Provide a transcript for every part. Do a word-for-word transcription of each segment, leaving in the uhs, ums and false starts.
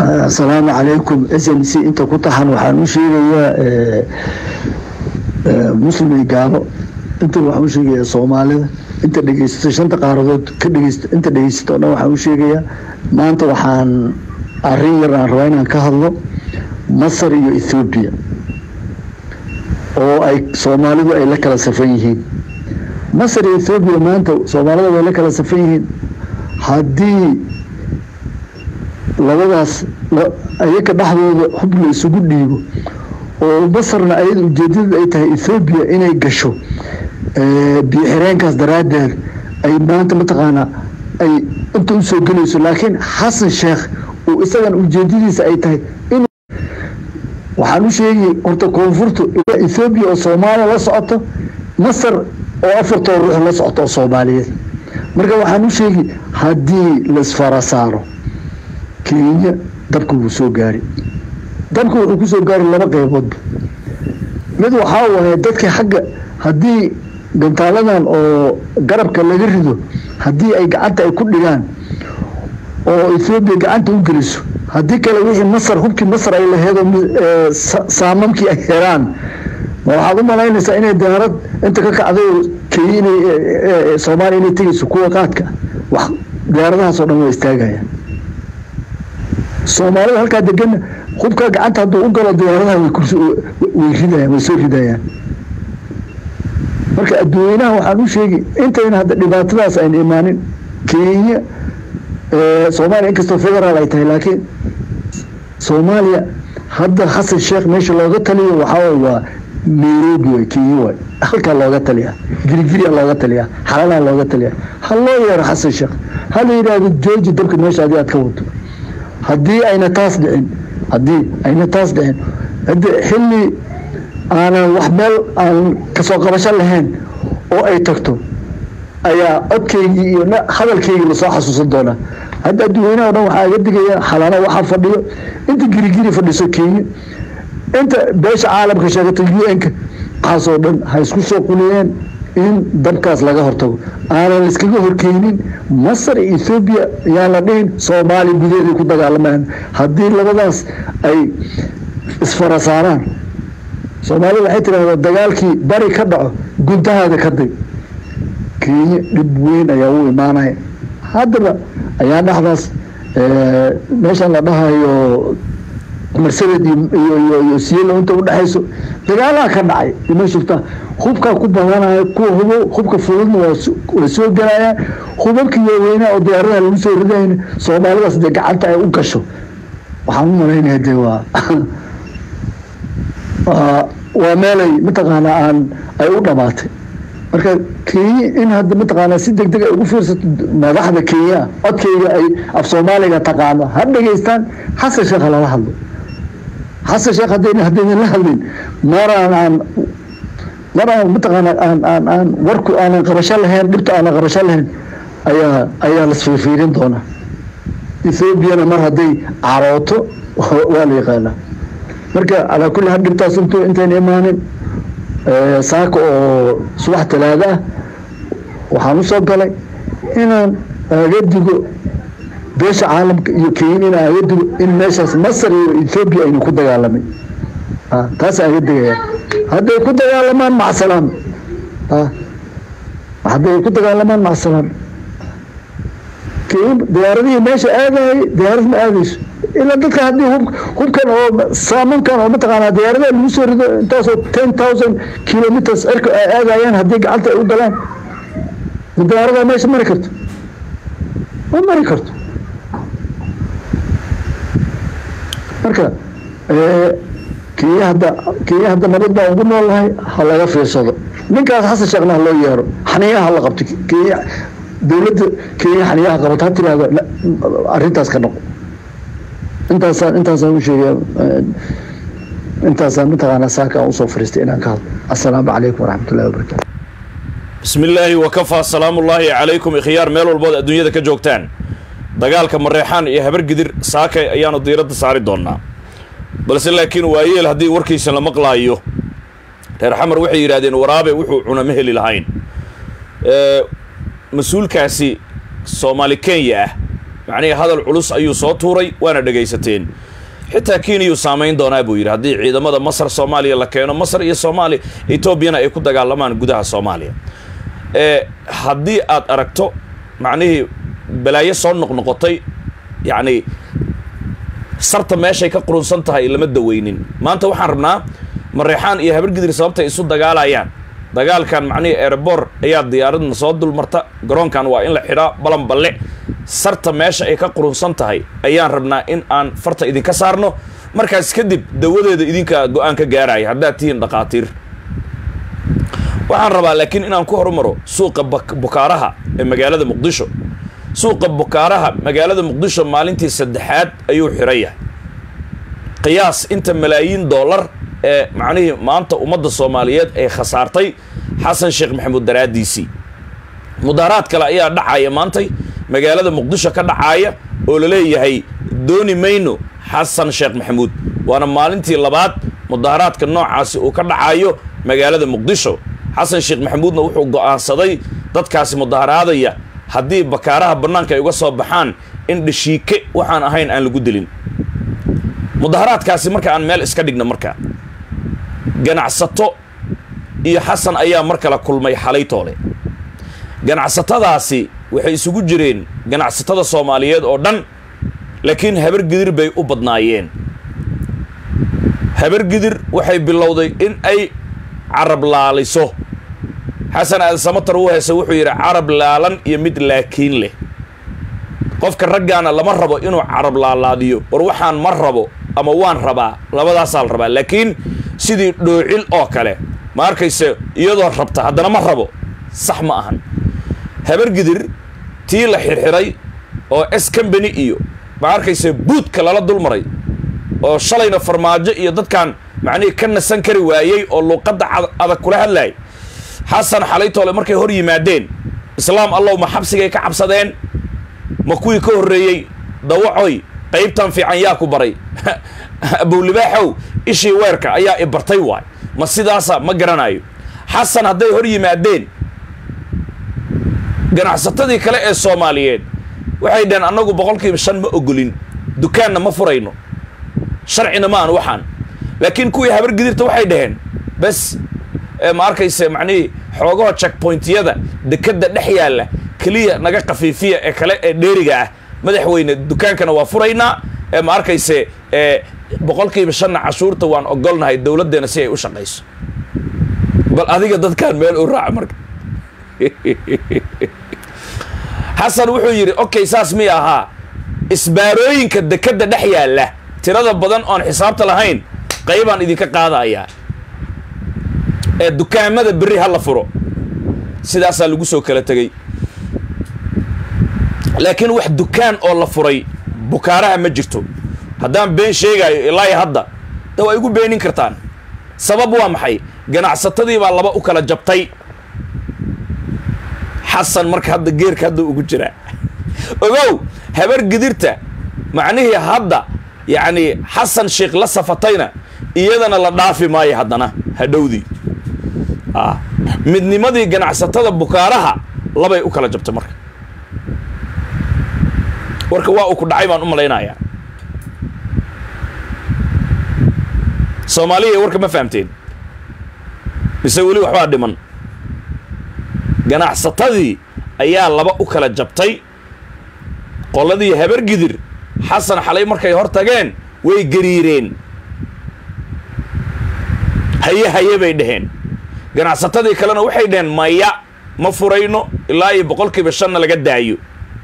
السلام عليكم. إس إم سي أنت كنت حنوحنوشي يا مسلم قالوا أنت وحنوشي يا صومالي أنت دقيست شنت قاردود كدقيست أنت دقيست أنا وحنوشي يا ما أنت وحن أرير عن روينا كهذا مصر وإثيوبيا أو أي صومالي وأي لك السفينين مصر وإثيوبيا ما أنت صومالي وأي لك السفينين هدي labadaas ayaka dhaxdooda xub la isugu dhiibo oo basarna ay ujeedada ay tahay Ethiopia inay gasho ee biixireenkaas daraadeed ay maanta mataqaana ay inta u soo galayso laakiin Xasan Sheekh oo isagan ujeedadiisa ay tahay in waxaan u sheegay horta koonfurta Ethiopia oo Soomaaliya la socoto Masar oo afarta ruux la socoto Soomaaliyeed marka waxaan u sheegay hadii la isfara saaro Kenya dabku uu soo gaari dabku uu ku soo gaari laba qaybood mid waxa weeye dadka xagga hadii gantaaladan oo garabka laga rido hadii ay gacanta ay ku dhigaan oo Ethiopia gacanta u geliso hadii kale wixii Masar hubkii Masar ay laheedo saamamkii ay xiraan waxa uu malaynaysaa inay diyaarad inta ka kacday Kenya Soomaaliya inay tigiso kuwa qaadka wax diyaaradahaas oo dhan way istaagayaan Soomaaliya halka degan hubka gacanta haduu u galo diyaaradaha way kursi way ridayaan way soo ridayaan marka adduunyada waxaan u sheegay intayna hadda dhibaatadaas ay imaanin Kenya ee Soomaaliya inkastoo federal ay tahay laakiin Soomaaliya hadda Xasan Sheekh meesha looga taliyo waxa waa Nairobi way Kenya way halka looga taliya girigiri looga taliya xalala looga taliya hal loo yeero Xasan Sheekh hal yiraahdo jooji dabka meesha aad ka wado haddii ayna taas dhicin haddii ayna taas dhicin hadii xilli aan wax meel aan ka soo qabasho lahayn oo ay tagto ayaa codkeygii iyo hadalkeygii la soo xasuusan doona hadda dadweynaha oo dhan waxa ay digayaan xalana waxa fadhiyo inta girigiri fadhiso Kenya inta beesha caalamka sheegatay U N ka qaasoo dhan ha isku soo quliyeen in dabkaas laga hortago aan iskaga horkeenin Masar iyo Ethiopia yaa la dhigin Soomaali gudaheeda ku dagaalamaan hadii labadaas ay isfarasaaraan Soomaali waxay tiraahdaa dagaalkii bari ka dhaco gudaheeda ka day Kenya dib weyn ayaa u imaanay hadaba ayaa dhaxdaas ee meesha la dhahayo Mercedes iyo iyo iyo siilo inta u dhaxayso dagaalaha ka dhacay ima shufta hubka ku badanaya ku hubo hubka fududna waa soo galaya hubka weeyna oo diyaaradaha lagu soo ridayna Soomaalidaas de gacanta ay u gasho waxaan u maleynayaa waa waa meelay mataqaana aan ay u dhamaatay marka Kenya in hadda mataqaana si degdeg ah ugu fiirsato madaxda Kenya codkeyga ay af Soomaaliga taqaano ha dhageystaan Xasan Sheekh la hadlo Xasan Sheekh hadayna hadayna la hadlin maraan maraan mataqaana aan aan aan warku aan qabasho lahayn dhibta aan qabasho lahayn ayaa ayaa la soo fiirin doona Ethiopia mar haday carooto waa la yaqaan marka ala kulli hal dhibtaas intuu intaan imaanin ee saako oo subax talaada waxaan u soo galay inaan agadigo beesha caalamka iyo Kenya in agadigo in meeshaas Masar iyo Ethiopia ay ku dagaalamay ah taas agadigaya hadday ku dagaalamaan ma salaam ah hadday ku dagaalamaan ma salaam Kenya diyaaradii meesha aaday diyaarad ma aadayso ila dadka hadii hub hubkan oo saamankan oo mataqaana diyaarada lagu soo rido intaas oo ten thousand kilometers erka aadayaan hadii gacanta ay u galaan diyaarada meesha mari karto ma mari karto marka ee Kenya hadda Kenya hadda nabad baa ugu noolahay hal laga fiirsado ninkaas Xasan Sheekhna loo yeero xaniyaha la qabtay Kenya dawladda Kenya xaniyaha qabtay tiraahdo arintaas ka noqo intaas intaas aan u sheegay intaas aan mataqaana saaka u soo fariistay inaan ka hadlo assalaamu calaykum waraxmatullaahi wabarakaatuh bismillaahi wa kafa salaamullaahi calaykum ikhyaar meel walba adduunyada ka joogtaan dagaalka mareexaan iyo habar gidir saaka ayaanu diiradda saari doonaa balse laakiin waayeel hadii warkiisa la maqlaayo reer xamar waxay yiraahdeen waraabe wuxuu cuna ma heli lahayn ee mas'uulkaasi Soomaali Kenya ah macnaheedu hadal culus ayuu soo tuuray waana dhagaysateen xitaa Kenya saameyn doonaa buu yiri haddii ciidamada Masar Soomaaliya la keeno Masar iyo Soomaaliya Ethiopia ay ku dagaalamaan gudaha Soomaaliya ee haddii aad aragto macnaheedu balaayo soo noqnoqotay yani sarta meeshay ka qurunsan tahay lama daweynin maanta waxaan rabnaa Mareexaan iyo Habargidir sababta isu dagaalayaan dagaalkan macnaheedu airport ayaa diyaaradna soo dulmarta garoonkan waa in la xiraa balan balle sarta meesha ay ka qurunsan tahay ayaan rabnaa in aan farta idinka saarno markaas kadib dawadeeda idinka go'aan ka gaaraya haddaad tihiin dhaqaatiir waxaan rabaa laakiin inaan ku horumaro suuqa Bukaaraha ee magaalada Muqdisho suuqa Bukaaraha magaalada Muqdisho maalintii saddexaad ayuu xiraya qiyaas inta malaayiin dollar ee macnaheedu maanta ummadda Soomaaliyeed ay khasaartay Xasan Sheekh Maxamuud daraadiisi mudaharaad kale ayaa dhacaya maantay magaalada Muqdisho ka dhacaya oo la leeyahay dooni mayno Xasan Sheekh Maxamuud waana maalintii labaad mudaharaadka noocaasi uu ka dhacayo magaalada Muqdisho Xasan Sheekh Maxamuudna wuxuu go'aansaday dadkaasi mudaharaadaya haddii Bukaaraha banaanka ay uga soo baxaan in dhashiike waxaan ahayn aan lagu dilin mudaharaadkaasi marka aan meel iska dhigno marka ganacsato iyo Xasan ayaa mar kale kulmay xalay toole ganacsatadaasi waxay isugu jireen ganacsatada Soomaaliyeed oo dhan laakiin Habargidir bay u badnaayeen Habargidir waxay bilowday in ay carab laaliso Xasan al-Samatar uu heesay wuxuu yiri carab laalan iyo mid laakiin leh qofka raggaana lama rabo inuu carab laalaadiyo war waxaan ma rabo ama waan rabaa labadaas al rabaa laakiin sidii dhoocil oo kale ma arkayse iyadoo rabta haddana ma rabo sax ma ahan Habargidir tii la xirxiray oo S company iyo ma arkayse buudka lala dulmaray oo shalayna farmaajo iyo dadkan macnaheedu ka nasan kari waayay oo luqadda adag kula hadlay Xasan xalaytoole markay hor yimaadeen islaam allah ma xabsigay ka cabsadeen ma kuwii ka horeeyay dawacoy qaybtan fiican yaa ku baray Abu Libaaxow ishii weerka ayaa i bartay waay ma sidaasa ma garanayo Xasan haday hor yimaadeen ganacsatadii kale ee Soomaaliyeed waxay dheen anagu boqolkiiba shan ma ogolin dukaanna ma furayno sharcina ma aan waxaan laakiin kuwii Habargidirta waxay dhaheen bas ma arkayse macnii xoogaha checkpointyada dekada dhex yaala kaliya naga qafiifiya ee kale ee dheeriga ah madaxweyne dukaankana waa furaynaa ee ma arkayse ee boqolkiiba shan cashuurta waan ogolnahay dawladeena si ay u shaqeyso bal adiga dadkan meel u raac marka Xasan wuxuu yiri okay saas mi aha isbaarooyinka dekada dhex yaala tirada badan oon xisaabta lahayn qaybaan idinka qaadaya ee dukaamada bari hal la furo sidaas lagu soo kala tagay laakiin wax dukaan oo la furay Bukaaraha ma jirto haddaan been sheegayo ilaa hadda taa way ugu beenin kartaan sabab waa maxay ganacsatadii baa laba u kala jabtay Xasan marka hadda geerka hadda ugu jira ogow Habargidirta macnaheedu hadda yani Xasan Sheekh la safatayna iyadana la dhaafi maayo haddana hadhowdii ah midnimadii ganacsatada Bukaaraha labay u kala jabtay marka warka waa uu ku dhacay baan u maleynayaa Soomaaliya warka ma fahamteen mise wali waxba dhiman ganacsatadii ayaa laba u kala jabtay qoladii Habargidir Xasan xalay markay hor tageen way gariireen haye haye bay dhaheen ganacsatadii kalena waxay dhaheen maya ma furayno ilaa iyo boqolkiiba shan laga daayo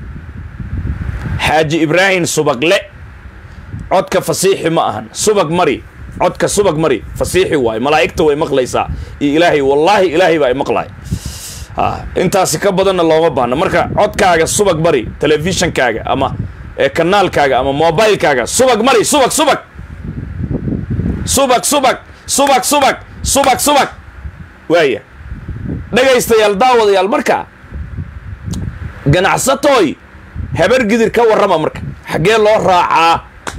Xaaji Ibraahim Subagle codka fasiixi ma ahan subag mari codka subag mari fasiixi waay malaa'igta way maqlaysaa ilaahay wallahi ilaahay baa maqlay ah intaas ka badan looma baahna marka codkaaga subag mari television-kaaga ama ee kanaalkaaga ama mobile-kaaga subag mari subag subag subag subag subag subag subag subag waaya dhagaystayaal daawadayaal marka ganacsatooy Habargidir ka warrama marka xagee loo raacaa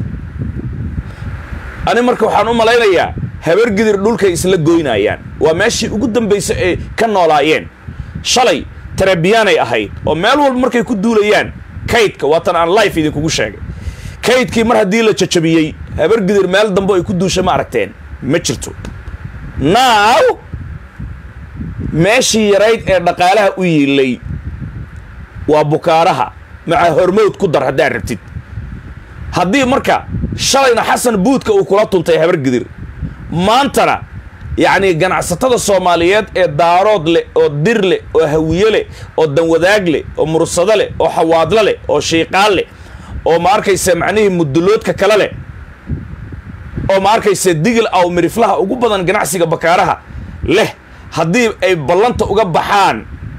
ani marka waxaan u malaynayaa Habargidir dhulkay isla gooynayaan waa meeshii ugu dambeysay ee ka noolaayeen shalay tarabiyaanay ahayd oo meel walba markay ku duulayaan kaydka waatan aan life idinkugu sheegay kaydkii mar haddii la jajabiyey habar gidir meel dambe ay ku duusha ma aragteen ma jirto now meeshii yarayd ee dhaqaalaha u yiilay waa bukaaraha maca hormood ku dar haddaad rabtid haddii marka shalayna xasan buudka uu kula tuntay habar gidir maantana yacni ganacsatada soomaaliyeed ee daarood leh oo dir leh oo hawiye leh oo danwadaag leh oo mursado leh oo xawaadlo leh oo shiiqaan leh oo ma arkaysa macnihii muduloodka kale leh oo ma arkaysa digil aw miriflaha ugu badan ganacsiga bakaaraha leh haddii ay ballanta uga baxaan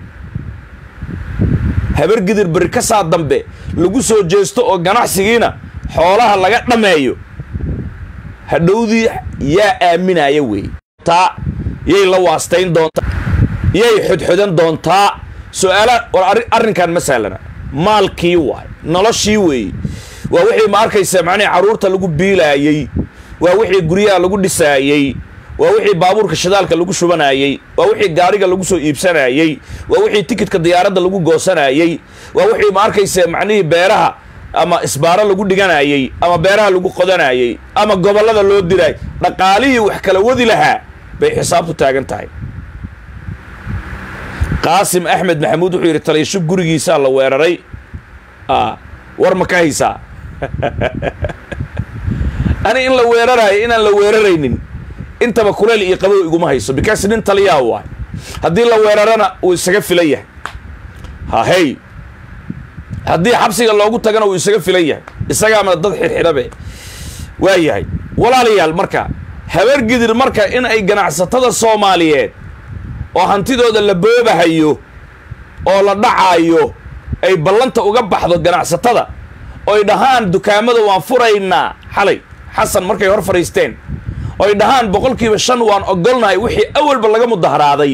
habar gidir bari ka saa dambe lagu soo jeesto oo ganacsigiina xoolaha laga dhammeeyo hadhowdii yaa aaminaya wey taa yay la waastayn doontaa yay xodxodan doontaa su-aala war arrinkan ma sahlana maalkii waay noloshii weeye waa wixii ma arkaysa macnihii carruurta lagu biilaayey waa wixii guryaha lagu dhisaayey waa wixii baabuurka shidaalka lagu shubanayey waa wixii gaariga lagu soo iibsanayey waa wixii tikidka diyaaradda lagu goosanayey waa wixii ma arkaysa macnihii beeraha ama isbaaro lagu dhiganayey ama beeraha lagu qodanayey ama gobollada loo diray dhaqaalihii wax kala wadi lahaa bay xisaabtu taagan tahay qaasim axmed maxamuud wuxuu yidhi taliysho gurigiisaa la weeraray war ma ka haysaa ani in la weerarayo inaan la weeraraynin intaba kuleel iyo qabow iguma hayso because nin taliyaa waay haddii la weerarana uu isaga filan yahay hahey haddii xabsiga loogu tagana uu isaga filan yahay isagaama dad xirxidhabe waa yahay walaalayaal marka habar gidir marka in ay ganacsatada soomaaliyeed oo hantidooda la boobahayo oo la dhacaayo ay ballanta uga baxdo ganacsatada oy dhahaan dukaamada waan furaynaa xalay xasan markay hor fadhiisteen oy dhahaan boqolkiiba shan waan ogolnahay wixii awalba laga mudaharaaday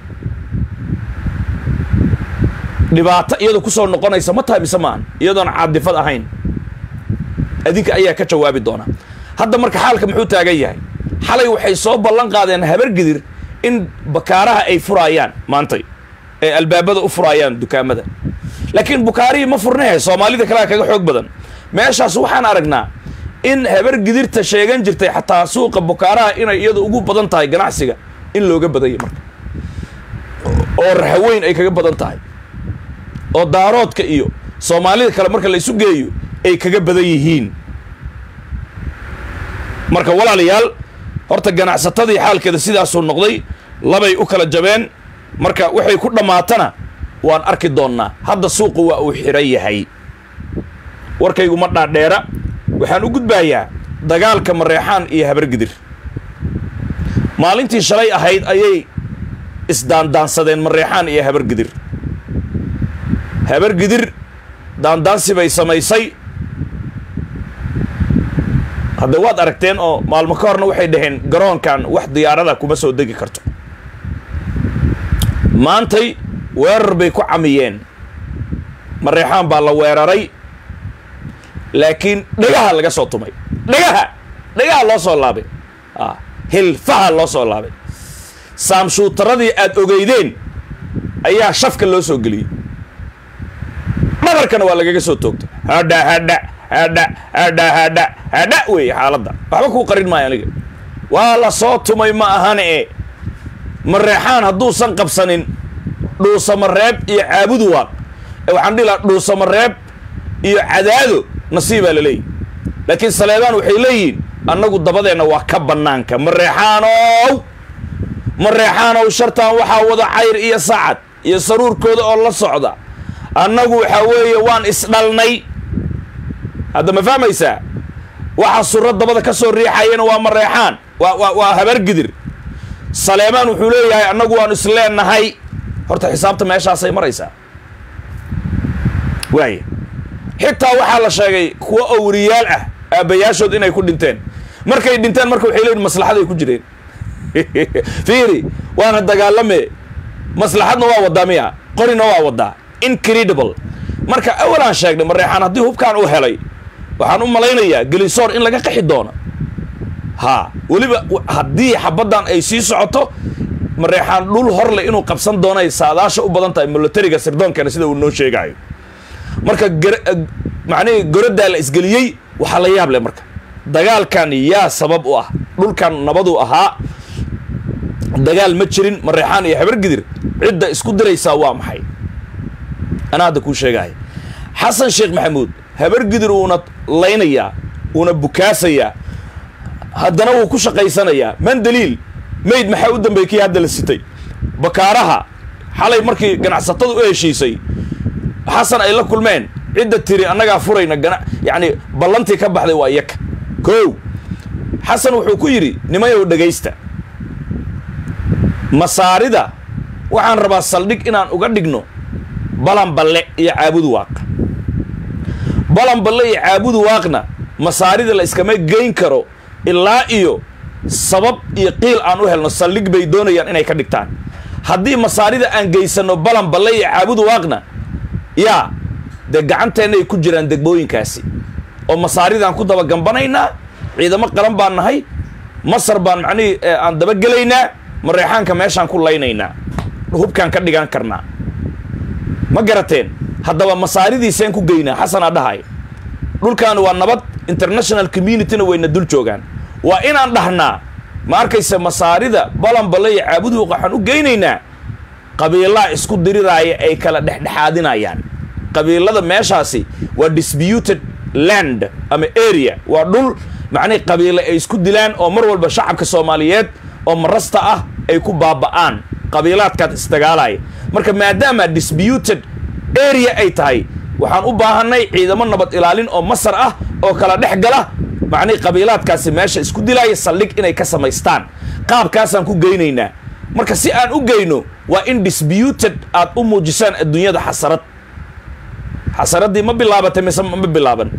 dhibaato iyadoo ku soo noqonaysa ma tahay mise maahan iyadoon caadifad ahayn adinka ayaa ka jawaabi doona hadda marka xaalka muxuu taagan yahay xalay waxay soo ballan qaadeen habar gidir in bakaaraha ay furaayaan maantay ee albaabada u furaayaan dukaamada laakiin bukaarihii ma furnahe soomaalida kalea kaga xoog badan meeshaas waxaan aragnaa in habar gidirta sheegan jirtay xataa suuqa bukaaraha inay iyadu ugu badan tahay ganacsiga in looga badanya marka oo raxaweyn ay kaga badan tahay oo daaroodka iyo soomaalida kale marka la isu geeyo ay kaga badan yihiin marka walaalayaal horta ganacsatadii xaalkeeda sidaasuu noqday labay u kala jabeen marka waxay ku dhammaatana waan arki doonnaa hadda suuqu waa uu xiran yahay warkaygu ma dhaadheera waxaan u gudbaayaa dagaalka mareexaan iyo habar gidir maalintii shalay ahayd ayay isdaandaansadeen mareexaan iyo habar gidir habar gidir daandaansi bay samaysay hadda waad aragteen oo maalmo ka horna waxay dhaheen garoonkan wax diyaarada kuma soo degi karto maantay weerar bay ku camiyeen mareexaan baa la weeraray laakiin dhagaha laga soo tumay dhagaha dhagaha loo soo laabay hilfaha loo soo laabay saamshuutaradii aad ogeydeen ayaa shafka loo soo geliyey dhabarkana waa lagaga soo toogtay hadha hadha hadha hadha hadha hadha weeye xaaladda waxba kuu qarin maayo aniga waa la soo tumay ma ahane e mareexaan hadduusan qabsanin dhuusamareeb iyo caabudu waaq ee waxaan dhihi lahaa dhuusamareeb iyo cadaado nasiibaa la leeyihi laakiin saleebaan waxay leeyihiin annagu dabadeenna waa ka bannaanka mareexaanow mareexaanow shartaan waxaa wada cayr iyo sacad iyo saruurkooda oo la socda annagu waxaa weeye waan isdhalnay hadda ma fahmaysaa waxa surra dabada ka soo riixayana waa mareexaan waa waa waa habar gidir saleebaan wuxuu leeyahay annagu waan isleenahay horta xisaabta meeshaasay maraysaa waaya xitaa waxaa la sheegay kuwa owriyaal ah aabbayaashood inay ku dhinteen markay dhinteen marka waxay leeyihin maslaxaday ku jireen fiiri waana dagaalame maslaxadna waa wadaa miya qorina waa wadaa incredible marka awalaan sheegnay mareexaan haddii hubkaan uu helay waxaan u malaynayaa gelisoor in laga qaxi doono ha weliba haddii xabaddan ay sii socoto mareexaan dhul horle inuu qabsan doonay saadaasha u badan tahay militariga sirdoonkana sida uu noo sheegayo marka macnaheedu gorodaa la isgeliyey waxaa la yaab leh marka dagaalkan yaa sabab u ah dhulkan nabadu ahaa dagaal ma jirin Mareexaan iyo Habargidir cidda isku diraysaa waa maxay ana hadda ku sheegay Xasan Sheekh Maxamuud Habargidir uuna laynaya uuna bukaasaya haddana uu ku shaqaysanayaa man daliil mayd maxaa u dambeeyay hadda la sitay bakaaraha xalay markii ganacsatadu u heshiisay Xasan ay la kulmeen cidda tiri annaga furayna gana yaani ballantii ka baxday waa yak koow Xasan wuxuu ku yiri nimayow dhageysta masaarida waxaan rabaa saldhig inaan uga dhigno balan balle iyo caabud waaq balan balle iyo caabud waaqna masaarida la iskama geyn karo ilaa iyo sabab iyo qiil aan u helno saldhig bay doonayaan inay ka dhigtaan haddii masaarida aan geysano balan balle iyo caabud waaqna yaa de gacanteena ay ku jiraan degmooyinkaasi oo masaaridaan ku daba gambanaynaa ciidamo qaran baan nahay Masar baan macnii aan daba gelaynaa Mareexaanka meeshaan ku laynaynaa hubkaan ka dhigan karnaa ma garateen haddaba masaaridiiseen ku geynaa Xasan adhahay dhulkan waa nabad international community-na wayna dul joogaan waa inaan dhahnaa ma arkaysa masaarida balan balle iyo caabud waxaan u geynaynaa qabiilada isku diriraaya ay kala dhexdhexaadinayaan qabiilada meeshaasi waa disputed land ama area waa dhul macnii qabiilo ay isku dilaan oo mar walba shacabka Soomaaliyeed oo marasta ah ay ku baaba'aan qabiilaadkaad isdagaalay marka maadaama disputed area ay tahay waxaan u baahanay ciidamo nabad ilaalin oo Masar ah oo kala dhexgala macnii qabiilaadkaasi meesha isku dilay saldhig inay ka samaystaan qaabkaas aan ku geynaynaa marka si aan u geyno waa in disputed aad u muujisaan adduunyada xasarad xasaradii ma bilaabatay mise ma bilaaban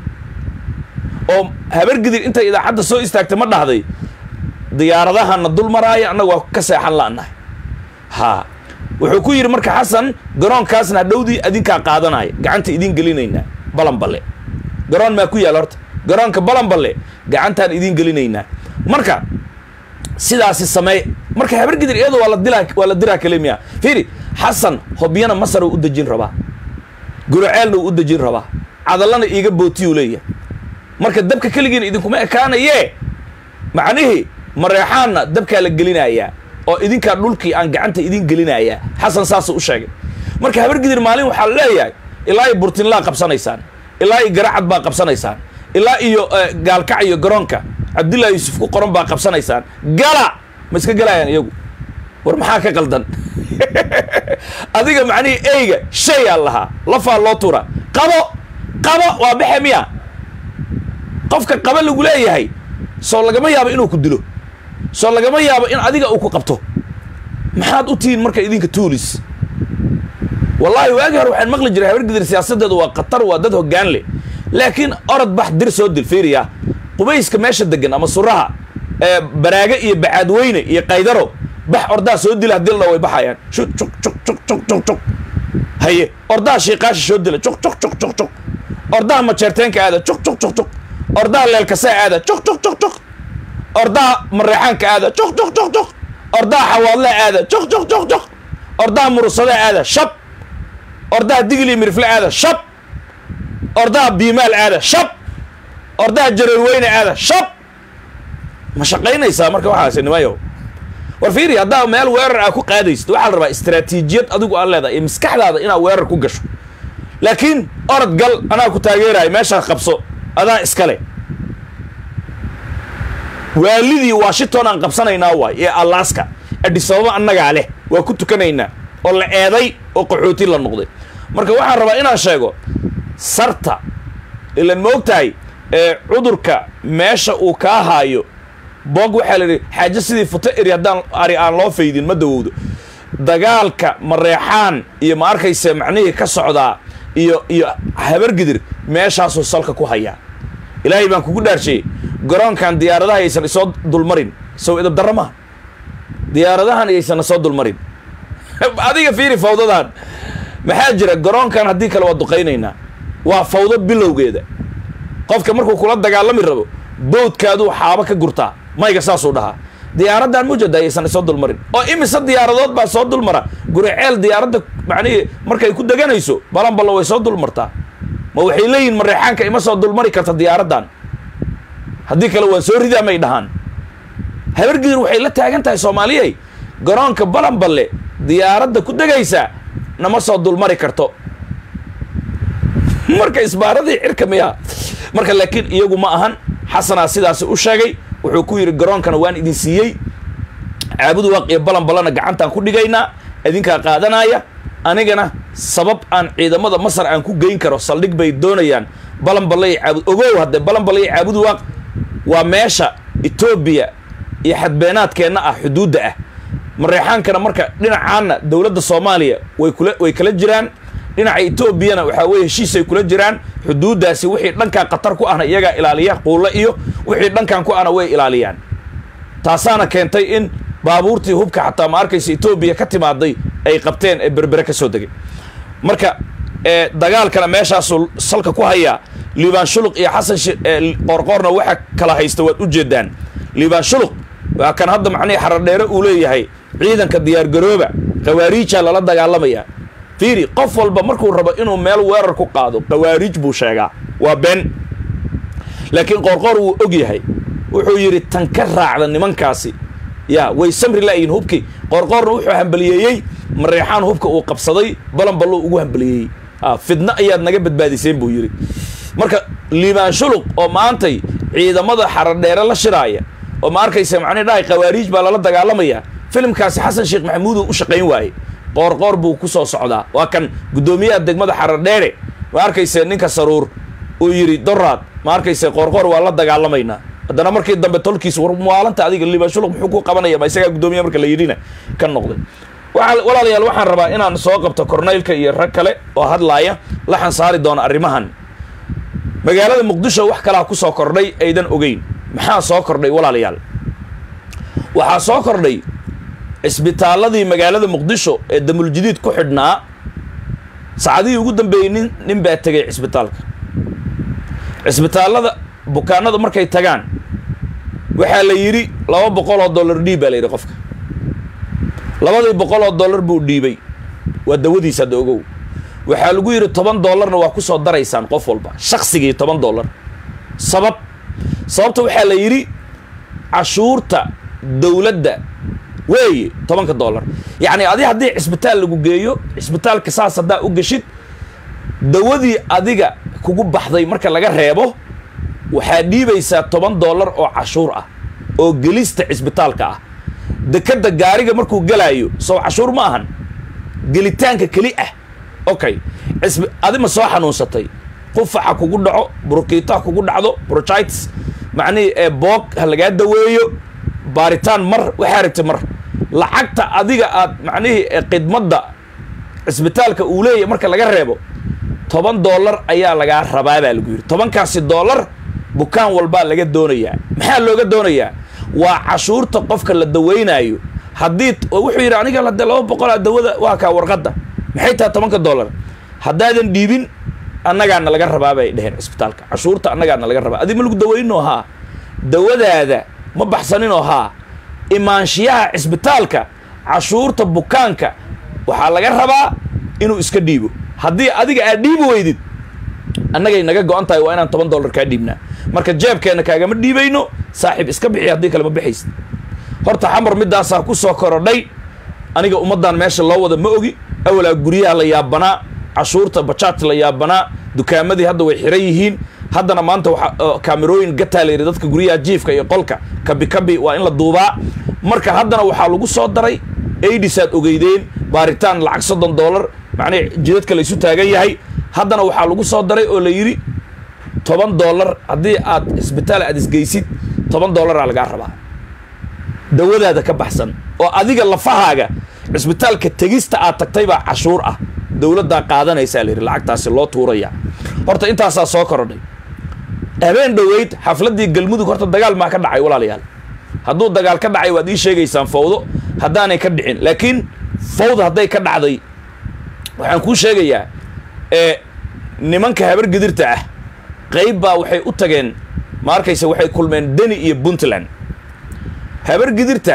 oo Habargidir inta idaacadda soo istaagtay ma dhahday diyaaradaha dul maraaya annagu ka seexan laanahay ha wuxuu ku yiri marka Xasan garoonkaasna dhowdii adinka qaadanay gacanta idin gelinayna balan balle garoon ma ku yaal horta garoonka balan balle gacantaan idin gelinayna marka sidaasi samee marka Habargidir iyadoo wala dilaa wala diraa kaliya fiiri Xasan hobiyana Masar u dajin rabaa gurceelna u dajin rabaa cadalana iiga bootiyo leeyahay marka dabka kaligiin idin kuma ekaanaye macnaheedu Mareexaanna dabka la gelinaya oo idinka dhulkii aan gacanta idin gelinaya Xasan saas u sheegay marka Habargidir maalin waxa la leeyahay ilaa ay Burtinla qabsanaysaan ilaa ay Garacad baa qabsanaysaan ilaa iyo Gaalkac iyo garoonka Cabdullaahi Yuusuf ku qoran baa qabsanaysaan gala ma iska galayaan iyagu war maxaa ka qaldan adiga macnii eyga shay allaha la faa loo tura qabo qabo waa biximiya qofka qaba lagu leeyahay soo lagama yaabo inuu ku dilo soo lagama yaabo in adiga uu ku qabto maxaad u tiin marka idinka tuulis wallahi waagi hore waxaan maqli jiray Habargidir siyaasadeedu waa qatar waa dad hoggaan leh laakiin orad bax dir soo dil fiiriya qubayska meesha degan ama suraha ee baraaga iyo bacaadweyne iyo qaydaro bax ordaa soo dil hadii la way baxayaan cuk cuk cuk cuk cuk cuk haye ordaa shiiqaash soo dil cuk cuk cuk cuk cuk ordaa ma jeerteenka aada cuk cuk cuk cuk ordaa leelka saa aada cuk cuk cuk cuk ordaa Mareexaanka aada cuk cuk cuk cuk ordaa xawaadle aada cuk cuk cuk cuk ordaa mursada aada shab ordaa digli mirfle aada shab ordaa biimaal aada shab ordaa jareerweyne aada shab ma shaqaynaysaa marka waxaas nimayo war fiiri haddaa meel weerar ah ku qaadaysto waxa la rabaa istiraatiijiyad adigu aan leedahay ee maskaxdaada inaad weerar ku gasho laakiin orad gal anaa ku taageeray meesha qabso adaa iskale waalidii Washington aan qabsanaynaa waay ee Alaska Addis Ababa annaga leh waa ku tukanaynaa oo la eeday oo qaxooti la noqday marka waxaan rabaa inaan sheego sarta ilan moogtahay ee cudurka meesha uu ka haayo boog waxa la yiri xaaje sidii futa eri hadaan ari aan loo faydin ma dawowdo dagaalka Mareexaan iyo ma arkaysa macnaheedu ka socdaa iyo iyo Habargidir meeshaas oo salka ku haya ilaahay baan kugu dhaarshay garoonkan diyaaradaha aysan soo dulmarin soo idab darama diyaaradahan aysan soo dulmarin adiga fiiri fawdadan maxaa jira garoonkan hadii kale waa duqeynaynaa waa fawdo bilowgeeda qofka markuu kula dagaalami rabo boodkaadu xaaba ka gurtaa mayga saas u dhaha diyaaradan mujada aysan soo dulmarin oo imisa diyaaradood baa soo dulmara guriceel diyaaradda macnii markay ku daganayso balan bal way soo dulmartaa ma waxay leeyihiin mareexaanka ima soo dulmari karta diyaaraddan haddii kale waan soo ridaa may dhahaan habargidir waxay la taagan tahay soomaaliyey garoonka balanballe diyaaradda ku degaysa nama soo dulmari karto marka isbaaradii cirka miyaa marka laakiin iyagu ma ahan xasanaa sidaasi u sheegay wuxuu ku yidhi garoonkana waan idin siiyey caabudu waaq iyo balanballena gacantaan ku dhigaynaa idinkaa qaadanaya anigana sabab aan ciidamada masar aan ku geyn karo saldhig bay doonayaan balanballe iyo caabud ogow haddee balanballe iyo caabudu waaq waa meesha etoobiya iyo xadbeenaadkeenna ah xuduudda ah mareexaankana marka dhinacaanna dowladda soomaaliya way kula way kala jiraan dhinaca etoobiyana waxaa weeye heshiisay kula jiraan xuduuddaasi wixii dhankan khatar ku ahna iyagaa ilaaliya quulle iyo wixii dhankan ku ahna way ilaaliyaan taasaana keentay in baabuurtii hubka xataa ma arkaysa etoobiya ka timaaday ay qabteen ee berbere ka soo degay marka dagaalkana meeshaasuu salka ku hayaa liibaan shuluq iyo xasan qoorqoorna waxa kala haysta waad u jeedaan liibaan shuluq waa kan hadda macnihii xaradheere uu leeyahay ciidanka diyaargarooba khawaariija lala dagaalamaya fiiri qof walba markuu rabo inuu meel weerar ku qaado khawaariij buu sheegaa waa been laakiin qoorqoor wuu og yahay wuxuu yidhi tan ka raacda nimankaasi ya way samri laayiin hubkii qoorqoorna wuxuu hambaliyeeyey mareexaan hubka uu qabsaday balanballo ugu hambaliyeeyey fidna ayaad naga badbaadiseen buu yidhi marka liibaan shuluq oo maantay ciidamada xaradheere la shiraaya oo ma arkaysa macnii dhahay khawaariij baa lala dagaalamayaa filimkaasi xasan sheekh maxamuud u shaqayn waaye qoorqoor buu ku soo socdaa waa kan guddoomiyaha degmada xaradheere ma arkaysa ninka saruur uu yidhi doraad ma arkaysa qoorqoor waa la dagaalamaynaa haddana markii dambe tolkiis war maalanta adiga liibaan shuluq muxuu ku qabanaya ma isagaa guddoomiyaha marka la yidhina ka noqday walaalayaal waxaan rabaa inaan soo qabto korneylka iyo rag kale oo hadlaaya laxan saari doona arrimahan magaalada muqdisho wax kalaa ku soo kordhay aydan ogeyn maxaa soo kordhay walaalayaal waxaa soo kordhay cisbitaaladii magaalada muqdisho ee damuljadiid ku xidhnaa saacadihii ugu dambeeyey nin nin baa tegay cisbitaalka cisbitaallada bukaanada markay tagaan waxaa la yidhi laba boqol oo dollar dhiib baa la yidhi qofka labadii boqol oo dollar buu dhiibay waa dawadiisa hadda ogow waxaa lagu yidhi toban dollarna waa ku soo daraysaan qof walba shaqsigii toban dollar sabab sababta waxaa la yidhi cashuurta dowladda weeye tobanka dollar yacni adi haddii cisbitaal lagu geeyo cisbitaalka saas haddaa u geshid dawadii adiga kugu baxday marka laga reebo waxaa dhiibaysaa toban dollar oo cashuur ah oo gelista cisbitaalka ah dekadda gaariga markuu gelaayo soo cashuur ma ahan gelitaanka keli ah okay adi ma soo xanuunsatay qufaxa kugu dhaco burkiitaha kugu dhacdo bronchitis macnihii ee boog ha lagaa daweeyo baaritaan mar waxaa rabta mar lacagta adiga aad macnihii khidmadda cisbitaalka uu leeyahay marka laga reebo toban dollar ayaa lagaa rabaa baa lagu yidhi tobankaasi dollar bukaan walbaa laga doonayaa maxaa looga doonayaa waa cashuurta qofka la daweynaayo haddii wuxuu yidhi aniga lade laba boqolaa dawada waa kaa warqadda maxay tahay tobanka dollar haddaadan dhiibin annagaana laga rabaa bay dheheen cisbitaalka cashuurta annagaana laga rabaa adi ma lagu daweyninoo haa dawadaada ma baxsaninoo haa imaanshiyaha cisbitaalka cashuurta bukaanka waxaa laga rabaa inuu iska dhiibo haddii adiga aad dhiibi weydid annagay naga go-an tahay waa inaan toban dollar kaa dhiibnaa marka jeebkeenna kaagama dhiibayno saaxiib iska bixi haddii kale ma bixaysid horta xamar midaasaa ku soo korodhay aniga ummaddan meesha loo wada ma ogi awalaa guryaha la yaabanaa cashuurta bajaat la yaabanaa dukaamadii hadda way xiran yihiin haddana maanta waxaa kaamirooyin gataa la yidhi dadka guryaha jiifka iyo qolka kabi kabi waa in la duubaa marka haddana waxaa lagu soo daray aidisaad ogeydeen baaritaan lacag soddon dollar macnii jidadka la isu taagan yahay haddana waxaa lagu soo daray oo la yidhi toban dollar haddii aad isbitaal aad isgeysid toban dollaraa lagaa rabaa dawadaada ka baxsan oo adiga lafahaaga cisbitaalka tegista aad tagtay baa cashuur ah dowladdaa qaadanaysaa la yidhi lacagtaasi loo tuuraya horta intaasaa soo korodhay habeen dhoweyd xafladdii galmudug horta dagaal maa ka dhacay walaalayaal hadduu dagaal ka dhacay waad ii sheegaysaan fawdo haddaanay ka dhicin laakiin fawda hadday ka dhacday waxaan kuu sheegayaa ee nimanka habargedirta ah qayb baa waxay u tageen ma arkaysa waxay kulmeen deni iyo puntland habargedirta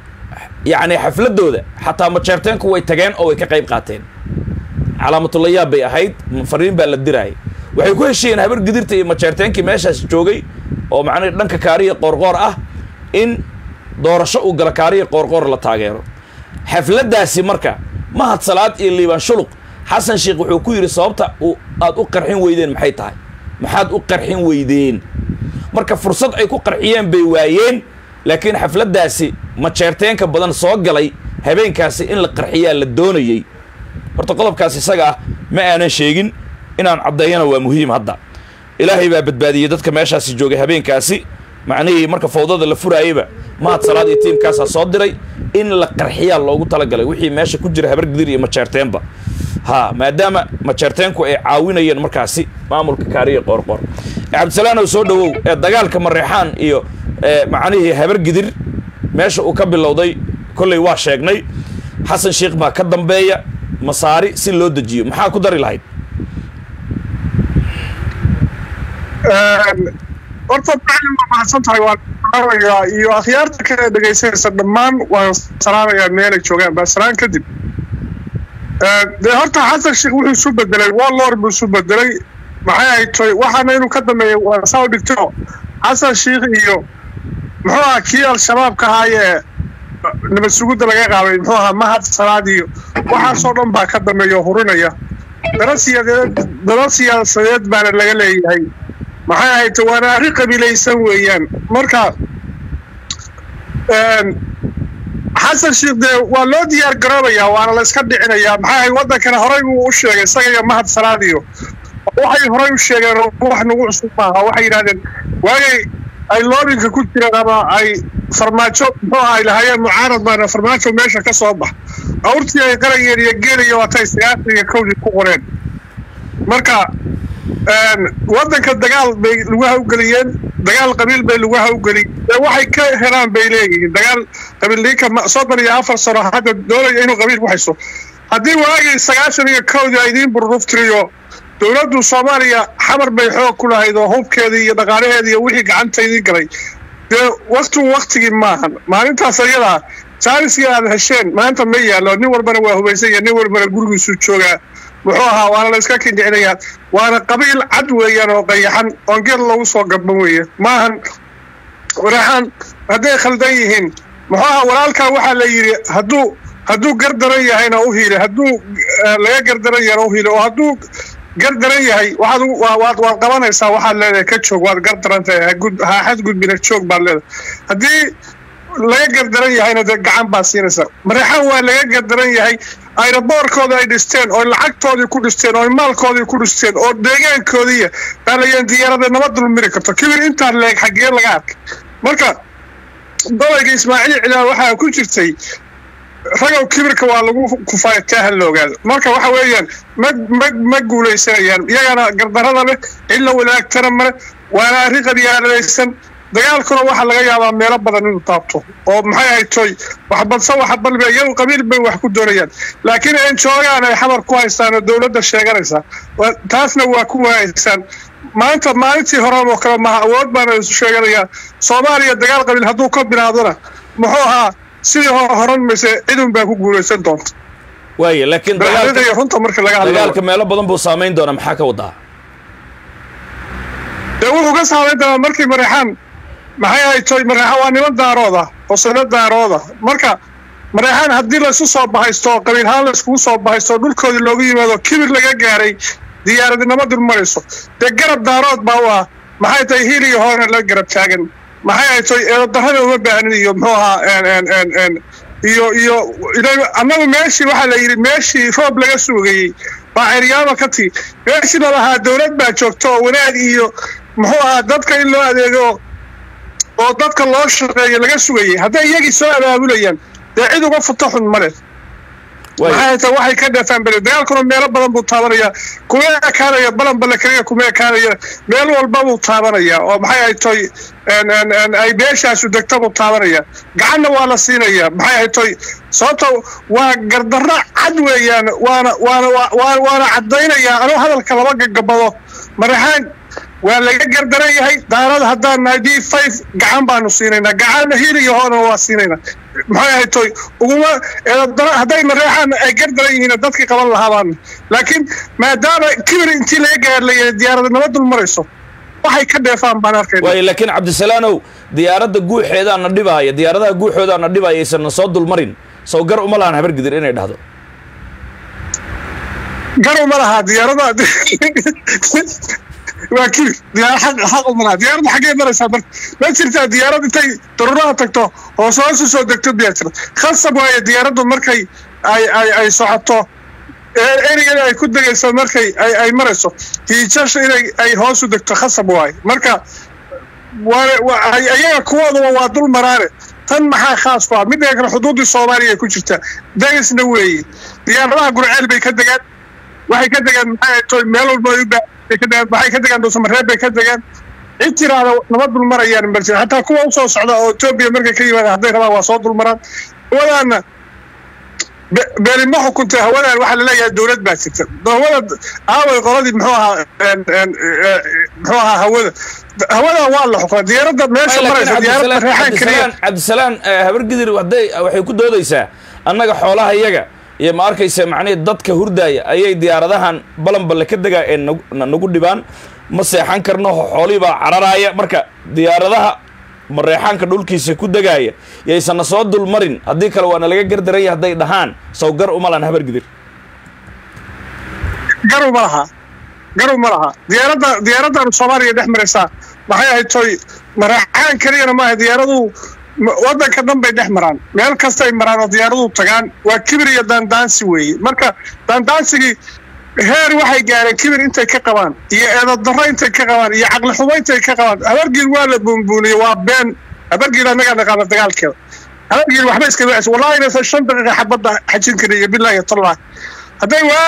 yacni xafladooda xataa majeerteenku way tageen oo way ka qayb qaateen calaamatullayaab bay ahayd fariin baa la diraayay waxay ku heshiiyeen habar gidirta iyo majeerteenkii meeshaas joogay oo macnaha dhanka kaariya qoorqoor ah in doorasho uu gala kaariya qoorqoor la taageero xafladaasi marka mahad salaad iyo liibaan shuluq xasan sheekh wuxuu ku yiri sababta uu aad u qarxin weydeen maxay tahay maxaad u qarxin weydeen marka fursad ay ku qarxiyeen bay waayeen laakiin xafladaasi majeerteenka badan soo galay habeenkaasi in la qarxiyaa la doonayay horta qodobkaas isaga ah ma aanan sheegin inaan caddeeyana waa muhiim hadda ilaahay baa badbaadiyay dadka meeshaasi joogay habeenkaasi macnihii marka fawdada la furaayayba mahad salaad iyo tiimkaasaa soo diray in la qarxiyaa loogu talagalay wixii meesha ku jira habar gidir iyo majeerteenba ha maadaama majeerteenku ay caawinayeen markaasi maamulka kaariya qoorqoor cabdisalaam oo soo dhawow ee dagaalka mareexaan iyo macnihii habar gidir meesha uu ka bilowday kolley waa sheegnay xasan sheekh baa ka dambeeya masaari si loo dejiyo maxaa ku dari lahayd horta macallin ma mahadsantahay waan salaamayaa iyo akhyaarta kale dhegaysanaysa dhammaan waan salaamayaa meelay joogaan baa salaan kadib dee horta xasan sheekh wuxuu isu bedelay warlord buu isu bedelay maxay ahayd toy waxaana inuu ka dambeeya waa saa u dhigto xasan sheekh iyo muxuu ahaa kii al-shabaabka ahaayee nabad sugudda laga qaabay muxuu ahaa mahad salaad iyo waxaasoo dhan baa ka dambeeya oo hurinaya dara siyaasadeed dara siyaasadeed baana laga leeyahay maxay ahayd waana arrin qabiilaysan weeyaan marka xasan sheekh dee waa loo diyaar garoobayaa waana la iska dhicinayaa maxay ahayd waddankana horey buu u sheegay isaga iyo mahad salaad iyo waxay horey u sheegeen wax nagu cusub maaha waxay yidhahdeen waagay ay loobinka ku jireen ama ay farmaajo muxuu ahaa ay lahaayeen mucaarad baana farmaajo meesha ka soo bax awrtii ay qarayeen iyo geelayo waatay sagaashan iyo kowdii ku qoreen marka waddanka dagaal bay lagu hawgeliyeen dagaal qabiil bay lagu hawgeliyeen waxay ka helaan bay leeyihiin dagaal qabiil ninka soddon iyo afar sano hadda doonaya inuu qabiil ku hayso haddii waagii sagaashan iyo kowdii ay idiin burruftiriyo dowladdu soomaaliya xamar bay xoog ku lahayd oo hubkeedii iyo dhaqaalaheedii iyo wixii gacantaydii galay dee waktigu waktigii maahan maalintaas ayadaa jaaniskii aad hesheen maanta ma yaallo nin walbana waa hubaysan iyo nin walbana gurigiisuu joogaa muxuu ahaa waana la iska kindhicinayaa waana qabiil cad weeyaan oo qayaxan oon geed loogu soo gaban weeye maahan waraxaan hadday khaldan yihiin muxuu ahaa walaalkaa waxaa la yidhi hadduu hadduu gardaran yahayna u hiile hadduu laga gardaran yahayna u hiile oo hadduu gardaran yahay waxaad waad waad qabanaysaa waxaad leedahay ka joog waad gardaran tahay ha xadgudbina joog baad leedahay haddii laga gardaran yahayna dee gacan baad siinaysaa mareexaan waa laga gardaran yahay ayraboorkooda ay dhisteen oo lacagtoodii ku dhisteen oo maalkoodii ku dhisteen oo deegaankoodiiya baa layaan diyaarada nama dulmiri karto kibir intaan leeg xaggee laga arkay marka gobolka ismaaciil cilaal waxaa ku jirtay ragow kibirka waa lagu kufaayataa ha la ogaado marka waxa weeyaan ma ma ma guulaysanayaan iyagana gardarada leh illa walaagtana male waana arrin qabyaaladaysan dagaalkuna waxaa laga yaabaa meelo badan inuu taabto oo maxay ahayd toy wax badsa waxa balbe iyagu qabiil bay wax ku doonayaan laakiin aan joogaan ay xamar ku haystaan oo dowladda sheeganaysa taasna waa ku waayaysaan maanta maalintii hore oo kale ma awood baan isu sheeganayaa Soomaaliya dagaal qabiil hadduu ka bilaadona muxuu ahaa sidii horan mise cidun baa ku guulaysan doonta waaye laakiin dagaalka runta marka laga hadlayo dagaalka meelo badan buu saameyn doona maxaa ka wadaa dee wuxuu ka saameyn doonaa markii mareexaan maxay ahayd toy mareexaan waa niman daarooda oo sanad daarooda marka mareexaan haddii la isu soo bahaysto qabiil ahaan la iskugu soo bahaysto dhulkoodii loogu yimaado kibir laga gaaray diyaaradnimo dulmarayso dee garab daarood baa u ah maxay tahay hiil iyo hoorna la garab taagan maxay ahayd toy eedadarrada uma baahnin iyo muxuu ahaa iyo iyo annagu meeshii waxaa la yidhi meeshii roob laga sugayey baa ceryaaba ka tii meeshii la lahaa dowlad baa joogto oo wanaag iyo muxuu ahaa dadka in loo adeego oo dadka loo shaqeeyo laga sugayey hadday iyagii soo abaabulayaan dee cid uga futo xun male maxay tahay waxay ka dheefaan bale dagaalkuna meelo badan buu taabanayaa kuma ekaanaya balan bale kaliya kuma ekaanaya meel walba buu taabanayaa oo maxay ahayd toy ay beeshaasu degta buu taabanaya gacanna waa la siinayaa maxay ahayd toy sababto waa gardarro cad weeyaan waana waana waana caddaynayaa anuu hadalka laba gagabado mareexaan waa laga gardaran yahay daarada haddaan nahay d five gacan baanu siinaynaa gacanna hiil iyo hoona waa siinaynaa maxay ahayd toy uguma hadday mareexaan ay gardaran yihiin dadkii qaban lahaabaan laakiin maadaama kibir intii laga gaarlayay diyaaradda nabad dul marayso waxay ka dheefaan baan arkayna way laakiin Cabdisalaanow diyaaradda guuxeeda na dhibaaya diyaaradaha guuxooda na dhibaayaysan soo dul marin soo gar uma lahan habar gidir inay dhahdo gar uma laha diyaaradda waa kibir diyaar xaq xaq uma laha diyaaradda xagee maraysaa mar ma jirta diyaaradda intay daruraha tagto oo soo soo degto diyaaradda khasab waaye diyaaraddu markay ay ay ay socoto ereyada ay ku degayso markay ay ay marayso tiijash inay ay hoos u degto khasab waaye marka waa ayaga kuwooda waa dul maraare tan maxaa khaas ah mid ay kala xuduudii Soomaaliya ku jirta daysna weey diyaaradaha gurceel bay ka degaan waxay ka degaan maxay toy meel walba ay ka degaan waxay ka degaan doosan mareeb bay ka degaan intiraada nabad dul marayaan marjin hatta kuwa soo socda oo Ethiopia markay ka yimaadaan haday rabaan waa soo dul maraan wadaana beeli ma xukunta hawadaan waxa la leeyahay dawlad baa jirta dawlad aaway qoladii muxuu ahaa muxuu ahaa hawada hawada waa la xukumay diyaaradda meesha maraysa diyaaradda reexan kaliya Cabdisalaan habar gidir waday waxay ku doodaysaa annaga xoolaha iyaga iyo ma arkaysa macnaheed dadka hurdaaya ayay diyaaradahan balanballe ka dagaa ee nagu dhibaan ma seexan karno xoolii baa cararaaya marka diyaaradaha mareexanka dhulkiisa ku dagaaya yaysan soo dul marin hadii kale waana laga gardaray haday dhahaan soo gar uma lan habar gidir gar uma laha gar uma laha diyaaradda diyaaradda Soomaaliya dhex maraysa maxay ahayd toy mareexan kaliya ma aha diyaaradu wadanka dhan bay dhex maraan meel kasta ay maraan oo diyaaradu tagaan waa kibir iyo dandaansi weeye marka dandaansigii heer waxay gaareen kibir intay ka qabaan iyo eedad darro intay ka qabaan iyo caqli xumo intay ka qabaan habargiir waa la buunbuuniyay waa been habargiir anaga naqaana dagaalkeeda habargiir waxba iska weecay wallahi inay shan daqiiqo xabada xajin kariyo billahi tallaah haday waa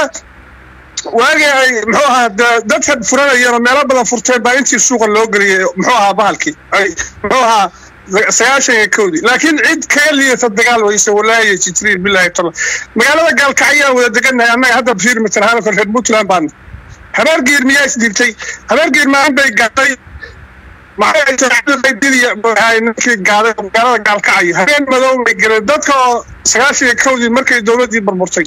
waagay ay muxuu ahaa dadka furanayeen meelo badan furteen baa intii suuqa loo galiyay muxuu ahaa bahalkii ay muxuu ahaa سياشة كودي لكن عيد كالية الدجال ويسوي ولا يجتري بالله تعالى مقالة قال كعيا ودقنا أنا هذا بصير مثل هذا في الحدود لان بان هبار جير مياس ديرتي هبار جير ما عم بيقطعي ما يتعلم بدي هاي نفسي قال قال قال كعيا هبين مدوم بيجردات كا سياشة كودي مركز الدولة دي بربرتي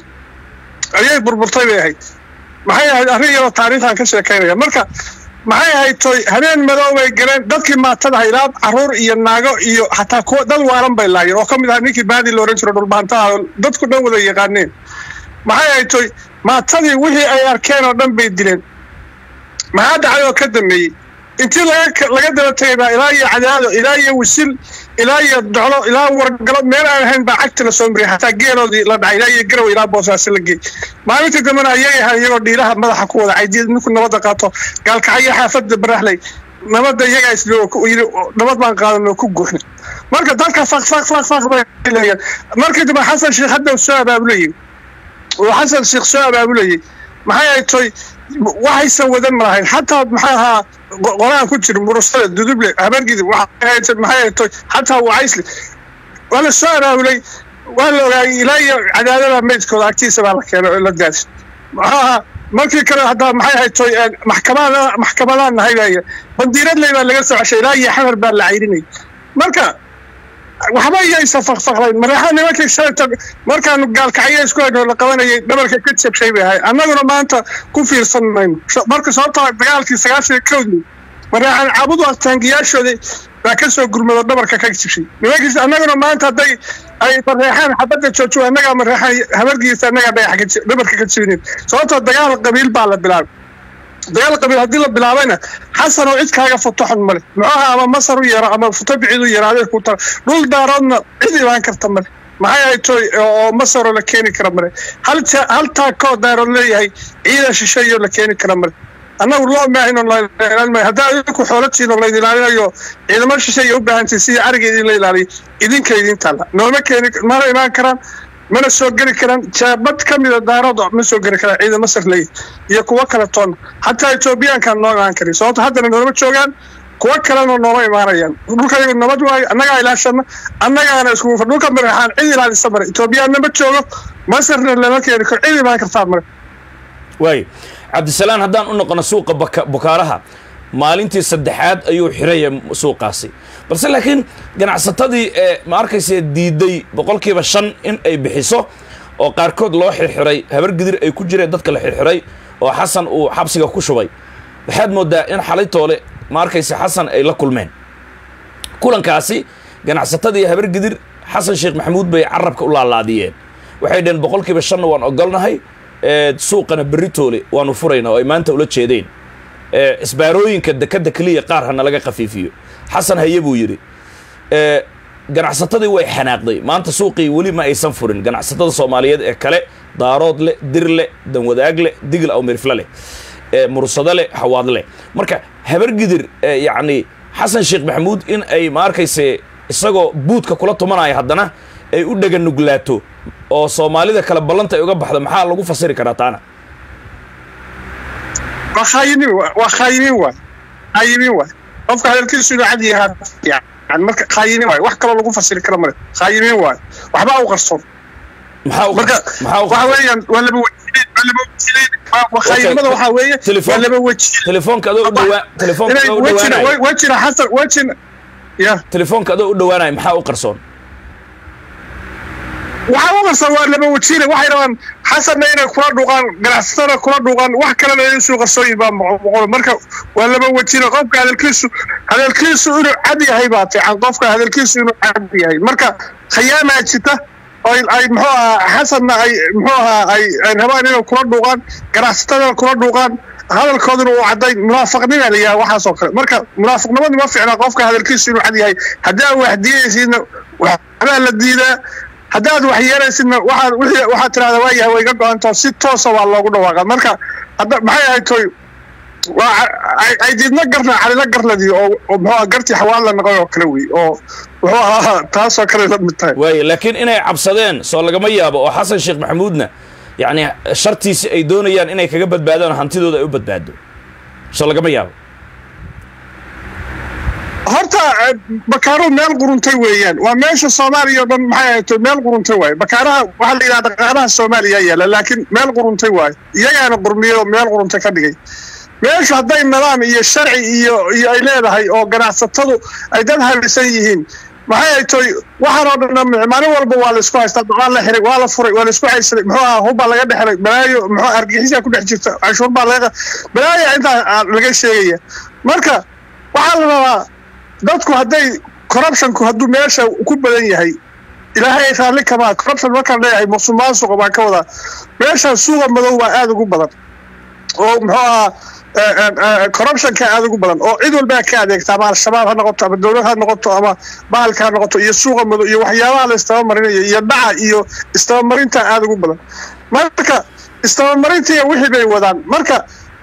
أيه بربرتي بهاي ما هي هي تاريخ عن كل كينيا مركز maxay ahayd toy habeen madow ay galeen dadkii maatada haylaad caruur iyo naago iyo hataa kuwa dad waaran bay laayeen oo kamid ah ninkii baadi loo oran jiray dhulbaantaha dadku dhan wada yaqaaneen maxay ahayd toy maatadii wixii ay arkeen oo dhan bay dileen maxaa dhacay oo ka dambeeyay intii laga laga daba tagay baa ilaa iyo cadaado ilaa iyo wisil ilaa iyo doclo ilaa wargalo meel aan ahayn baa cagta la soo mariyay hataa geeloodii la dhacay ilaa iyo garow ilaa boosaasi la geeyay maalintii dambana ayay ahaan iyagoo dhiilaha madaxa ku wada caydiyad ninku nabadda qaato gaalkacyo xaafadda baraxley nabadda iyagaa islo nabad baan qaadanoo ku guuxnay marka dadka faq faq faq faq bay leeyeen markii dambe xasan sheekh hadda soo abaabulayay oo xasan sheekh soo abaabulayay maxay ay toy waxaysan wadan malahayn hataa maxay ahaa qoraan ku jira murusada duduble habargidi waxay maxay ay toy hataa wacaysli wala soo abaabulay wala ogaay ilaa iyo cadaadada meedkooda agtiisa baa la keenay oo la gaadhay maxaa markii kale hadaa maxay ahayd toy maxkamada maxkamadaan nahaybaya bandiirad leeyahay laga soo cashay ilaa iyo xamar baa la cayrinay marka waxba ay safaqfaqlayn maraha nimankii shayta markaan gaalkacyo isku hayno la qabanayay dhabarka ka jabshay bay ahay annaguna maanta ku fiirsanayno marka sababta dagaalkii sagaashan kowdii marahan cabudu astaangiyaashooda baa ka soo gurmado dhabarka ka jabshay nimankii annaguna maanta haday ay farxaan xabada joojo annaga marahan habargiisa annaga dhagax dhabarka ka jabinay sababta dagaal qabiil baa la bilaabay dagaal qabiil hadii la bilaabayna xasan oo cid kaaga fataxan male maxaa ama masar u yara ama fatabiidu yaraade ku tar dhul daaradna cid ilaan karta male maxay ay toy oo masar la keeni kara male hal hal ta ko daaro leeyahay ciidan shisheeyo la keeni kara male annagu loo maahino la hadaa ku xoolatiin la ilaalinayo ciidamada shisheeyo u baahantay si arigeedii la ilaaliyo idinka idin tala nooma keeni ma imaan karaan mana soo gari karaan jaabad kamid ah daarado ma soo gari karaan ciidamada Masar leey iyo kuwa kale toon hatta Ethiopia-kan noo aan karin sababta haddana nooma joogaan kuwa kale nooma imaanayaan dhulkayga nabad waay annaga ilaashana annagaana isku dhulka marahan cid ilaalisa mar Ethiopia-na ma joogo Masarna lama keeni karo cid imaan kartaa mar way Cabdisalaam haddaan u noqono suuqa bukaaraha maalintii saddexaad ayuu xiraya suuqaasi balse laakiin ganacsatadii ee ma arkaysa diiday boqolkiiba shan in ay bixiso oo qaarkood loo xirxiray habar gidir ay ku jireen dadka la xirxiray oo xasan uu xabsiga ku shubay waxaad moodaa in xalay toole ma arkaysa xasan ay la kulmeen kulankaasi ganacsatadii habar gidir xasan sheekh maxamuud bay carabka u laalaadiyeen waxay dheen boqolkiiba shan waan ogolnahay ee suuqana berri toole waanu furaynaa oo ay maanta ula jeedeen ee isbaarooyinka dekada kaliya qaar hana laga qafiifiyo xasan haye buu yiri ee ganacsatadii way xanaaqday maanta suuqii wali ma aysan furin ganacsatada Soomaaliyeed ee kale daarood le dir le dan wadaag le digil aw mirfla le ee mursada le xawaad le marka habar gidir yaani xasan sheekh maxamuud in ay ma arkayse isagoo buudka kula tumanaya haddana ay u dhagan nuglaato oo Soomaalida kala ballanta ay uga baxdo maxaa lagu fasiri karaa taana وخاينين وخاينين و خاينين و qofka hadalkiisu inuu cad yahay yani marka khayini way wax kale lagu fasiri karo male khayini way waxba u qarsoon maxaa marka waxa weeyaan wala wajilin wala wajilin wa khayimada waxa weeye wala wajilin telefoonka adoo u dhawaa telefoonka adoo u dhawaanay wajina xasan wajina ya telefoonka adoo u dhawaanay maxaa u qarsoon waxa uu qarsoon waa laba wajilin waxay rabaan xasan inay kula dhuqaan ganacsatada kula dhuqaan wax kale ay soo qarsooyin baa marka waa laba wajilin qofka hadalkiisu hadalkiisu inuu cad yahay baa taan qofka hadalkiisu inuu cad yahay marka khiyaama jirta ay ay muxuu ahaa xasanna ay muxuu ahaa ay ay rabaan inay kula dhuqaan ganacsatada kula dhuqaan hadalkooduna uu caday munaafiqnimo leeyahay waxa soo kale marka munaafiqnimadu ma fiicna qofka hadalkiisu inuu cad yahay hadaa wax diidaysiina waxa la diidaa hadaad wax yeelaysidna waxa waxa tiraada waa yahay way ga go'anto si toos ah waa loogu dhawaaqaa marka hadda maxay ahayd toy waa ay diidna garna calila garladii oo muxuu garti xawaan la noqon oo kale weey oo wuxuu ahaa taas oo kale la mid tahay way laakiin inay cabsadeen soo lagama yaabo oo xasan sheekh maxamuudna yaani shartiisi ay doonayaan inay kaga badbaadaan hantidooda ay u badbaado soo lagama yaabo horta bakaaro meel quruntay weeyaan waa meesha Soomaaliya dhan maxay ahayd meel quruntay way bakaaraha waxa la yiraahdaa dhaqaalaha Soomaaliya yaala laakiin meel quruntay way iyagana qurmiyo meel quruntay ka dhigay meesha haday nidaam iyo sharci iyo iyo ay leedahay oo ganacsatadu ay dad halisan yihiin maxay ahayd waxa oo dhan maalin walba waa la isku haystaa waa la xiray waa la furay waa la isku haysaday muxuu ahaa hubba laga dhaxlay balaayo muxuu argixisha ku dhex jirta cashuur baa laga balaayo inta laga sheegaya marka waxa la rabaa dadku haday corruption ku haduu meesha ku badan yahay ilaahay raali kama corruption marka leeyahay musuqmaasuq baa ka wada meesha suuqa madow waa aad ugu badan oo muxuu corruption ka aad ugu badan oo cid walba ka adeegta ama shabaab ha noqoto ama dawlad ha noqoto ama bahalka ha noqoto iyo suuqa madow iyo waxyaabaha la isticmaalinayo iyo dhaca iyo isticmaalinta aad ugu badan marka isticmaalinta wixii bay wadaan marka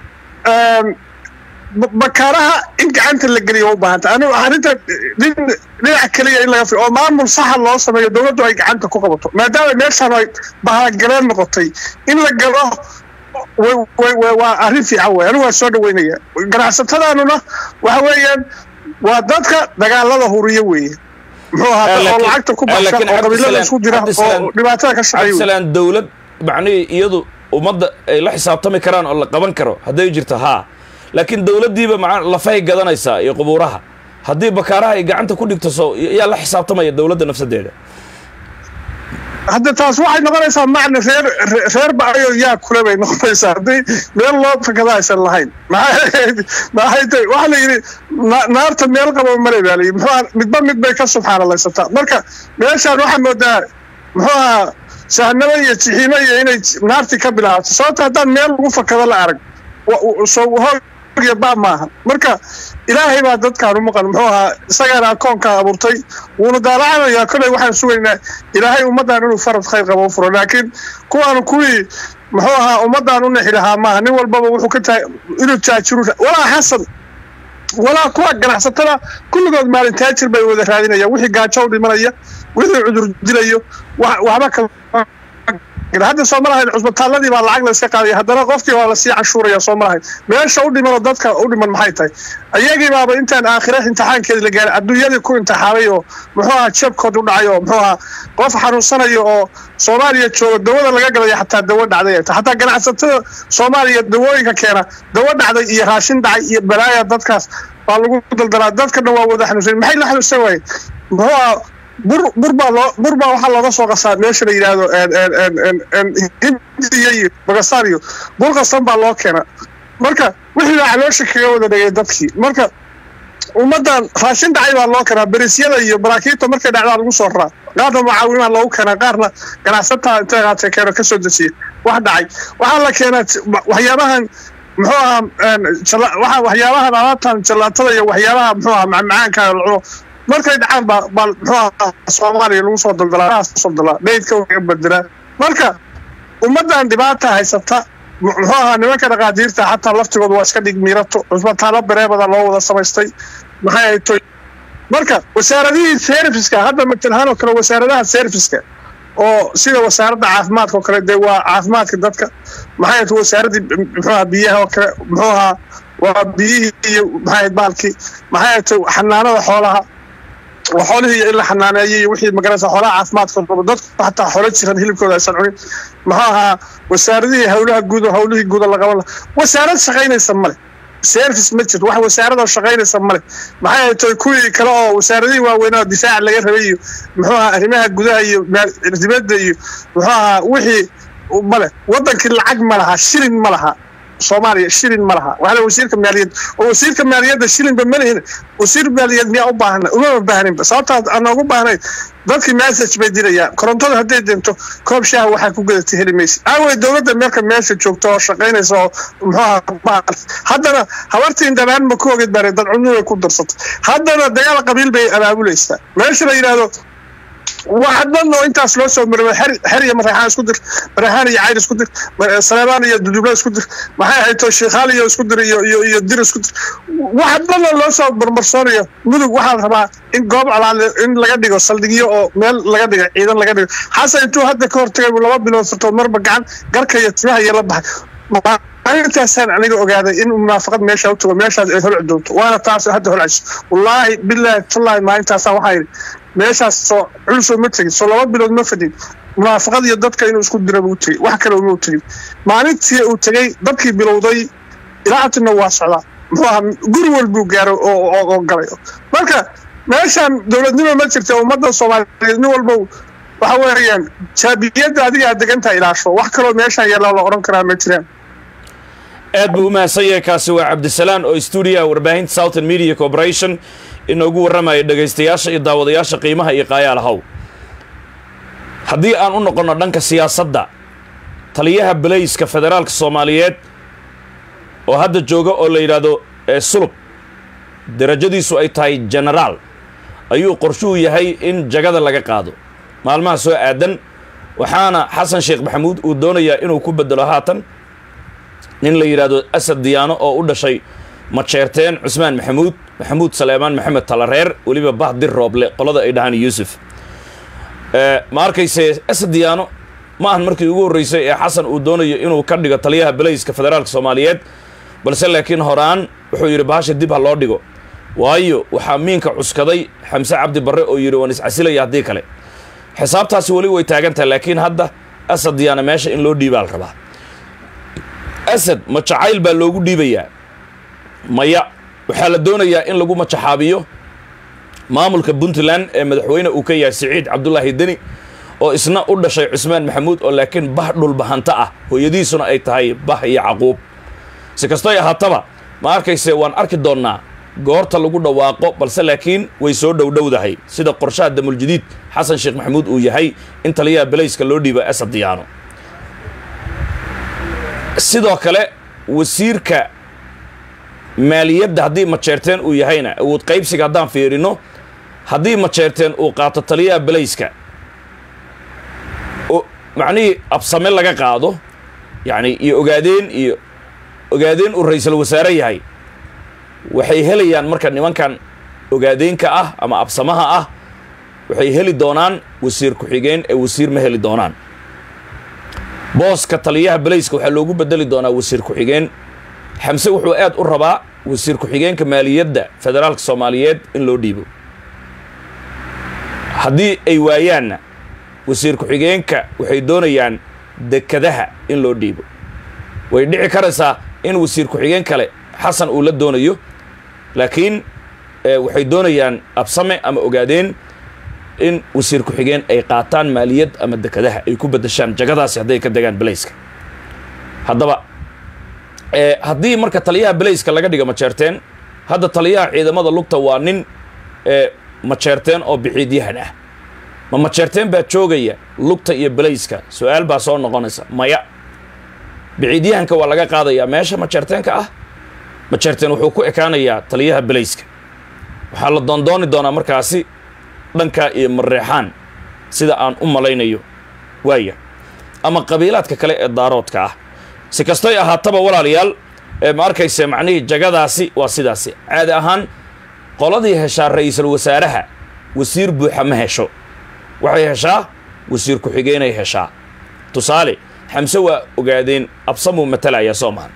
bakaaraha in gacanta la geliyo u baahanta anigu arinta dhinaca kaliya in laga fiiro oo maamul sax loo sameeyo dawladdu ay gacanta ku qabato maadaama meeshan ay bahagaleen noqotay in la galo way way waa arrin fiican way anigu waa soo dhaweynaya ganacsatadaanuna waxa weeyaan waa dadka dagaalada huriyo weeye muxuu ahaa oo lacagta ku baxsha oo qabiilada isku jira oo dhibaatada ka shaqeeyo aslan dawlad macnii iyadu ummadda ay la xisaabtami karaan oo la qaban karo haday jirto haa laakiin dawladdiiba macna la fay gadanaysa iyo qubuuraha hadii bakaaraha ay gacanta ku dhigto soo yaa la xisaabtamaya dawladda nafsadeeda hadda taas waxay noqonaysaa macna reer reer baayo yaa kula bay noqonaysaa hadii meel loo fakadaysan lahayn maxay maxay waxa la yiri naarta meel qabo maray baalay muxuu midba mid bay ka subxaanallaysataa marka meeshaan waxa moodaa muxuu sahnaba iyo jixiima iyo inay naarti ka bilaabato sababta haddaan meel lagu fakado la arag soo hoog baa maaha marka ilaahay baa dadkaan u maqan muxuu ahaa isagana akoonka abuurtay wuuna daalacanaya kolay waxaan sugaynaa ilaahay ummadaan inuu farad khayr qabo u furo laakiin kuwaan kuwii muxuu ahaa ummadaan u nixi lahaa maaha nin walbaba wuxuu ka tahay inuu jaajiru walaa xasan walaa kuwa ganacsatada kulligood maalin taajir bay wada raadinayaan wixii gaajo u dhimanaya wixii cudur dilayo waxba kale إذا هذا صومالها العصبة الذي ما العقل استقال هذا قفتي ولا سي عشورة يا صومالها ما شودي من ضدك أودي من محيطي أيجي بابا أنت آخره امتحان كذا اللي قال الدنيا اللي كون امتحانيه محوها شاب كودون عيو محوها قف حنوصنا يو صوماليا شو الدولة اللي قال حتى الدولة عادية حتى جنا ست صوماليا الدولة كنا دولة عادية يهاشين دعي بلايا ضدك قالوا قدر درا ضدك النواب وده حنوسين محل حنو سوي محوها بر بربا بربا waxaa laga soo qasaa meesha la yiraahdo en en en en hindiyay bagasaariyo burka sanba loo keena marka wixii la caloosha kaga wada dhigay dadkii marka ummadan raashin dhacay baa loo keenaa bariisyada iyo baraakiinta markay dhacdaan lagu soo raraa qaarna mucaawinaha loogu keenaa qaarna ganacsatada inta qaatay keeno ka soo dejiya wax dhacay waxaa la keenaa waxyaabahan muxuu ahaa waxa waxyaabahan alaabtan jalaatada iyo waxyaabaha muxuu ahaa macmacaanka la cuno markay dhacaan ba muxuu Soomaaliya lagu soo daldalaa soo daldalaa deydka uga bedela marka ummadan dhibaata haysata muxuu ahaa nimanka dhaqaadiirta xataa laftigooda waa iska dhig miirato cusbitaalo bareebada loo wada samaystay maxay ay toy marka wasaaradihii serviceka hadda matalahan oo kale wasaaradaha serviceka oo sida wasaaradda caafimaadka oo kale de waa caafimaadka dadka maxay ay wasaaradii muxuu ahaa biyaha oo kale muxuu ahaa waa biyihii maxay baalki maxay ay xanaanada xoolaha وحوله إلا حنانا يي وحي مقرسة حولا عافمات كنت حتى حولت شيخان هيلب كودا يسانعوني محاها وساردي هولوها قودو هولوهي قودو الله قبل وسارد شغينا يسمالي سيرفس مجد واحد وسارد شغينا يسمالي محاها تويكوي كلاو وساردي واوينا دفاع اللي يرهبيو محاها أهمها قودها يو ارتباد يو محاها وحي وماله ودنك العق مالها شيرين مالها Soomaaliya shilin malaha waxa wasiirka maaliyad oo wasiirka maaliyadda shilin ba malahin wasiir maaliyad miyaa u baahan uma baahanin sababta aan ugu baahnay dadkii message bay dirayaan korontada haday deento koob shaah waxa ku gadatay helimaysi away dawladda marka meesha joogto oo shaqeynayso muxuu haddana habartii indabaan ma ku ogid bare dad cunno ku darsatay haddana dagaal qabiil bay abaabulaysaa meesha la yiraahdo وحدنا أنت أصله سو مر حر حرية مريحان سكدر مريحان يعيد سكدر سليمان يدودبلا سكدر ما هي هيتو شيخالي سكدر يدير سكدر وحدنا الله سو برمرسونيا مدق واحد ربا إن قام على إن لقدي قصل دقيقة أو مال لقدي إذا لقدي حاسة أنتو هذا كورتك ولا ما بينو صرتوا مر بقعان قرك يتبعها يلبح أنت سان عنيق أجاده إن منافقات ماشى وتو ماشى هل عدوت وأنا تعرف هذا هو العش والله بالله والله ما أنت سوا حير ماشى صو علسو متري صلوات بلود مفدي منافقات يدك إنه يسكت دربوتي وحكى له موتري ما أنت وتجي ضبك بلودي إلى النواس على هو جرو البوجار أو أو أو جريء مركا ماشى دولتنا ما ترتي ومدة صومال نول بو وحواريان شابيات هذه هذا أنت إلى عشرة وحكى له ماشى يلا الله قرن كلام مترين aad buu mahadsanyahay kaasi waa cabdisalaan oo stuudiyaha warbaahinta Southern Media Corporation inoogu warramaya dhagaystayaasha iyo daawadayaasha qiimaha iyo qayaalahow haddii aan u noqono dhanka siyaasadda taliyaha Booliiska Federaalka Soomaaliyeed oo hadda jooga oo la yiraahdo sulub darajadiisu ay tahay general ayuu qorshuhu yahay in jagada laga qaado maalmaha soo aadan waxaana Xasan Sheekh Maxamuud uu doonayaa inuu ku bedelo haatan nin la yiraahdo Asad Diyaano oo u dhashay Macheerteen Cusmaan Maxamuud Maxamuud Saleymaan Maxamed Talareer waliba Bahdir Rooble qolada ay dhahan Yuusuf ee ma arkayse Asad Diyaano ma ahan markii ugu horeysay ee Xasan uu doonayo inuu ka dhigo taliyaha Booliiska Federaalka Soomaaliyeed balse laakiin horaan wuxuu yiri baasha dib ha loo dhigo waayo waxa miinka cuskaday Xamse Cabdi Barre oo yiri waan is casilaya hadii kale xisaabtaasi wali way taagantahay laakiin hadda Asad Diyaano meesha in loo dhiibaal rabaa أسد ما تعايل باللوجو دي بيا مايا وحالة دونا يا إن لجو ما تحابيه معمول كبنتلان مدحوينا وكيا سعيد عبد الله الدني أو إسنا أرد شيء عثمان محمود ولكن بحر البهنتاء هو يدي سنا أي تهاي بح يعقوب سكستايا هطبا ما أركي سوان أركي دونا جورت لجو دواقو بس لكن ويسود دو دو ده هي سيدا قرشات دم الجديد حسن شيخ محمود ويهي أنت ليا بلايس كلودي بأسد ديانو sidoo kale wasiirka maaliyadda hadii Macheerteen uu yahayna awood qaybsiga hadaan fiirino hadii Macheerteen uu qaato taliyaha Booliiska oo macni absame laga qaado yaani iyo ogaadeen iyo ogaadeen uu ra'iisul wasaare yahay waxay helayaan marka nimankan ogaadeenka ah ama absamaha ah waxay heli doonaan wasiir ku xigeen ee wasiir ma heli doonaan booska taliyaha balayska waxaa loogu bedeli doonaa wasiir ku-xigeen xamse wuxuu aad u rabaa wasiir ku-xigeenka maaliyadda federaalka soomaaliyeed in loo dhiibo haddii ay waayaanna wasiir ku-xigeenka waxay doonayaan dekadaha in loo dhiibo way dhici karaysaa in wasiir ku-xigeen kale xasan uu la doonayo laakiin waxay doonayaan absame ama ogaadeen in wasiir ku-xigeen ay qaataan maaliyad ama dekadaha ay ku bedeshaan jagadaasi hadday ka degaan balayska haddaba haddii marka taliyaha balayska laga dhigo majeerteen hadda taliyaha ciidamada lugta waa nin majeerteen oo bixiidyahan ah ma majeerteen baa joogaya lugta iyo balayska su-aal baa soo noqonaysa maya bixiidyahanka waa laga qaadayaa meesha majeerteenka ah majeerteen wuxuu ku ekaanayaa taliyaha balayska waxaa la doondooni doonaa markaasi dhankaa iyo mareexaan sida aan u malaynayo waaya ama qabiilaadka kale ee daaroodka ah si kastoy ahaataba walaalayaal ma arkayse macnihii jagadaasi waa sidaasi caadi ahaan qoladii heshaa ra-iisul wasaaraha wasiir buuxa ma hesho waxay heshaa wasiir ku-xigeenay heshaa tusaale xamse waa ogaadeen absamuu matalaya soo mahan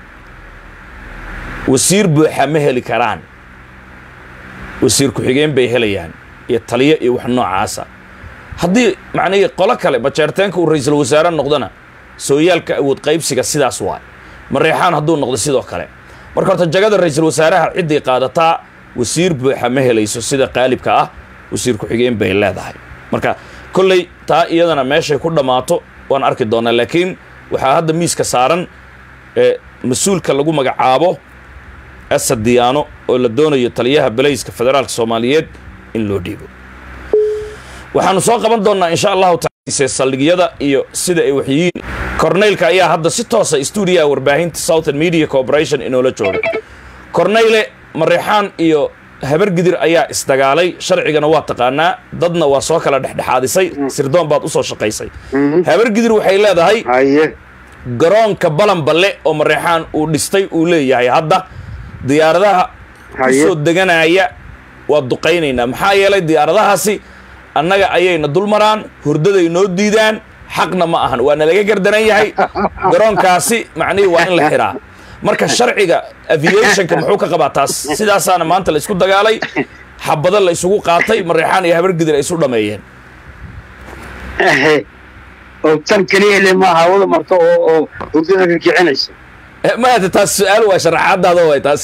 wasiir buuxa ma heli karaan wasiir ku-xigeen bay helayaan iyo taliyo iyo wax noocaasa haddii macnihii qolo kale majeerteenka uu ra-iisul wasaare noqdona sooyaalka awood qaybsiga sidaas waay mareexaan hadduu noqdo sidoo kale marka horta jagada ra-iisul wasaaraha ciddii qaadataa wasiir buuxa ma helayso sida qaalibka ah wasiir ku-xigeen bay leedahay marka kolley taa iyadana meeshay ku dhammaato waan arki doonaa laakiin waxaa hadda miiska saaran mas-uulka lagu magacaabo asad diyaano oo la doonayo taliyaha balayska federaalka soomaaliyeed in loo dhiibo waxaanu soo qaban doonnaa insha allahu taala saldhigyada iyo sida ay waxyihiin corneylka ayaa hadda si toosa stuudiyaha warbaahinta southern media corporation inoola jooga corneyle mareexaan iyo habargidir ayaa isdagaalay sharcigana waa taqaanaa dadna waa soo kala dhexdhexaadisay sirdoon baad usoo shaqaysay habargidir waxay leedahay garoonka balanballe oo mareexaan uu dhistay uu leeyahay hadda diyaaradaha kusoo deganaya waa duqaynaynaa maxaa yeelay diyaaradahaasi annaga ayayna dul maraan hurdaday noo diidaan xaqna ma ahan waana laga gardaran yahay garoonkaasi macnihii waa in la xiraa marka sharciga aviationka muxuu ka qabaa taas sidaasaana maanta la isku dagaalay xabado la isugu qaatay mareexaan iyo habargidir ay isu dhameeyeen oo tan kaliya le ma hawada marto oo oo hurdada ka kicinaysa ma hada taas su'aal waa sharaxaadaada way taas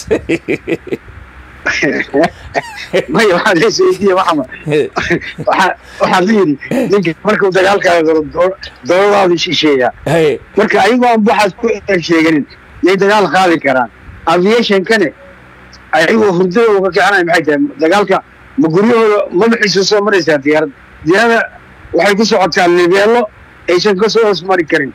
ما يوحد ليس يديه محمد وحضيري دينك مركو دقالك دولار هذا شيء شيء مركو أيوة بحث كل شيء قرين يدقال خالي كران أفيشن كنه أيوة هردو وكأنا محيط دقالك مقريه ما بحسوا سمري ساتيار ديانا وحيكسوا عطان اللي بيالله إيشان كسوا اسماري كرين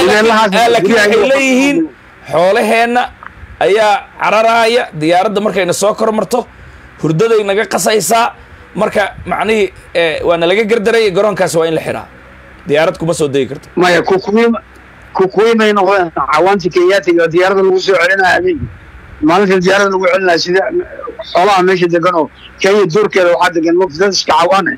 هلا إليهين حولهن ayaa cararaaya diyaaradda markayna soo kor marto hurdaday naga qasaysaa marka macnihii waana laga gardarayay garoonkaas waa in la xiraa diyaarad kuma soo degi karto maya kukuima kukuima ay noqdeen cawaanti kenyaatiga diyaaradda lagu soo celinaya habeenki maalinta diyaaradda lagu celinaya sida xoolaha meesha degan oo kenya duurkeeda waxaa degan dad iska cawaana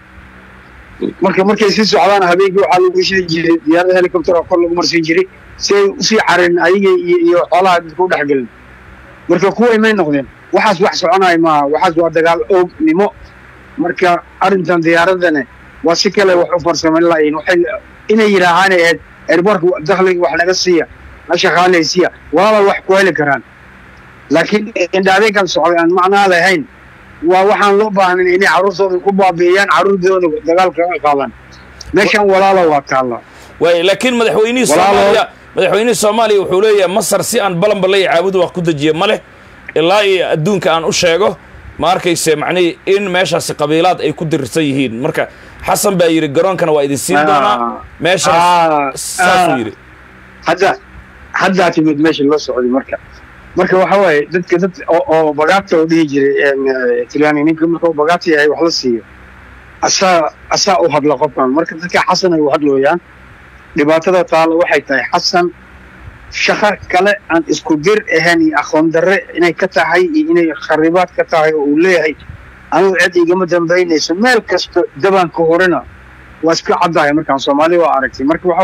marka markay sii socdaan habeenkii waxaa lagu shidi jiray diyaaradda helicopter oo kor lagu marsiin jiray si ay usii carin ayaga iyo xoolaha dadku dhex gelin marka kuwa imay noqdeen waxaas wax soconay ma waxaas waa dagaal oognimo marka arintan diyaaradana waa si kale wax u farsameyn lahayn waxay inay yiraahaan ay airport dakhliga wax laga siiya la shaqaalaysiya wala wax ku heli karaan laakiin indhaadeen kan socday aan macnaa lahayn waa waxaan loo baahnay inay caruurtooda ku baabiiyaan caruurtooda dagaalka qaadan meeshan walaalo waa taala way laakiin madaxweynihii Soomaaliya madaxweynaha Soomaaliya wuxuu leeyahay Masar si aan balanbalay caabudu wax ku dajiyo male ilaa iyo adduunka aan u sheego ma arkayse macnii in meeshaas qabiilad ay ku dirsan yihiin marka xasan baa yiri garoonkana waa idin siin doonaa meeshaas saasuu yiri hadda hadda timid meesha loo socday marka marka waxa way dadka dad oo bagaadka u dhigi jiray ee Talyaani ninka markuu bagaadka yahay wax la siiyo asaa asaa u hadla qofkan marka dadka xasan ay u hadlooyaan dhibaatada taalo waxay tahay xasan shaqo kale aan isku dir ahayn aqoon darre inay ka tahay inay kharibaad ka tahay oo leeyahay anigu cid igama dambeynayso meel kasta dabanka horena waa iska cadahay markaan Soomaali waa aragtay marka waxa way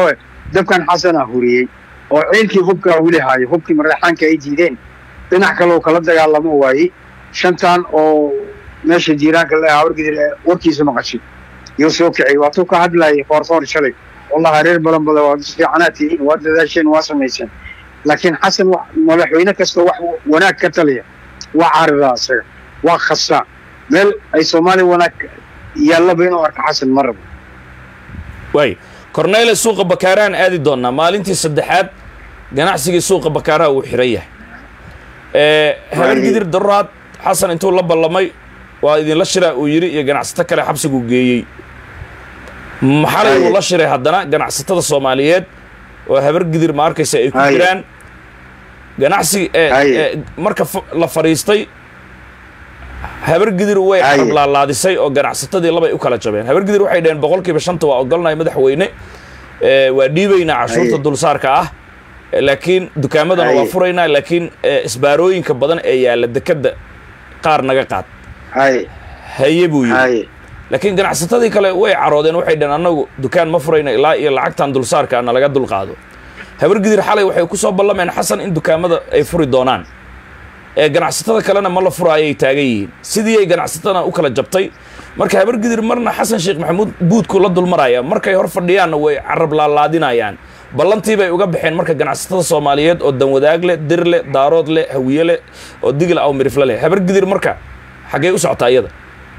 dabkan xasana huriyey oo ciilkii hubkaa weli haayo hubkii mareexaanka ay diideen dhinac kaloo kala dagaalamo waayey shantan oo meesha jiiraanka le habargidir warkiisa maqashay iyo soo kicay waatuu ka hadlayay qoorqoor shalay wallahi reer balan badan waa fiicanaad tihiin waa dadaasheen waa samayseen laakiin xasan madaxweyne kasta wax wanaag ka taliya waa caaridaa isaga waa khasaa meel ay soomaaliya wanaag yaalaba inuu arka xasan ma rabo waay cornele suuqa bakaaraan aadi doonaa maalintii saddexaad ganacsigii suuqa bakaaraha uu xiran yahay habargidir daraad xasan intuu la ballamay waa idinla shiraa uu yidhi iyo ganacsato kale xabsiguu geeyey maxalay uu la shiray haddana ganacsatada soomaaliyeed oo habargidir ma arkaysa ay ku jiraan ganacsi marka la fadhiistay habargidir way carablaalaadisay oo ganacsatadii labay u kala jabeen habargidir waxay dhaheen boqolkiiba shanta waa ogolnahay madaxweyne waa dhiibaynaa cashuurta dulsaarka ah laakiin dukaamadana waa furaynaa laakiin isbaarooyinka badan ee yaalla dekadda qaar naga qaad haye buu yidhi laakiin ganacsatadii kale way caroodeen waxay dhaheen annagu dukaan ma furayna ilaa iyo lacagtan dulsaarka na laga dulqaado habargidir xalay waxay ku soo ballameen xasan in dukaamada ay furi doonaan ee ganacsatada kalena ma la furaayay taagan yihiin sidii ay ganacsatadana u kala jabtay marka habargidir marna xasan sheekh maxamuud buudku la dulmaraya markay hor fadhiyaanna way carab laalaadinayaan ballantii bay uga baxeen marka ganacsatada soomaaliyeed oo danwadaag leh dir leh daarood leh hawiye leh oo digla aw mirifle leh habargidir marka xaggee u socotaa iyada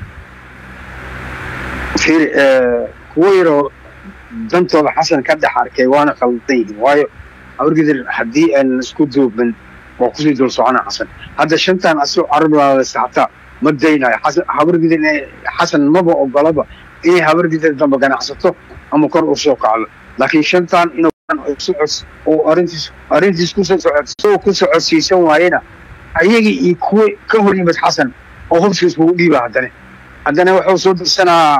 fiir kuwa yaroo dantooda xasan ka dhex arkay waana khaldan yihiin waayo habargidir haddii aan isku duubin waa kusii dul socona xasan hadda shantan asoo carablaadaysa hataa ma daynayo xasan habargidir xasan maba ogolaba inay habargidir dambe ganacsato ama kor u soo kacdo laakiin shantan inuu oo arrintiis arrintiis ku soo socodso ku socodsiisan waayena ayagii iyo kuwa ka hor yimid xasan oo hubsiis ugu dhiiba haddana haddana wuxuu soo dirsanaa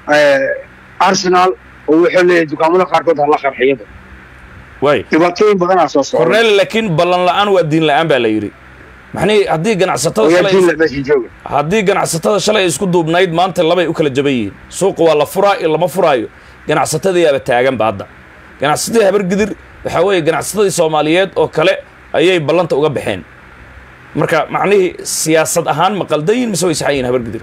arsenal oo wuxuu leeyahay dukaamada qaarkood hala qarxiyada way dhibaatooyin badanaa soo socda cornele laakiin ballan la'aan waa diin la'aan baa la yidhi maxnii haddii ganacsatada shalay haddii ganacsatada shalay isku duubnayd maanta labay u kala jaban yihiin suuqa waa la furaa iyo lama furaayo ganacsatadiiaba taaganba hadda ganacsatada habargidir waxaa weeye ganacsatadii soomaaliyeed oo kale ayay ballanta uga baxeen marka macnihii siyaasad ahaan ma qaldan yihin mise way saxan yihin habargidir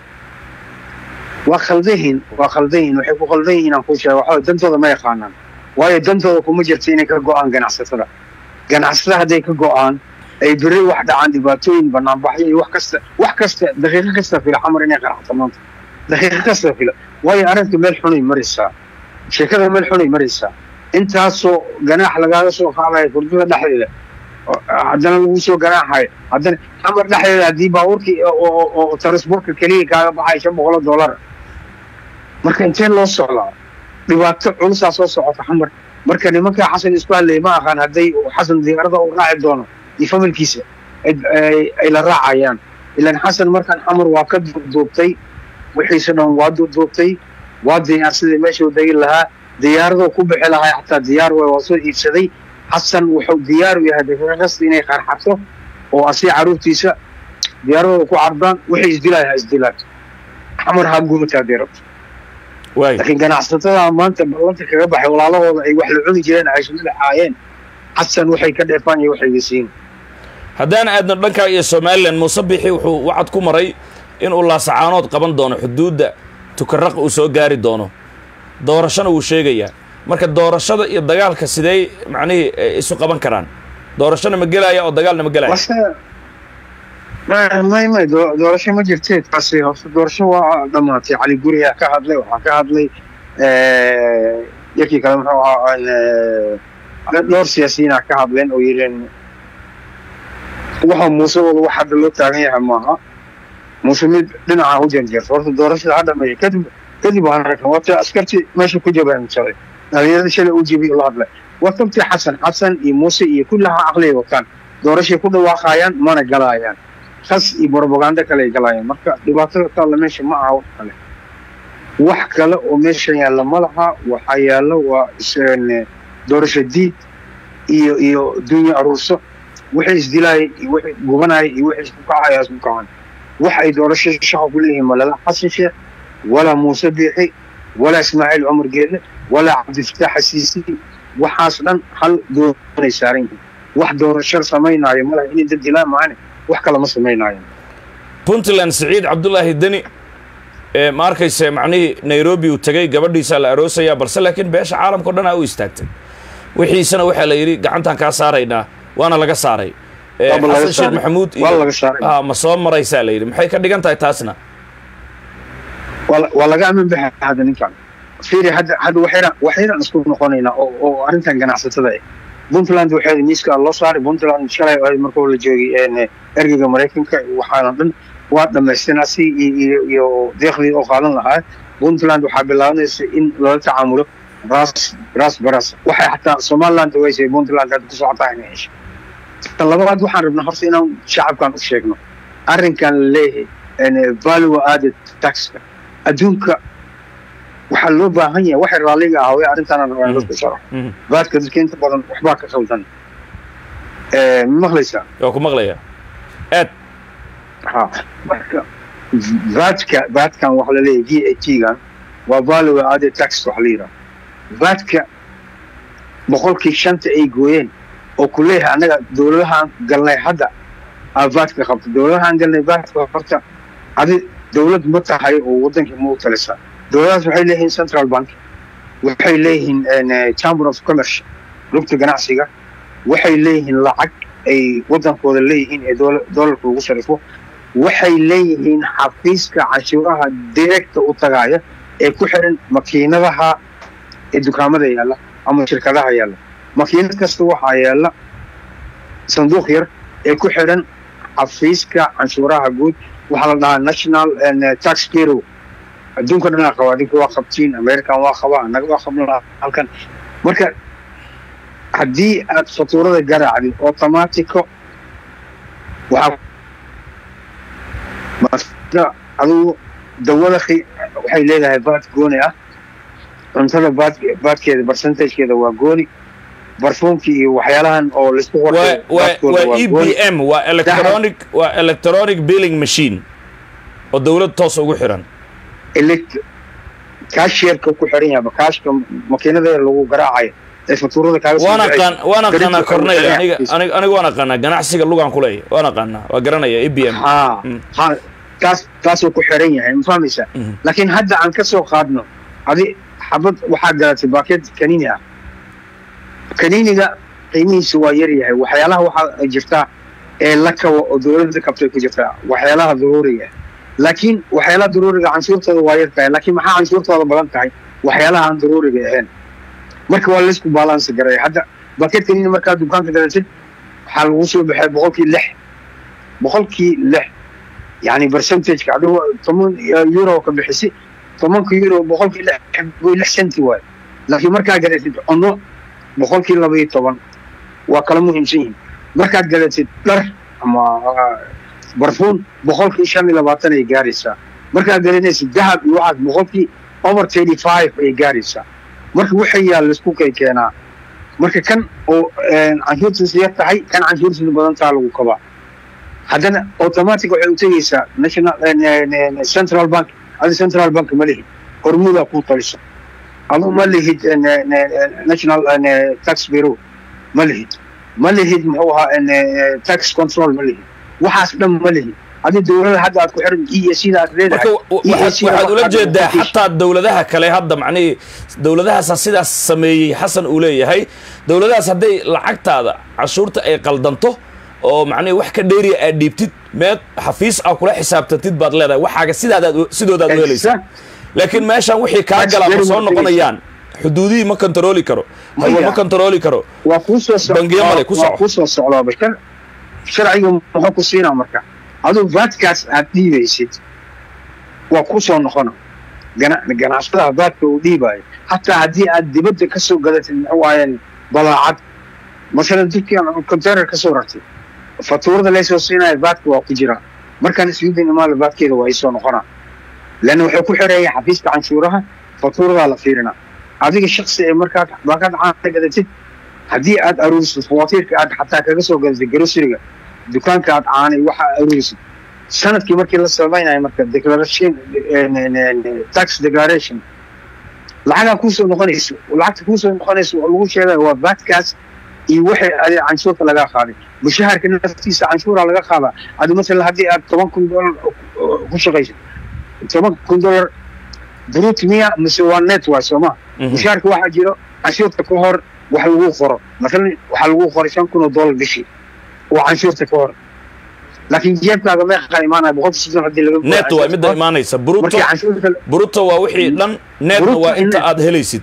waa khaldan yihiin waa khaldan yihiin waxay ku khaldan yihiin aan ku sheego waxaa dantooda ma yaqaanaan waayo dantooda kuma jirto inay ka go'aan ganacsatada ganacsatada hadday ka go'aan ay beri wax dhacaan dhibaatooyin banaanbaxyo iyo wax kasta wax kasta daqiiqo kasta fila xamar inay qarxato maanta daqiiqo kasta fila waayo arrinta meel xunay maraysaa sheekada meel xunay maraysaa intaasoo ganaax lagaaga soo qaadayo furdada dhexdeeda haddana lagu soo ganaaxayo haddana xamar dhexdeeda haddii baabuurkii oo transportka keliya kaaga baxay shan boqol oo dollar marka inteen loo socdaa dhibaato culusaa soo socota xamar marka nimankaa xasan isku hadlayay ma aqaan hadday xasan diyaarada uu raaci doono iyo familkiisa ay la raacayaan ilaan xasan markaan xamar waa ka duubtay wixiisa dhan waa duubtay waa diyaarsaday meeshuu degi lahaa diyaaradoo ku bixi lahaa xataa diyaar way waa soo iibsaday xasan wuxuu diyaar u yahay daqiiqo kasta inay qarxato oo asii caruurtiisa diyaaradooda ku cardaan waxay isdilaaya ha isdilaan xamar ha gumataa deerabto laakiin ganacsatada maanta ballanta kaga baxay walaalahooda ay wax la cuni jireen cayshimada caayeen xasan waxay ka dheefaan iyo waxay gasiin haddaan aadno dhankaa iyo somalilan muuse bixi wuxuu wacad ku maray inuu laasacaanood qaban doono xuduudda tukaraq uu soo gaari doono doorashana wuu sheegayaa marka doorashada iyo dagaalka sidee macnihii isu qaban karaan doorashana ma gelaya oo dagaalna ma gelaya may may doorasho ma jirtee taasi horta doorasho waa dhammaatay cali guriyaa ka hadlay waxaa ka hadlay yakii kale muxuu ahaa dhowr siyaasiyiinaa ka hadleen oo yidheen waxa muusadooda wax hadda loo taagan yahay maaha muuse mid dhinaca u janjeerto horta doorashada ha dhameeya kadib kadib waan arkan waata askartii meesha ku jabaansaday dhalinyarada shalay u jibiy la hadlay waa tabtii xasan xasan iyo muuse iyo kullaha caqliay wataan doorashay ku dhawaaqayaan mana galaayaan khas iyo propaganda kale ay galayaan marka dhibaatada taalla meesha ma aha wax kale wax kale oo meesha yaalla ma laha waxaa yaalla waa doorasho diid iyo iyo dunya aruurso wixii isdilaayay iyo wixii gubanayay iyo wixii isku kacaya isku kacan wax ay doorasho shaqo ku leeyihiin malala xasan sheekh walaa muuse biixi walaa ismaaciil cumar geelle walaa cabdifataax xasiisi waxaas dhan hal doonay saaran yihiin wax doorasho samaynaayo malaha inay dad dilaan maane wax kale ma samaynaayo puntland siciid cabdullaahi deni ee ma arkayse macnihii nairobi uu tagay gabadhiisa la aroosayaa balse laakiin beesha caalamka o dhan aa u istaagtay wixiisana waxaa la yidhi gacantaan kaa saaraynaa waana laga saaray xasan sheekh maxamuud ma soo maraysaa la yidhi maxay ka dhigan tahay taasna waa laga aman baxa hadda ninkan fiiri hadda hadda waxayna waxayna isku noqonaynaa oo oo arrintan ganacsatada ah puntland waxay miiska loo saaray puntland shalay ay markuu la joogay ergeyga maraykanka waxaana dhan waa dhamaystirnaa si iyo iyo deeqdii oo qaadan lahaa puntland waxaa bilaabanaysa in loola tacaamulo ras ras baras waxay xataa somaliland waysay puntland hadda ku socotaa inay hesho tan labaad waxaan rabnaa horta inaan shacabkan u sheegno arrinkan leeyahay value added taxka adduunka waxaa loo baahan yahay waxay raalliga ah way arrintan aan dadka sharo baadka dadka inta badan waxbaa ka khaldan ma maqlaysaa waa ku maqlaya aad ha marka baadka baadkan waxa la leeyahay v a t-gan waa value added tax waxa la yidhaha baadka boqolkii shanta ay gooyeen oo ku leeyahay annaga dowladahaan galnay hadda aa baadka qabta dowladahaan galnay baadka horta adi dowlad ma tahay oo waddanka ma u talisaa dowladahaas waxay leeyihiin central bank waxay leeyihiin chamber of commerce lugta ganacsiga waxay leeyihiin lacag ay waddankooda leeyihiin ee doolarka lagu sarifo waxay leeyihiin xafiiska canshuuraha directa u tagaaya ee ku xiran makiinadaha ee dukaamada yaalla ama shirkadaha yaalla makiinad kasta waxaa yaalla sanduuq yar ee ku xiran xafiiska canshuuraha guud waxaa la dhahaa national tax bureau adduunka dhanaa qaba adinka waa qabtiin american waa qabaa annaga waa qabnaa halkan marka haddii aad fatuurada garaacdi automatico waxaa adigu dawada waxay leedahay baad gooni ah cuntada baad baadkeeda percentagekeeda waa gooni barfuumkii iyo waxyaalahan oo laisku qortay waa e b m waa electronic waa electronic billing machine oo dawlad toos ugu xiran kaashyeerka ku xiran yahay kaashka makiinada lagu garaacayo ee fatuurada kaaga soo waan waan aqaana kornay aniga aniga aniga waan aqaana ganacsiga lugan ku leeyahay waan aqaana waa garanaya e b m ha ha taas taas ku xiran yahay ma fahmaysa laakiin hadda aan ka soo qaadno adi xabad waxaa galatay baakad kaniini ah kaniiniga qiimihiisu waa yar yahay waxyaalaha waxaa jirta ee la kawa oo dowladda kabtay ku jirta waxyaalaha daruuriga laakiin waxyaalaha daruuriga canshuurtooda waa yar tahay laakiin maxaa canshuurtooda badan tahay waxyaalaha aan daruuriga ahayn marka waa laisku balance garay hadda baakad kaniini markaa dukaanka galatid waxaa lagu soo baxay boqolkii lix boqolkii lix yani percentageka adigu toban euro ka bixisi tobanka euro boqolkii lix lix senti waayo laakiin markaa galatid cunno boqolkii laba iyo toban waa kala muhiimsan yihiin markaad galatid dhar ama barfuun boqolkii shan iyo labaatan ay gaaraysaa markaad galanaysid dahab iyo waxaad boqolkii over thirty five ay gaaraysaa marka waxay yaa laisku kay keenaa marka kan oo canshuurtiisa yar tahay kan canshuurtiisa badan taa lagu kabaa haddana automatic waxay u tegaysaa national central bank adi central bank ma lihid hormuudaa kuu taliso adu ma lihid national tax bureau ma lihid ma lihid muxuu ahaa tax control ma lihid waxaas dhan ma lihid adi dowlada hadda aad ku xiran e a c da aad leedahay waxaad ula jeedaa xataa dowladaha kale hadda macnihii dowladahaasa sidaas sameeyey xasan uu leeyahay dowladahaas hadday lacagtaada cashuurta ay qaldanto oo macnihii wax ka dheeriya aad dhiibtid meed xafiis ah kula xisaabtantid baad leedahay waxaaga sidaadaad sidoodaad u helaysaa laakiin meeshaan wixii kaa galaa ma soo noqonayaan xuduudihii ma kontarooli karo hawl ma kontarooli karo waa kuusoo bangiyo male ku soco kusoo socdaa bashar sharciga muxuu ku siinaa marka aduu baadkaas aad dhiibaysid waa kusoo noqona ganacsadaha baadka uu dhiibaayo hataa haddii aad dibadda ka soo gadatid muxuu ahaayeen balaacad masalan turkiya container ka soo rartay fatuurada laysoo siinaya baadka waa ku jiraa markaan iswidin imaala baadkeeda waa isoo noqonaa لأنه wuxuu ku xireeyay xafiiska canshuuraha fatuurada la fiirina adiga shakhsi ee markaa baakad caan gadatid haddii aad aruurisid fawatiirka aad xataa kaga soo gadatid groceryga dukaanka aad caanay waxa aruurisid sanadkii markii la samaynayo marka declaration tax declaration lacagta ku soo noqonayso lacagta ku soo noqonayso oo lagu sheegay waa baadkaas iyo wixii ay canshuurta laga qaaday mushaharka naftiisa canshuura laga qaadaa adu mesela haddii aad toban kun dollar ku shaqayso toban kun dollar brut miya mise waa net waa sooma mushaharka waxaa jiro canshuurta ka hor wax lagu qoro مثلا waxaa lagu qoray shan kun oo dollar bishii oo canshuurta ka hor laakiin jeebkaaga ma qaa imaanay boqol siddeed hadii laga net waa mid imaanaysa bruto bruto waa wixii dhan net waa inta aad helaysid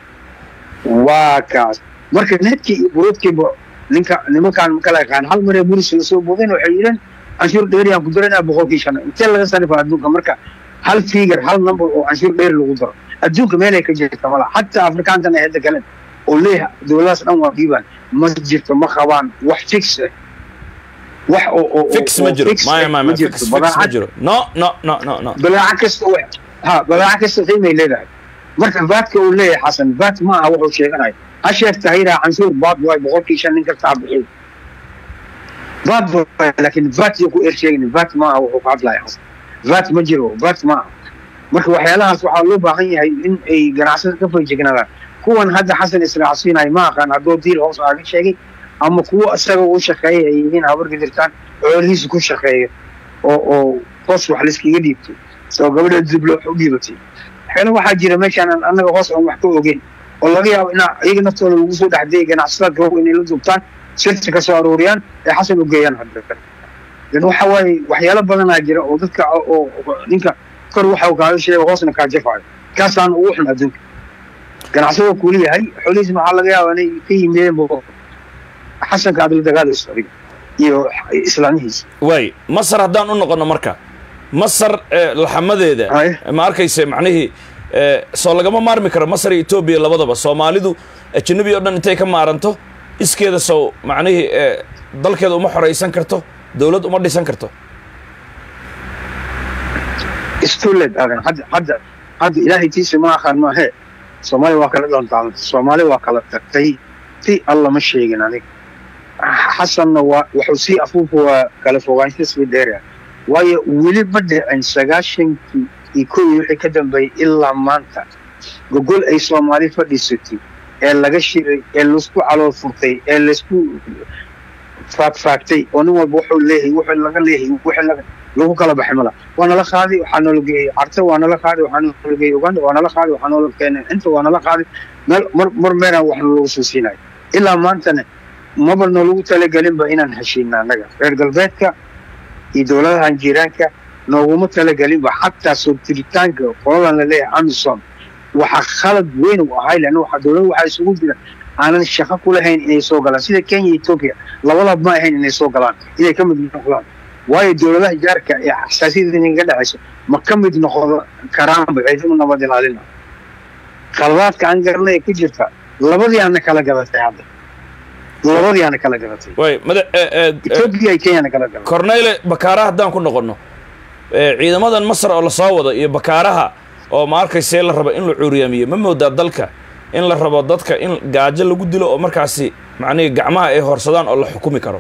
waa kaas marka netkii brutki ninka nimankaan kala yaqaan hal mar ee booliis la soo boodeen waxay yiraan canshuur dheer aan ku daranaa boqolkiiba shan inta laga sarifaa adduunka marka hal figure hal number oo canshuur dheer lagu daro adduunka meel ay ka jirto mala hatta afrikaantan ay hadda kale oo leeyahay dawladaas dhan waa diiban ma jirto ma qabaan wax fix wax oo fix ma jiro ma ma ma fix ma jiro no no no no no balaaca kasta ha balaaca kasta qiimay leedahay marka vaadka uu leeyahay xasan vaad ma aha wuxuu sheeganay ha sheegta hayra canshuur baad way boqolkiiba shan ninka taabixi baad laakiin vaad ku ersheegin vaad ma aha wuxuu qaadlay xasan vaad ma jiro vaad ma marka waxyaalahaas waxaa loo baahan yahay in ay ganacsatada ka feejignaadaan kuwan hadda xasan israacsiinay ma aqaan hadduu diil hoos aaga sheegay ama kuwa asaga uu shaqeeyay ay yihiin habarka jirtaan xoolihiisa ku shaqeeya oo oo hoos wax la iskaga dhiibtay soo gabadha dib loo u dhiibatay xeelo waxaa jira meeshaan annaga hoos aan wax ka ogeyn oo laga yaabo in iyaga naftooda lagu soo dhexdeey ganacsatada gabow inay la duubtaan sirta ka soo aruuriyaan ee xasan u geeyaan hadda dan waxa waaye waxyaalo badanaa jira oo dadka oo ninka kor waxa uu kaaga sheegay hoosna kaa jafayo kaasaan ugu xun adduunka ganacsado ku leeyahay xoolihiisa maxaa laga yaabaa inay ka yimaadeen bo xasanka aad la dagaalayso adiga iyo islaamihiisa way masar haddaan u noqono marka masar laxamadeeda ma arkayse macnihii soo lagama maarmi karo masar iyo etoobiya labadaba soomaalidu ajnabi oo dhan intay ka maaranto iskeeda soo macnihii dalkeeda uma xoraysan karto dawlad uma dhisan karto istuled aadan hadda hadda hadda ilaahay tiisa ma aqaan ma he Soomaali waa kala doontaan Soomaali waa kala tagtay si alla ma sheegin aniga xasanna waa wuxuu si afuufu waa kala fogaansho si dheer waayo weli badda aan sagaashankii iyo kow wixii ka dambeeyay ilaa maanta gogol ay Soomaali fadhiisatay ee laga shiray ee laisku calool furtay ee laisku faagfaagtay oo nin walba wuxuu leeyahay wuxuu laga leeyahay wuxuu laga lagu kala baxay mala waana la qaaday waxaana la geeyay arta waana la qaaday waxaana la geeyay Uganda waana la qaaday waxaana la keenay inta waana la qaaday meel mar mar meena wax lagu soo siinay ilaa maantana maba lagu talagalin ba inaan heshiina anaga reer galbeedka iyo dawladaha jiiraanka nooguma talagalin ba xataa soo tiritaanka qoladan la leeyahay Amazon waxa khalad weyn u ahay lana waxa dawladdu waxa isugu jira aanan shaqo ku lahayn inay soo galaan sida Kenya iyo Ethiopia labadaba ma ahayn inay soo galaan inay ka mid noqdaan waayo dawladaha jaarka ee xasaasiyada inaga dhacayso ma ka mid noqon karaan ciidamada nabad ilaalina qaladaadka aan garanay ku jirta labadii aan kala gabatay hadda labadii aan kala gabatay way mada Ethiopia iyo Kenya kala gabatay Cornele Bakaaraha hadaan ku noqono ciidamadan Masar oo la soo wado iyo Bakaaraha oo ma arkayse la rabo in la cuuriyamiyo ma moodaa dalka in la rabo dadka in gaajo lagu dilo oo markaasi macnaheedu gacmaha ay horsadaan oo la xukumi karo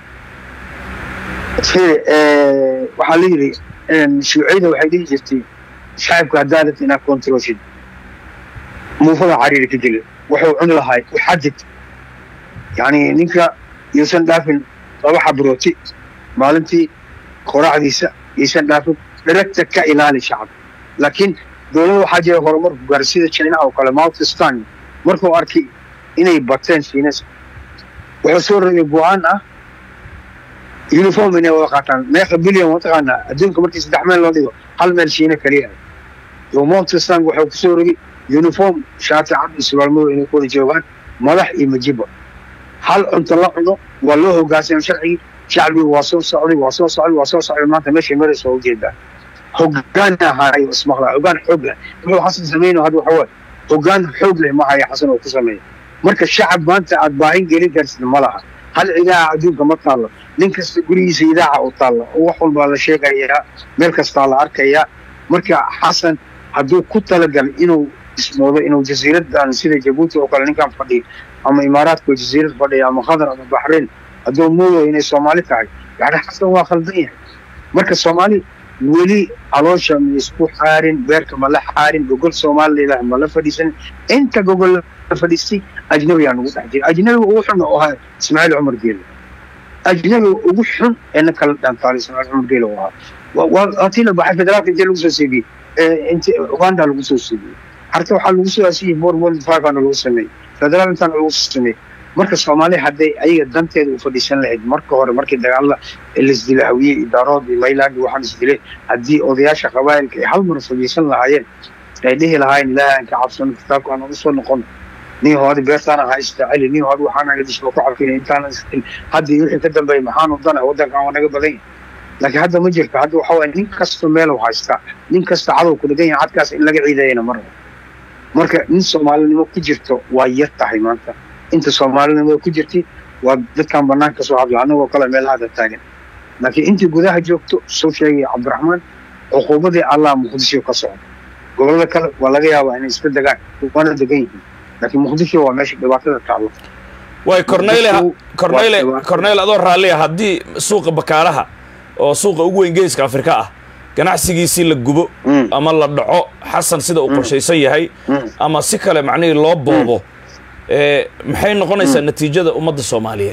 ee waxa la yiri in shuucida waxay dhigi jirtay shacabka hadaalad ina controlshid muufada cariiri ka jilay wuxuu cun lahay xadid yani ninka yuusan dhaafin laba xabrooti maalintii qoraacdiisa yuusan dhaafin direct ka ilaali shacab laakiin dawladda waxaa jira horumar gaarsiida China oo kale Mautistan markuu arkay inay bateen Shiinas wuxuu soo rogay go'aan ah uniform inay wada qaataan meeqa bilyan wadaqana adduunka markii saddex meel loo dhigo hal meel Shiina kaliya iyo Mautistan wuxuu ku soo rogay uniform shaati cad iyo surwaal madow inay ku joogaan madax iyo majiba hal cunto la cuno waa loo hoggaansan sharci shacbiga waa soo socday waa soo socday waa soo socday maanta meesha meel soo jeeda hoggaan ahay ismaqla hoggaan xoog leh wuxuu xasan sameeyay hada waxa way hoggaan xoog leh ma hay xasan oo ku sameeyay marka shacab maanta aad baahin gelin kartid malaha hal ilaa adduunka ma taalo nin kasta gurigiisa ilaaha u taalo oo wax walba la sheegayaa meel kasta la arkaya marka xasan hadduu ku talagal inuu ismoodo inuu jasiiradan sida Djibouti oo kale ninkan fadhiyo ama Imaaraadka jasiirad fadhiyo ama Qatar ama Bahrain hadduu moodo inay Soomaali tahay yani xasan waa khaldan yahay marka Soomaali ولي علوشة من يسكو حارن بيرك ملا حارن جوجل سومالي لا ملا فديسن أنت جوجل فديسي أجنبي يعني وصحتي أجنبي وحنا وها إسماعيل عمر جيل أجنبي وحنا أنا كلام عن طاري إسماعيل عمر جيل وها وأتينا بحث فدرات جلوس سيبي أنت واندا لوسو سيبي حتى وحال لوسو سيبي مور مور فايف أنا لوسني فدرات أنت لوسني marka Soomaali haday ay danteedu u fadhiisan lahayd marka hore markii dagaal la isdilaawiye idaarad Mayland waxaan isdilay hadii odayaasha qabaayilka ay hal mar fadhiisan lahaayeen ay dhihi lahaayeen ilaahay ka cabsan kitaabka aan u soo noqon nin hore beertana haysta cali nin hore waxaan naga disho ku cabin intaan hadii wixii ka dambeeyay maxaan u dana wadanka aan naga badan laakiin hadda ma jirto hadda waxa weey nin kasta meel uu haysta nin kasta cadow ku dhagan yahay cadkaas in laga ciideeyna mar marka nin Soomaalinimo ku jirto waa yar tahay maanta inta Soomaalida ku jirtay waa dadkan banaanka soo hadla anagoo kala meelaha taagan laakiin intii gudaha joogto soo sheegay Cabdiraxmaan xuquuqdii Allah Muqdisho ka socdo gobolada kale waa laga yaabaa inay iska dagaan wana dagan yihiin laakiin Muqdisho waa meesha dhibaatada taalo way Corneille Corneille Corneille adoo raaliya hadii suuqa bakaaraha oo suuqa ugu weyn geeska Afrika ah ganacsigiisii la gubo ama la dhaco Xasan sida uu qorshaysan yahay ama si kale macnaheedu loo boobo ee maxay noqonaysaa natiijada ummadda Soomaaliyeed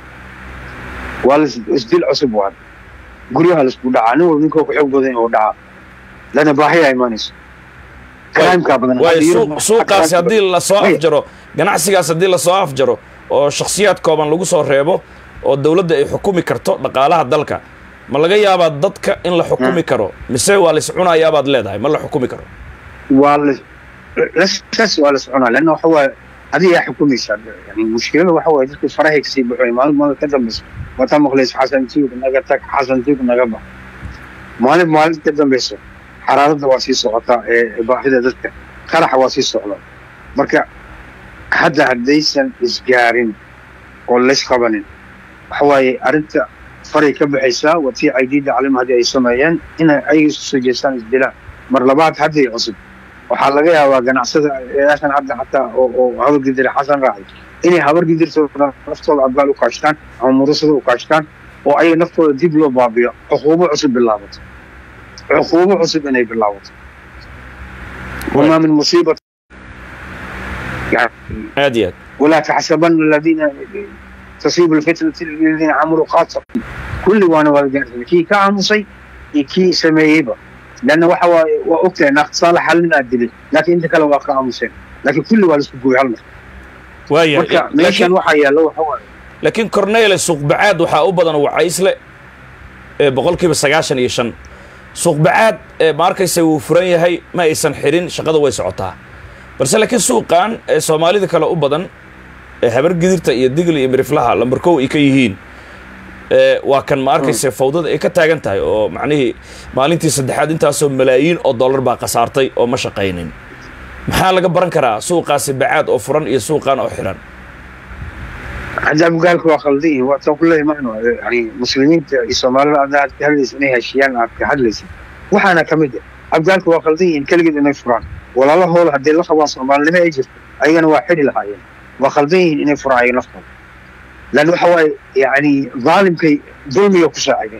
wal isdil cusub waa guriyaha la isku dhacaan oo ninka ku xog badan oo dhaca lana baahiya imaanayso kalaamka badan suuqaas hadii la soo afjaro ganacsigaas hadii la soo afjaro oo shakhsiyaad kooban lagu soo reebo oo dawladda ay xukumi karto dhaqaalaha dalka ma laga yaabaa dadka in la xukumi karo mise waa la iscunayaa baad leedahay ma la xukumi karo waa la lasas waa la iscunaa lana waxa waa هذه حكومة شعبية يعني المشكلة وحوى ذلك الفرح يكسب بحوي ما ما كذا بس وتم خلص حسن تيوب نجتك حسن تيوب نجبه مالك مالك كذا بس حرارة واسيس وقطع باحدة ذلك خرح واسيس وقطع مركا حد هديسن إسجارين وليش خبرين حوي أردت فريق بحسا وفي عديد علم هذه السمايان إن أي سجسان إسدلا مرلبات هذه عصب وحلقيها وجناعسة عشان عبد حتى وهذا قدر حسن راعي إني هبر قدر سوى نفط العبال وكاشتان أو مرسل وكاشتان وأي نفط ديبلو بابيا عقوبة عصب باللابط عقوبة عصب إني باللابط وما من مصيبة يعني ولا تحسبن الذين تصيب الفتنة الذين عملوا خاصة كل وانا والجنس كي كعمصي كي سميبة لأنه وحوا وأكتر ناقص صالح حلنا الدليل لكن أنت كلا واقع مسلم لكن كل والس بقول علمه ويا لكن وحيا لو حوا لكن كورنيل سوق بعاد وحا أبدا وعيس له بقول كيف السجاشن يشن سوق بعاد ماركة يسوي فرنيا هاي ما يسن حرين شقده ويسعتها بس لكن سوق كان سومالي ذا كلا أبدا هبر قدرت يدقل يمرف لها لمركو يكيهين waa kan ma arkaysa fawdada ay ka taagan tahay oo macnaheedu maalintii saddexaad intaas oo malaayiin oo dollar baa qasaartay oo ma shaqeeynin maxaa laga baran karaa suuqaasi bacaad oo furan iyo suuqan oo xiran عجب قالك وخلديه وتقول له ما يعني مسلمين الصومال هذا تهلس إنها أشياء تهلس وحنا كمدة عجب قالك وخلديه إن كل جد إنه فران ولا الله هو هدي الله خلاص ما لما يجي أي أنا واحد لهاي وخلديه إنه فرعي نفطر لأنه هو يعني ظالم كي ظلمي وكساعدين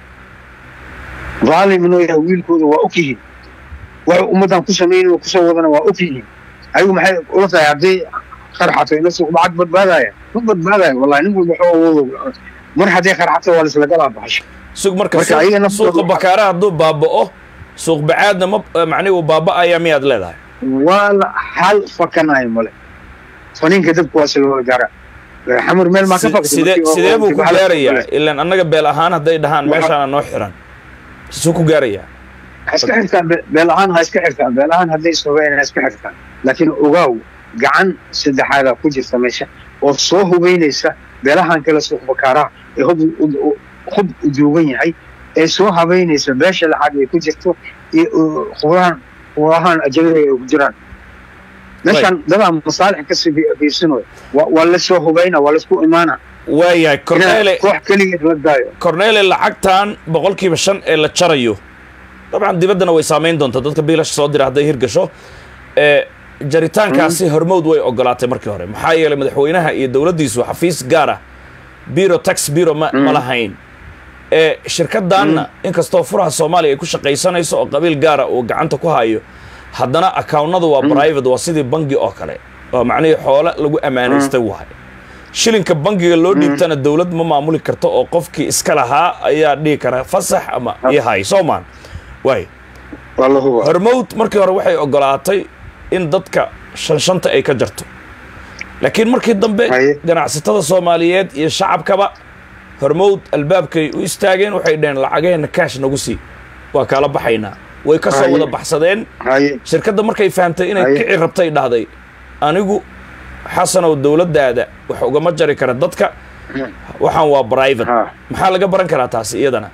ظالم إنه يهويل كود وأكيه وأمدان كسمين وكسوضنا وأكيه أيوة محل قلت يا عبدي خرحته نفسه بعد بدبادايا بدبادايا والله نقول بحوه مرحة دي خرحته ولا سلقلها بحش سوق مركز سوق بكارة دو بابا سوق بعادنا مب معني وبابا أيام ياد لها ولا حل فكنا يمله فنين كتب كواس الوجارة حمر ميل ما كفك سيدي سيدي بو كجاريا إلا أنك بيلهان هدي دهان ماشان نوحران سوق كجاريا هسكحرتان بيلهان هسكحرتان بيلهان هدي سوين هسكحرتان لكن أوجاو جعن سد حاجة كوجي سماشة والصوه بينيسا بيلهان كلا سوق بكارا يهب خب جوجين هاي الصوه بينيسا باش الحاجة كوجي تو قران قران أجري وجران مشان ده مصالح كسب في سنوي ولا سوه بينه ولا سوق إيمانه ويا كورنيل روح كلية ودايو كورنيل اللي عقتان بقول كي بشان اللي تشريو طبعا دي بدنا ويسامين دون تدك بيلاش صادر هذا يهرجشوا جريتان كاسي هرمود وي أقلاته مركي هرم حاية لما دحوينها الدولة دي سو حفيز جارة بيرو تاكس بيرو ما ملاهين ee shirkadaanna inkastoo furaha Soomaaliya ay ku shaqaysanayso oo qabiil gaar ah oo gacanta ku hayo haddana accountnadu waa private waa sidii bangi oo kale oo macnaheedu xoolo lagu amaanaystay waay shilinka bangiga loo dhiibtana dawlad ma maamuli karto oo qofkii iska lahaa ayaa dhigi kara fasax ama yahay Soomaan way wallahu Hormuud markii hore waxay ogolaatay in dadka shan shanta ay ka jarto laakiin markii dambe ganacsatada Soomaaliyeed iyo shacabkaba Hormuud albaabkay u istaageen waxay dheen lacageen cash nagu sii waa kala baxayna way ka soo wada baxsadeen shirkadda markay fahamtay inay kici rabtay dhahday anigu xasan oo dawladdaada wax uga ma jari kara dadka waxaan waa private maxaa laga baran karaa taas iyadana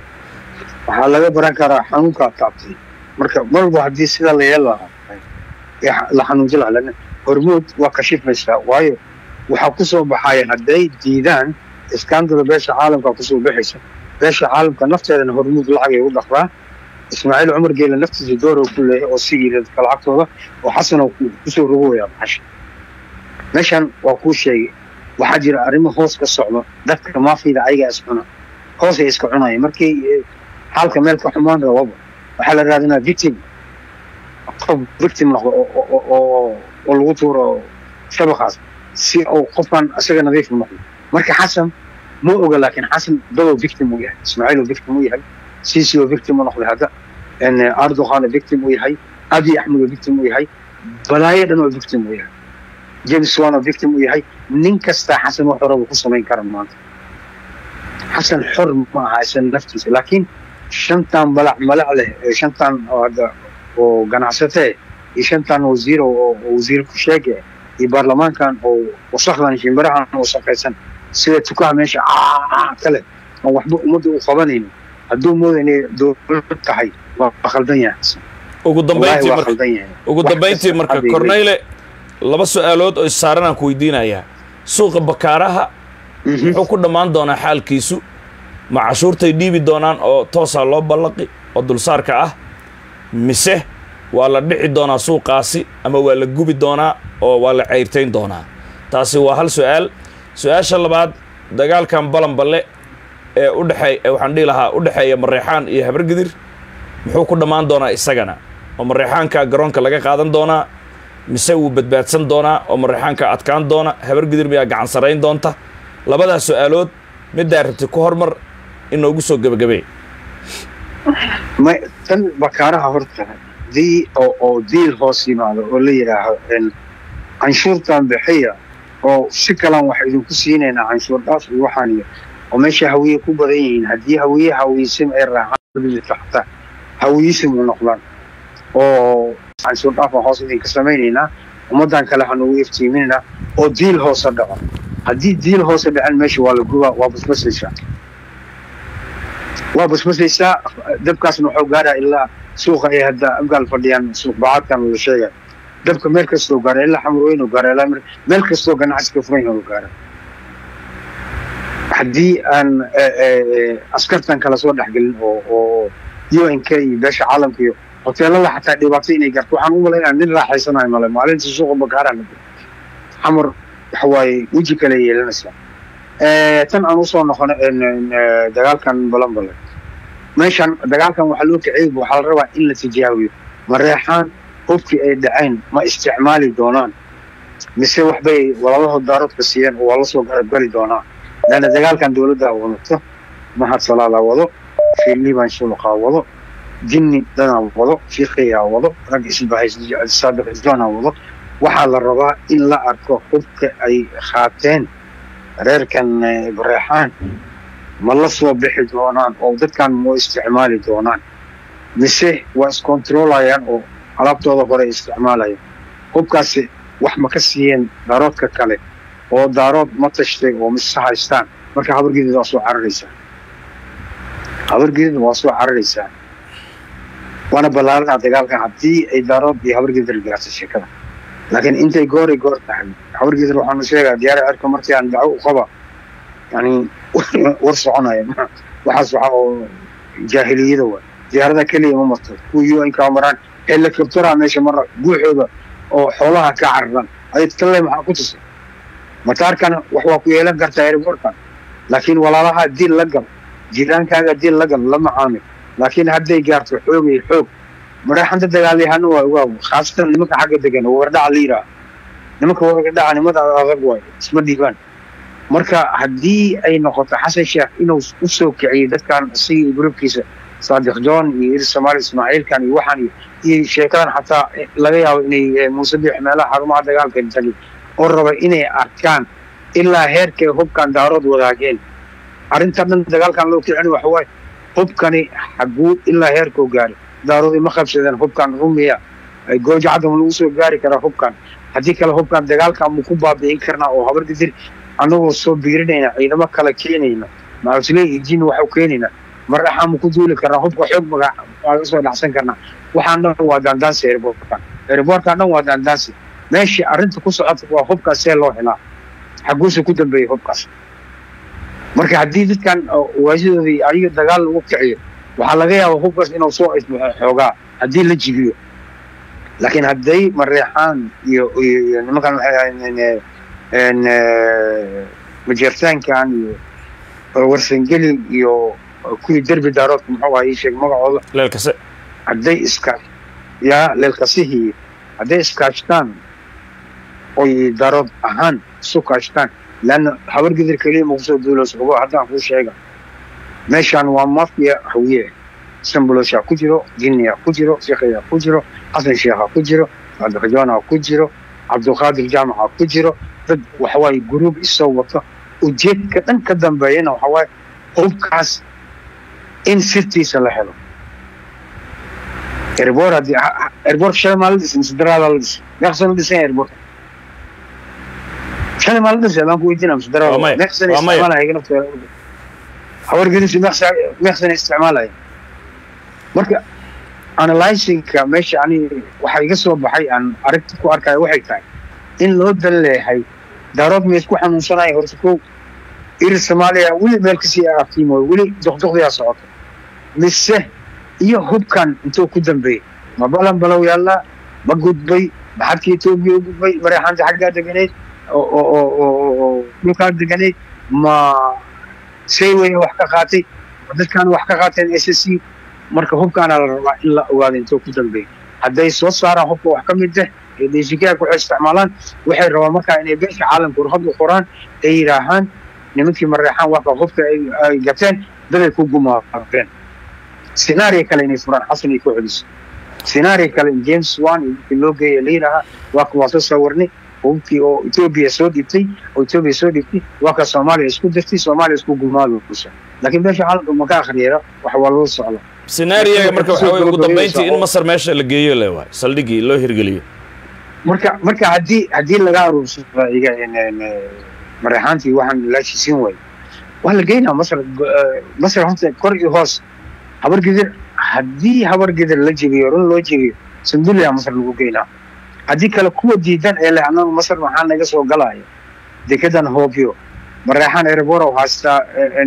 waxaa laga baran karaa xanuunka taabtay marka marba hadii sida la yeelaa la xanuunjin lahayn Hormuud waa kashifaysaa waayo waxa ku soo baxay haday diidaan iskaandada beesha caalamka ku soo bixaysa beesha caalamka nafteedana Hormuud lacag ay u dhaqraa Ismaaciil Umar Geela naftiisa door uu ku leeyahay oo sigiirad kala cagtooda oo xasan uu ku soo rogooyaa baxsh meeshan waa ku sheegay waxa jira arrimo hoos ka socdo dadka maafida ayaga iscuna hoos ay iska cunayeen markii halka meel ka xumaan rabo waxa la raadinaa victim qof victim noqdo oo oo lagu tuuro shabaqaas si oo qofkan asaga nadiif noqdo marka xasan ma oga laakiin xasan dabo victim uu yahay Ismaaciil victim uu yahay Sisi victim noqdo hada in Erdogan victim uu yahay Abiy Ahmed victim uu yahay balaayadan oo victim uu yahay James Wan victim uu yahay nin kasta xasan wax rabo ku sameyn kara maanta xasan xor ma aha isan naftiisa laakiin shantan balac malac leh shantan hada oo ganacsatay iyo shantan wasiir oo wasiir ku sheegay iyo baarlamaankan oo wasaqdan shimbirahan oo shaqaysan sida tukaa meesha kale oo waxba umada u qabanayno hadduu moodanay dowlad tahay waa khaldan yahay ugu dambeyntii marka ugu dambeyntii marka Corneille laba su'aalood oo saaran aan ku weydiinayaa suuqa bakaaraha wuxuu ku dhamaan doonaa xaalkiisu ma cashuurtay dhiibi doonaan oo toosa loo ballaqi oo dulsaarka ah mise waa la dhici doonaa suuqaasi ama waa la gubi doonaa oo waa la ceyrtayn doonaa taasi waa hal su'aal su'aasha labaad dagaalkan balanballe ee u dhaxay waxaan dhihi lahaa u dhaxeeya Mareexaan iyo Habargidir muxuu ku dhamaan doonaa isagana oo Mareexaanka garoonka laga qaadan doonaa mise uu badbaadsan doonaa oo Mareexaanka adkaan doona Habargidir miyaa gacan sarayn doonta labada su'aalood mid daarabti ku hormar inoogu soo gabagabay ma tan bakaaraha horta di oo oo diil hoos yimaado oo la yiraahdo in canshuurtan bixiya oo si kalan wax idinku siinayna canshuur dhaaf iyo waxaan iyo oo meesha hawiye ku badan yihiin hadii hawiye hawiisim ay raacaan taxta hawiisim u noqdaan oo canshuur dhaaf hoos idinka sameynayna ummadan kale waxaan ugu iftiiminayna oo diil hoos dhaco hadii diil hoos dhacaan meesha waa la guba waa basbasaysa waa basbasaysa dabkaasna wuxuu gaaraa ilaa suuqa ay hadda abgaal fadhiyaan suuq baadkan la sheegay dabka meel kastoo gaaray ilaa xamrooyin oo gaaray ilaa meel kastoo ganacsiga furan oo gaaray haddii aan askartan kala soo dhaxgelin oo oo U N K iyo beesha caalamka iyo hoteelada xataa dhibaato inay garto waxaan u maleynayaa nin raaxaysanayo male maalintii suuqa bakaaraha xamar waxa waaye weji kale yeelanaysa tan aan usoo noqono dagaalkan balanbale meeshan dagaalkan waxa loo kiciyay waxa la rabaa in la tijaabiyo Mareexaan qofkii ay dhaceen ma isticmaali doonaan mise waxbay walaalahoo daaradka siiyeen oo la soo garabgali doonaan lana dagaalkan dowladda wadato mahad salaala wado fiiliban shulqa wado jinni dana wado fiqiya wado rag isbahays saadaq isdana wado waxa la rabaa in la arko qofka ay khaateen reerkan Mareexaan ma la soo bixi doonaan oo dadkan ma isticmaali doonaan mise waa is controlayaan oo alaabtooda hore isticmaalayaan qofkaasi wax ma ka siiyeen daaroodka kale oo daarood ma tashtay oo mise haystaan marka Habargidir waa soo cararaysaa Habargidir waa soo cararaysaa waana balaaran dagaalkan haddii ay daarood iyo Habargidir gaarto sheekada laakiin intay goori goor tahay Habargidir waxaan sheegaa diyaar arka markii aan daco u qaba yani war soconaya waxaas waxa oo jaahiliyada waa diyaarada kaliya ma marto ku U N K maraan helicopter meesha mar guuxooda oo xoolaha ka carran ay talle maxaa ku tusay mataarkan wax waa ku yeelan kartaa airportkan laakiin walaalaha dil la gal jiraankaaga haddii lagal lama caamil laakiin hadday gaarto xoog iyo xoog mareexanta dagaalyahano waa ogaa khaasatan nimanka xagga degan oo wardhaca la yidhaaha nimanka wardhaca nimada adag waay isma dhiibaan marka haddii ay noqoto xasan sheekh inuu u soo kiciyo dadkan isaga gruubkiisa saadiq john iyo ir soomaali ismaaciilkan iyo waxaan iyo sheekadan xataa laga yaabo inay muuse biix meelaha xarumaha dagaalka tagi oo raba inay arkaan ilaa heerkay hubkan daarood wadaageen arrintan dhan dagaalkan loo kicin waxa waaye hubkani xaguu ilaa heerkuu gaari daaroodii ma qabsadeen hubkan rumiya gooja cadam lagu soo gaari karaa hubkan haddii kale hubkan dagaalkan mu ku baabi'in karnaa oo habar gidir annagoo soo biirinayna ciidamo kale keenayna macusley iyo jin waxu keenayna maraxaan mu ku duuli karnaa hubka xoog maga waaga soo dhacsan karnaa waxaan dhan waa daandaansi airbortkan airbortkan dhan waa daandaansi meeshii arrinta ku socota waa hubkaas see loo helaa xaguuse ku dambeeyey hubkaas marka haddii dadkan waajidoodii ayaga dagaal lagu kiciyo waxaa laga yaabaa hubkaas inuu soo isbaxo xoogaa haddii la jibiyo laakiin hadday mareexaan iyo iyo nimankan waxay ahayn majeertaankan iyo warsangeli iyo kuwii derbi daaroodka muxuu ahaa ii sheeg magacooda leelkase hadday iska yaa leelkasihii hadday iskaashtaan oy daarood ahaan isu kaashtaan leanna habar gidir keliya ma kusoo duulayso ogo haddaan kuu sheega meeshaan waa mafia hawiye sambolosha ku jiro jinniya ku jiro sheekaya ku jiro xasan sheekha ku jiro saadiq joona ku jiro cabdulqaadir jaamaca ku jiro dad waxawaaye guruub isoo wato ujeedka dhan ka dambeeyana waxawaaye hubkaas in sirtiisa la helo airboor haddii airboorka shalay maa la dhisay mise daraada la dhisay meeqsan la dhisan airboorka shalay maa la dhisay adaan ku weydiina mise daraada meeqsan isticmaalaya nafteeda habar gidisi meeqsan isticmaalaya marka analyzingka meesha ani waxa iga soo baxay aan aragti ku arkayo waxay tahay in loo dan leeyahay daarood ma isku xanuunsanaya horta kow ir soomaaliya weli meel kasii aftiimo weli doqdoqdiyaa socoto mise iyo hubkan intuu ku dambeeyey ma balan balow yaallaa ma gudbay maxadka etoobiya u gudbay mareexaanta xaggaa deganeyd oo dhulkaa deganeyd ma sayway wax ka qaatay dadkaan wax ka qaateen s s c marka hubkaana la rabaa in la ogaado intuu ku dambeeyey hadday soo saaraan hubka wax ka mid ah ee deeshigaag waxay isticmaalaan waxay rabaan markaa inay beesha caalamka warhad u qoraan ay yidhaahaan nimankii mareexaan waka hubka ay gateen daday ku gumaabeen scenario kale inay furaan xasan ay ku celiso scenario kale in james wan iyo loo geeya la yidhaahaa waa ka waa soo sawirnay hubkii oo etoobiya soo dhibtay oo etoobiya soo dhibtay waa ka soomaaliya isku dirtay soomaaliya isku gumaabaysa laakiin beesha caalamka ma ka akhriyeera wax waa loo socda scenario marka waxa weeye ugu dambeyntii in masar meesha la geeyo le waay saldhigii loo hirgeliyo marka marka haddii haddii laga aruursado iga mareexaantii waxaan laashiisiin waayo waa la geynaa masar masar horta kor iyo hoos habar gidir haddii habar gidir la jebiyo run loo jebiyo sanduliya masar lagu geynaa haddii kale kuwa diidan ee leh annaga masar maxaa naga soo galaya dekedan hoobyo mareexaan erebora haystaa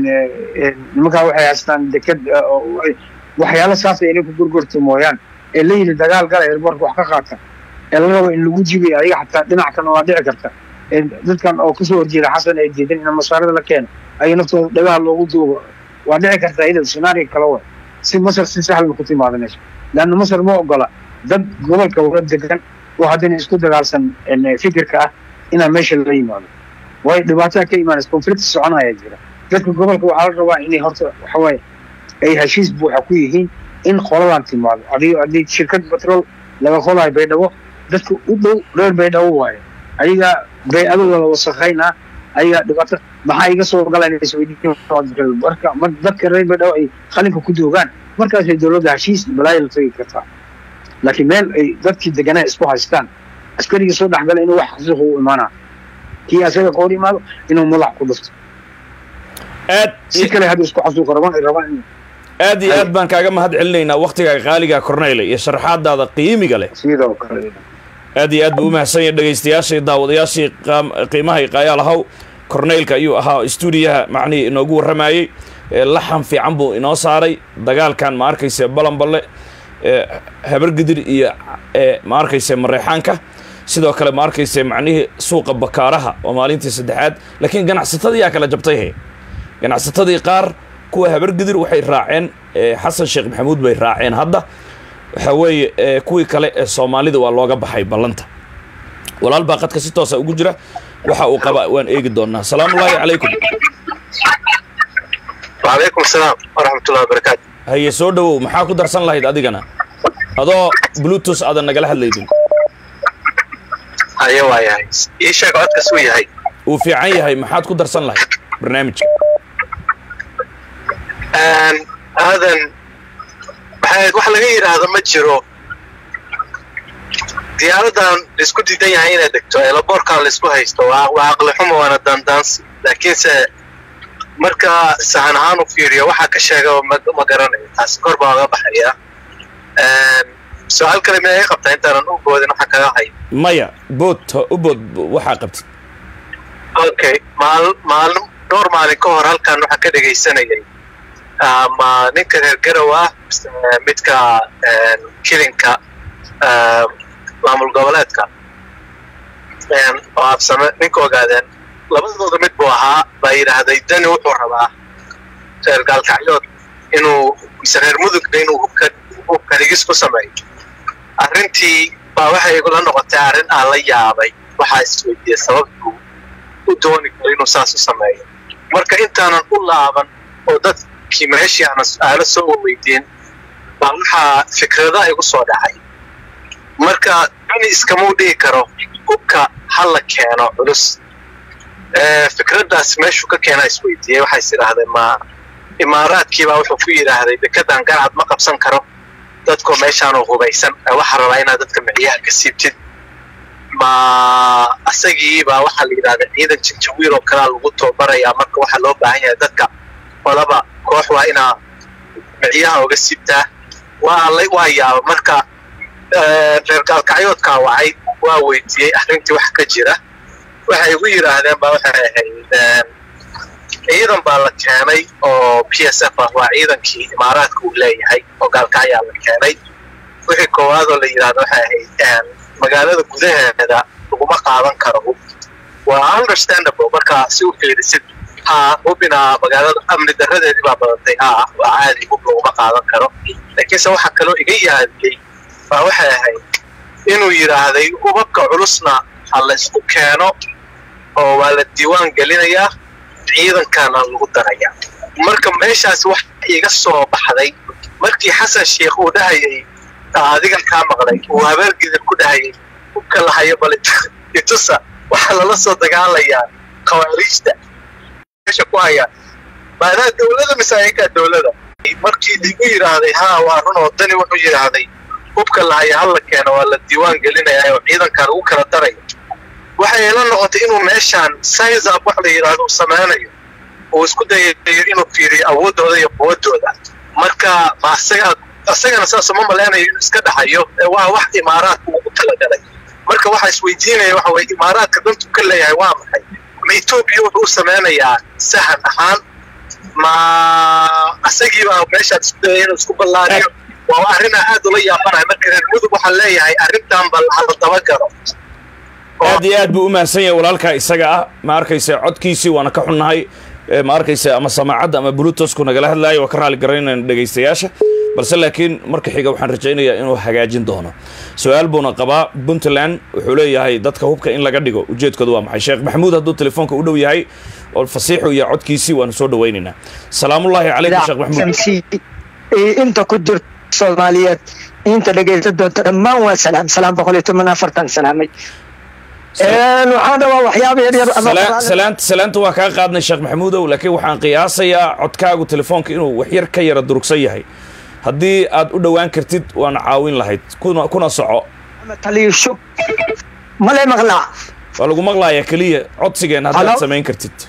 nimankaa waxay haystaan deked waxyaalo saasay inay ku gurgurto mooyaan ee la yidhi dagaal gala ereborka wax ka qaata ee la rabo in lagu jibiyo ayaga xataa dhinac kan waa dhici karta dadkan oo kasoo horjeeda xasan ay diidan in masaarada la keeno ay naftooda dhagaha loogu duubo waa dhici karta iyada scenario kale way si masar si sahlan ku timaada meesha laanna masar ma ogola dad gobolka wada degan oo haddana isku dagaalsan fikirka ah inaa meesha la yimaado waayo dhibaataa ka imaanaysa conflict soconaya jira dadka gobolka waxaa la rabaa inay horta waxawaaye ay heshiis buuxa ku yihiin in qoladan timaado adigo haddii shirkad batrool laga qolayo baydhabo dadka u dhow reer baydhabo waayo ayagaa bay-adooda la wasakhaynaa ayagaa dhibaato maxaa iga soo galanaysa marka dadka reer baydhabo ay qalinka ku doogaan markaasay dowladda heshiis balaayo la tagi kartaa laakiin meel ay dadkii deganaa isku haystaan askarigii soo dhexgala inuu wax xasuuq u imaanaa kii asaga ka hor yimaado inuu madax ku dhufto aad si kale hadda isku xasuuqa rabaan ay rabaan in aad iyo aad baan kaaga mahad celinaynaa waqtigaaga qaaliga Corneille iyo sharaxaadaada qiimiga leh sidoo kale aad iyo aad buu mahadsan yahay dhageystayaashii daawadayaashii qiimaha qayaalahaw Corneille ayuu ahaa stuudiyaha macni inoogu waramayay laxan fiican buu inoo saaray dagaalkan ma arkaysa balanballe habar gidir iyo ma arkaysa mareexaanka sidoo kale ma arkaysa macnihi suuqa bakaaraha oo maalintii saddexaad laakiin ganacsatadii yaa kala jabtay hay ganacsatadii qaar kuwa habargidir waxay raaceen xasan sheekh maxamuud bay raaceen hadda waxa weeye kuwii kale ee Soomaalida waa looga baxay ballanta walaal baa qadka si toos ah ugu jira waxa uu qaba waan eegi doonaa salaamu alaykum wa alaykum salaam wa rahmatullahi wa barakatuh haye soo dhawow maxaa ku darsan lahayd adigana adoo bluetooth aad nagala hadlaydin ayo waayahay ii sheeg codka soo yahay uu fiican yahay maxaad ku darsan lahayd barnaamijka aan aadan maxay wax laga yiraahdo ma jiro diyaaradan isku diidan yahay inay degto ee laboorka la isku haysto waa waa aqli xumo wana dandaans laakiin se marka sahan ahaan u fiiriyo waxa ka sheega ma garanayo taas kor baa uga baxaya een su'aal kale ma ay qabtaa intaan u boodin waxa kaga hay maya bood u bood waxa qabtay okay maal maal door maalin ka hor halkan waxa ka dhageysanayay ama ninka reer Garowa midka kilinka maamul goboleedka een waabsame ninka ogaadeen labadooda mid buu ahaa baa yiraahday dani wuxuu rabaa reer gaalkacyood inuu reer mudug inuu uu karigis ku sameeyo arrintii baa waxay igu la noqotay arrin aan la yaabay waxa isweydiiyay sababtu u dooni karo inuu saas u sameeyo marka intaanan u laaban oo dadkii meeshii aan su'aalo soo weydiin baa waxa fikrada igu soo dhacay marka dani iskama dhigi karo hubka hal la keeno culus ee fikradaas meeshu ka keenay isweydiiyay waxa isiraahdeen ma imaaraadkii baa wuxuu ku yiraahday dekedan garcad ma qabsan karo dadku meeshaan oo hubaysan waxa rabaa inaad dadka miciyaha ka siibtid ma asagii baa waxa la yiraahdaa ciidan jinjawiir oo kala lagu toobaraya marka waxa loo baahan yahay dadka walaba koox waa ina miciyaha uga siibtaa waa la waa yaab marka reer gaalkacyoodka wacay waa weydiiyay arrintii wax ka jira waxay ugu yiraahdeen baa waxa ahayd ciidan baa la keenay oo P S F ah waa ciidankii imaaraadka uu leeyahay oo gaalkacyo la keenay wixii koowaad oo la yiraahdo waxa ahayd magaalada gudaheeda laguma qaadan karo waa understandable marka si u fiirisid ha hubina magaalada amni daradeedii baa badatay ha waa caadi hub laguma qaadan karo laakiin se waxa kaloo iga yaabiyay baa waxa ahayd inuu yiraahday hubabka culusna hal isku keeno oo waa la diiwaan gelinayaa ciidankana lagu daraya marka meeshaas wax iga soo baxday markii xasan sheekh uu dhahayay adiga ka maqlay oo habeergida ku dhahayay hubka la hayo bal itusa waxa la soo dagaalayaa qawaariijta meesha ku haya baada dawladda misaayinka dawladda markii digu yiraahday ha waa run oo dani wuxuu yiraahday hubka la hayo hal la keeno waa la diiwaan gelinayaa oo ciidanka lagu kala darayo waxay la noqotay inuu meeshaan size up wax la yiraahdo sameeyo oo isku dayayo inuu fiiriyo awoodooda iyo quwadooda marka maasaga asagana saas ma maleenayo inuu iska dhaxayo waa wax imaaraadku ugu talagalay marka waxa isweydiinaya waxa way imaaraadka dantu ka leeyahay waa maxay ma Ethiopia wuxuu sameeyaa sahan ahaan ma asagii baa meeshaan isku dayayo inuu isku ballaariyo waa arrin aad u la yaabanahay marka reer mudug waxa leeyahay arrintan bal hal daba garo aad iyo aad buu u mahadsan yahay walaalka isaga ah ma arkaysa codkiisii waana ka xunnahay ma arkaysa ama samaacadda ama bluetooth-ku nagala hadlaayo waa ka raali garaynayna dhegaystayaasha balse laakiin marka xiga waxaan rajaynayaa inuu hagaajin doono su'aal buuna qabaa Puntland wuxuu leeyahay dadka hubka in laga dhigo ujeedkoodu waa maxay Sheekh Maxamuud hadduu telefoonka u dhow yahay oo fasiixu iyo codkiisii waan soo dhawaynaynaa salaamullaahi calaykum Sheekh Maxamuud inta ku jirto Soomaaliyeed inta dhageysta doonta dhammaan waa salaam salaam boqol iyo toban afartan salaamay een waxaan rabaa waxyaabo yar yar ama salaant salaanta waa ka qaadnay Sheekh Maxamuud laakiin waxaan qiyaasayaa codkaagu telefoonka inuu wax yar ka yara durugsan yahay haddii aad u dhawaan kartid waan caawin lahayd kuna kuna soco taliisho male maqlaa waa lagu maqlayaa kaliya codsigeen haddaad samayn kartid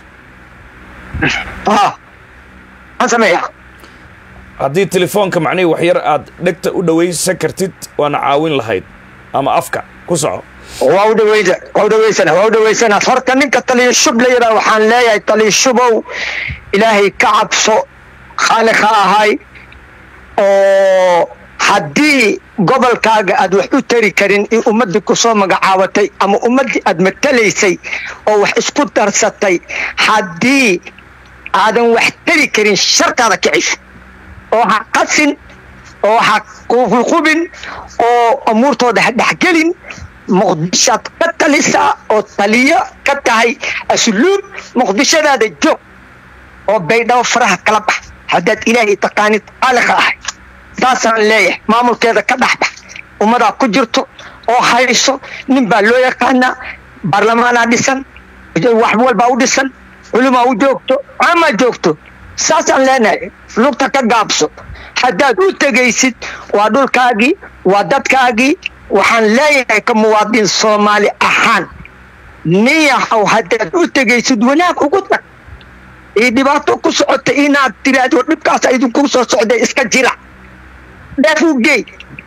ah aan sameeyaa haddii telefoonka macnihii wax yar aad dhegta u dhawaysan kartid waan caawin lahayd ama afka ku soco waa u dhawayda waa u dhawaysana waa u dhawaysana horta ninka taliisho la yiraahdo waxaan leeyahay taliishobow ilaahay ka cabso khaliqa ahay oo haddii gobolkaaga aad wax u tari karin in ummadii ku soo magacaabatay ama ummadii aad matalaysay oo wax isku darsatay haddii aadan wax tari karin shartaada kiciso oo ha qasin oo ha qulqubin oo amuurtooda ha dhaxgelin muqdishaad ka talisaa oo taliyo ka tahay asluub muqdishadaada joog oo baydhabo faraha kala bax haddaad ilaahay taqaanid caaliqa ahay saasaan leeyahay maamulkeeda ka dhaxbax ummadaa ku jirto oo hayso nin baa loo yaqaanaa baarlamaanaa dhisan wax walbaa u dhisan culumaa u joogto caamaa joogto saasaan leenahay lugta ka gaabso haddaad u tegaysid waa dhulkaagii waa dadkaagii waxaan leeyahay ka muwaadin soomaali ahaan niyahow haddaad u tegaysid wanaag ugu tag ii dhibaato ku socota inaad tiraahdo dhibkaasa idinku soo socday iska jira dheef u geey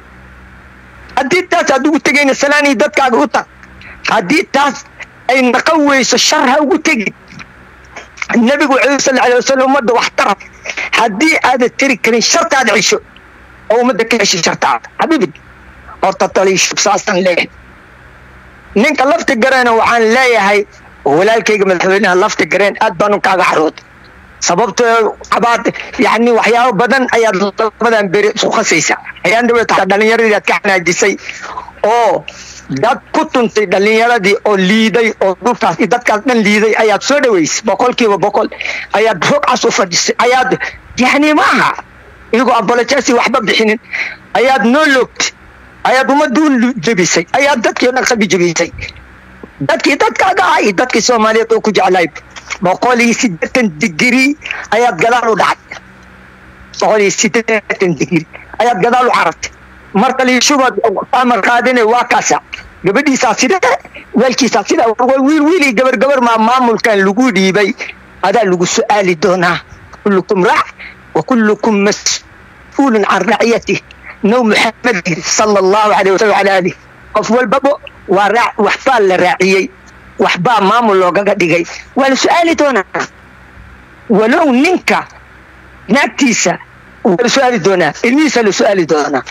haddii taas aad ugu tegayna salaanii dadkaaga u tag haddii taas ay naqan weyso shar ha ugu tegin nabigu wuxuu sal alay wasalam ummadda wax tara haddii aada tiri karin shartaada cisho oo ummadda ka heshay shartaada xabiibi horta taliisho saasaan leeyahay ninka lafta gareena waxaan leeyahay walaalkayga madaxweynaha lafta gareen aad baanu kaaga xarood sababtoo cabaad yani waxyaabo badan ayaad labadan beri isku khasaysa ayaan dawlada dhalinyaradii aad ka xanaajisay oo dad ku tuntay dhalinyaradii oo liiday oo dhulkaas iyo dadkaas dhan liiday ayaad soo dhaweysay boqolkiiba boqol ayaad xoog cas u fadhisay ayaad yani maaha iyagoo apologiesi waxba bixinin ayaad noo loogtay ayaad ummaddu jebisay ayaad dadkii dhan qalbi jebisay dadkii dadkaaga ah iyo dadkii soomaaliyeed oo ku jeclaay boqol iyo siddeetan digrii ayaad gadaal u dhacday boqol iyo siddeetan digrii ayaad gadaal u carartay marka liishubaad amar qaadinay waa kaasa gabadhiisaa sida weelkiisaa sida wiil wiilii gabar gabar maa maamulkan lagu dhiibay adaa lagu su'aali doonaa kullukum raac wa kullukum mas'uulun can raciyatih naw muxamed sala allahu calayh wasalam calaa alih qof walbaba waa raac waxbaa la raaciyey waxbaa maamul loogaga dhigay waa la su'aali doonaa walow ninka naagtiisa waa la su'aali doonaa ilmihiisa la su'aali doonaa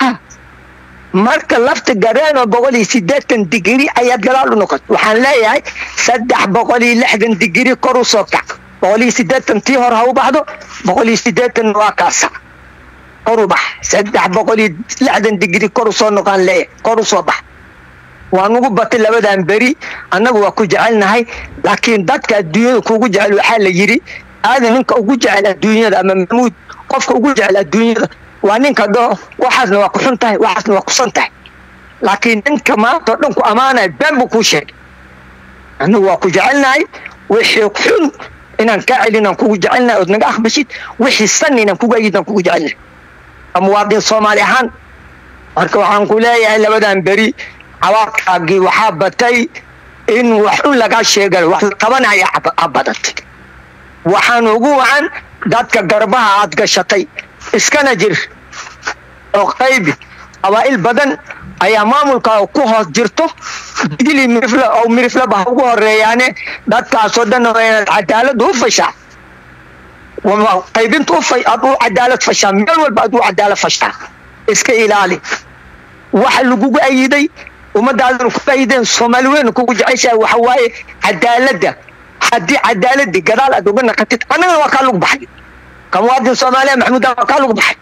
marka lafta gareen oo boqol iyo siddeetan digrii ayaad gadaal u noqotay waxaan leeyahay saddex boqol iyo lixdan digrii kor u soo kac boqol iyo siddeetan tii hore ha u baxdo boqol iyo siddeetan waa kaasa kor u bax saddex boqol iyo lixdan digrii kor u soo noqon leeyahay kor u soo bax waan ugu batay labadan beri annagu waa ku jecelnahay laakiin dadka adduunyada kuugu jecel waxaa la yidhi aadan ninka ugu jecel adduunyada ama maxamuud qofka ugu jecel adduunyada waa ninka doo waxaasna waa ku xun tahay waxaasna waa kusan tahay laakiin ninka maanta oo dhan ku ammaanaya been buu kuu sheegay annagu waa ku jecelnahay wixii xun inaan kaa celinaan kugu jecelnahay ood naga aqbashid wixii san inaan kugu ayidaan kugu jecelnahay muwaadin soomaali ahaan marka waxaan ku leeyahay labadan beri cawaaqaagii waxaa batay in wax un lagaa sheegay wax la qabanaya badatay waxaan ugu wacan dadka garbaha aad gashatay iskana jir oo qaybi qabaa'il badan ayaa maamulka ku hoos jirto digili mirifla oo mirifla baa ugu horeeyaane dadkaasoo dhan oo inaad cadaalad u fashaa wama qaybinta u fay aad u cadaalad fashaa meel walba aad u cadaalad fashaa iska ilaali waxa lagugu ayiday ummadaadan ku aydeen soomaali weyn kugu jeceshahay waxa waaye cadaaladda haddii cadaaladii gadaal aad uga naqatid annagana waa kaa lagu baxay كمواطن صومالي محمود قالوا بحي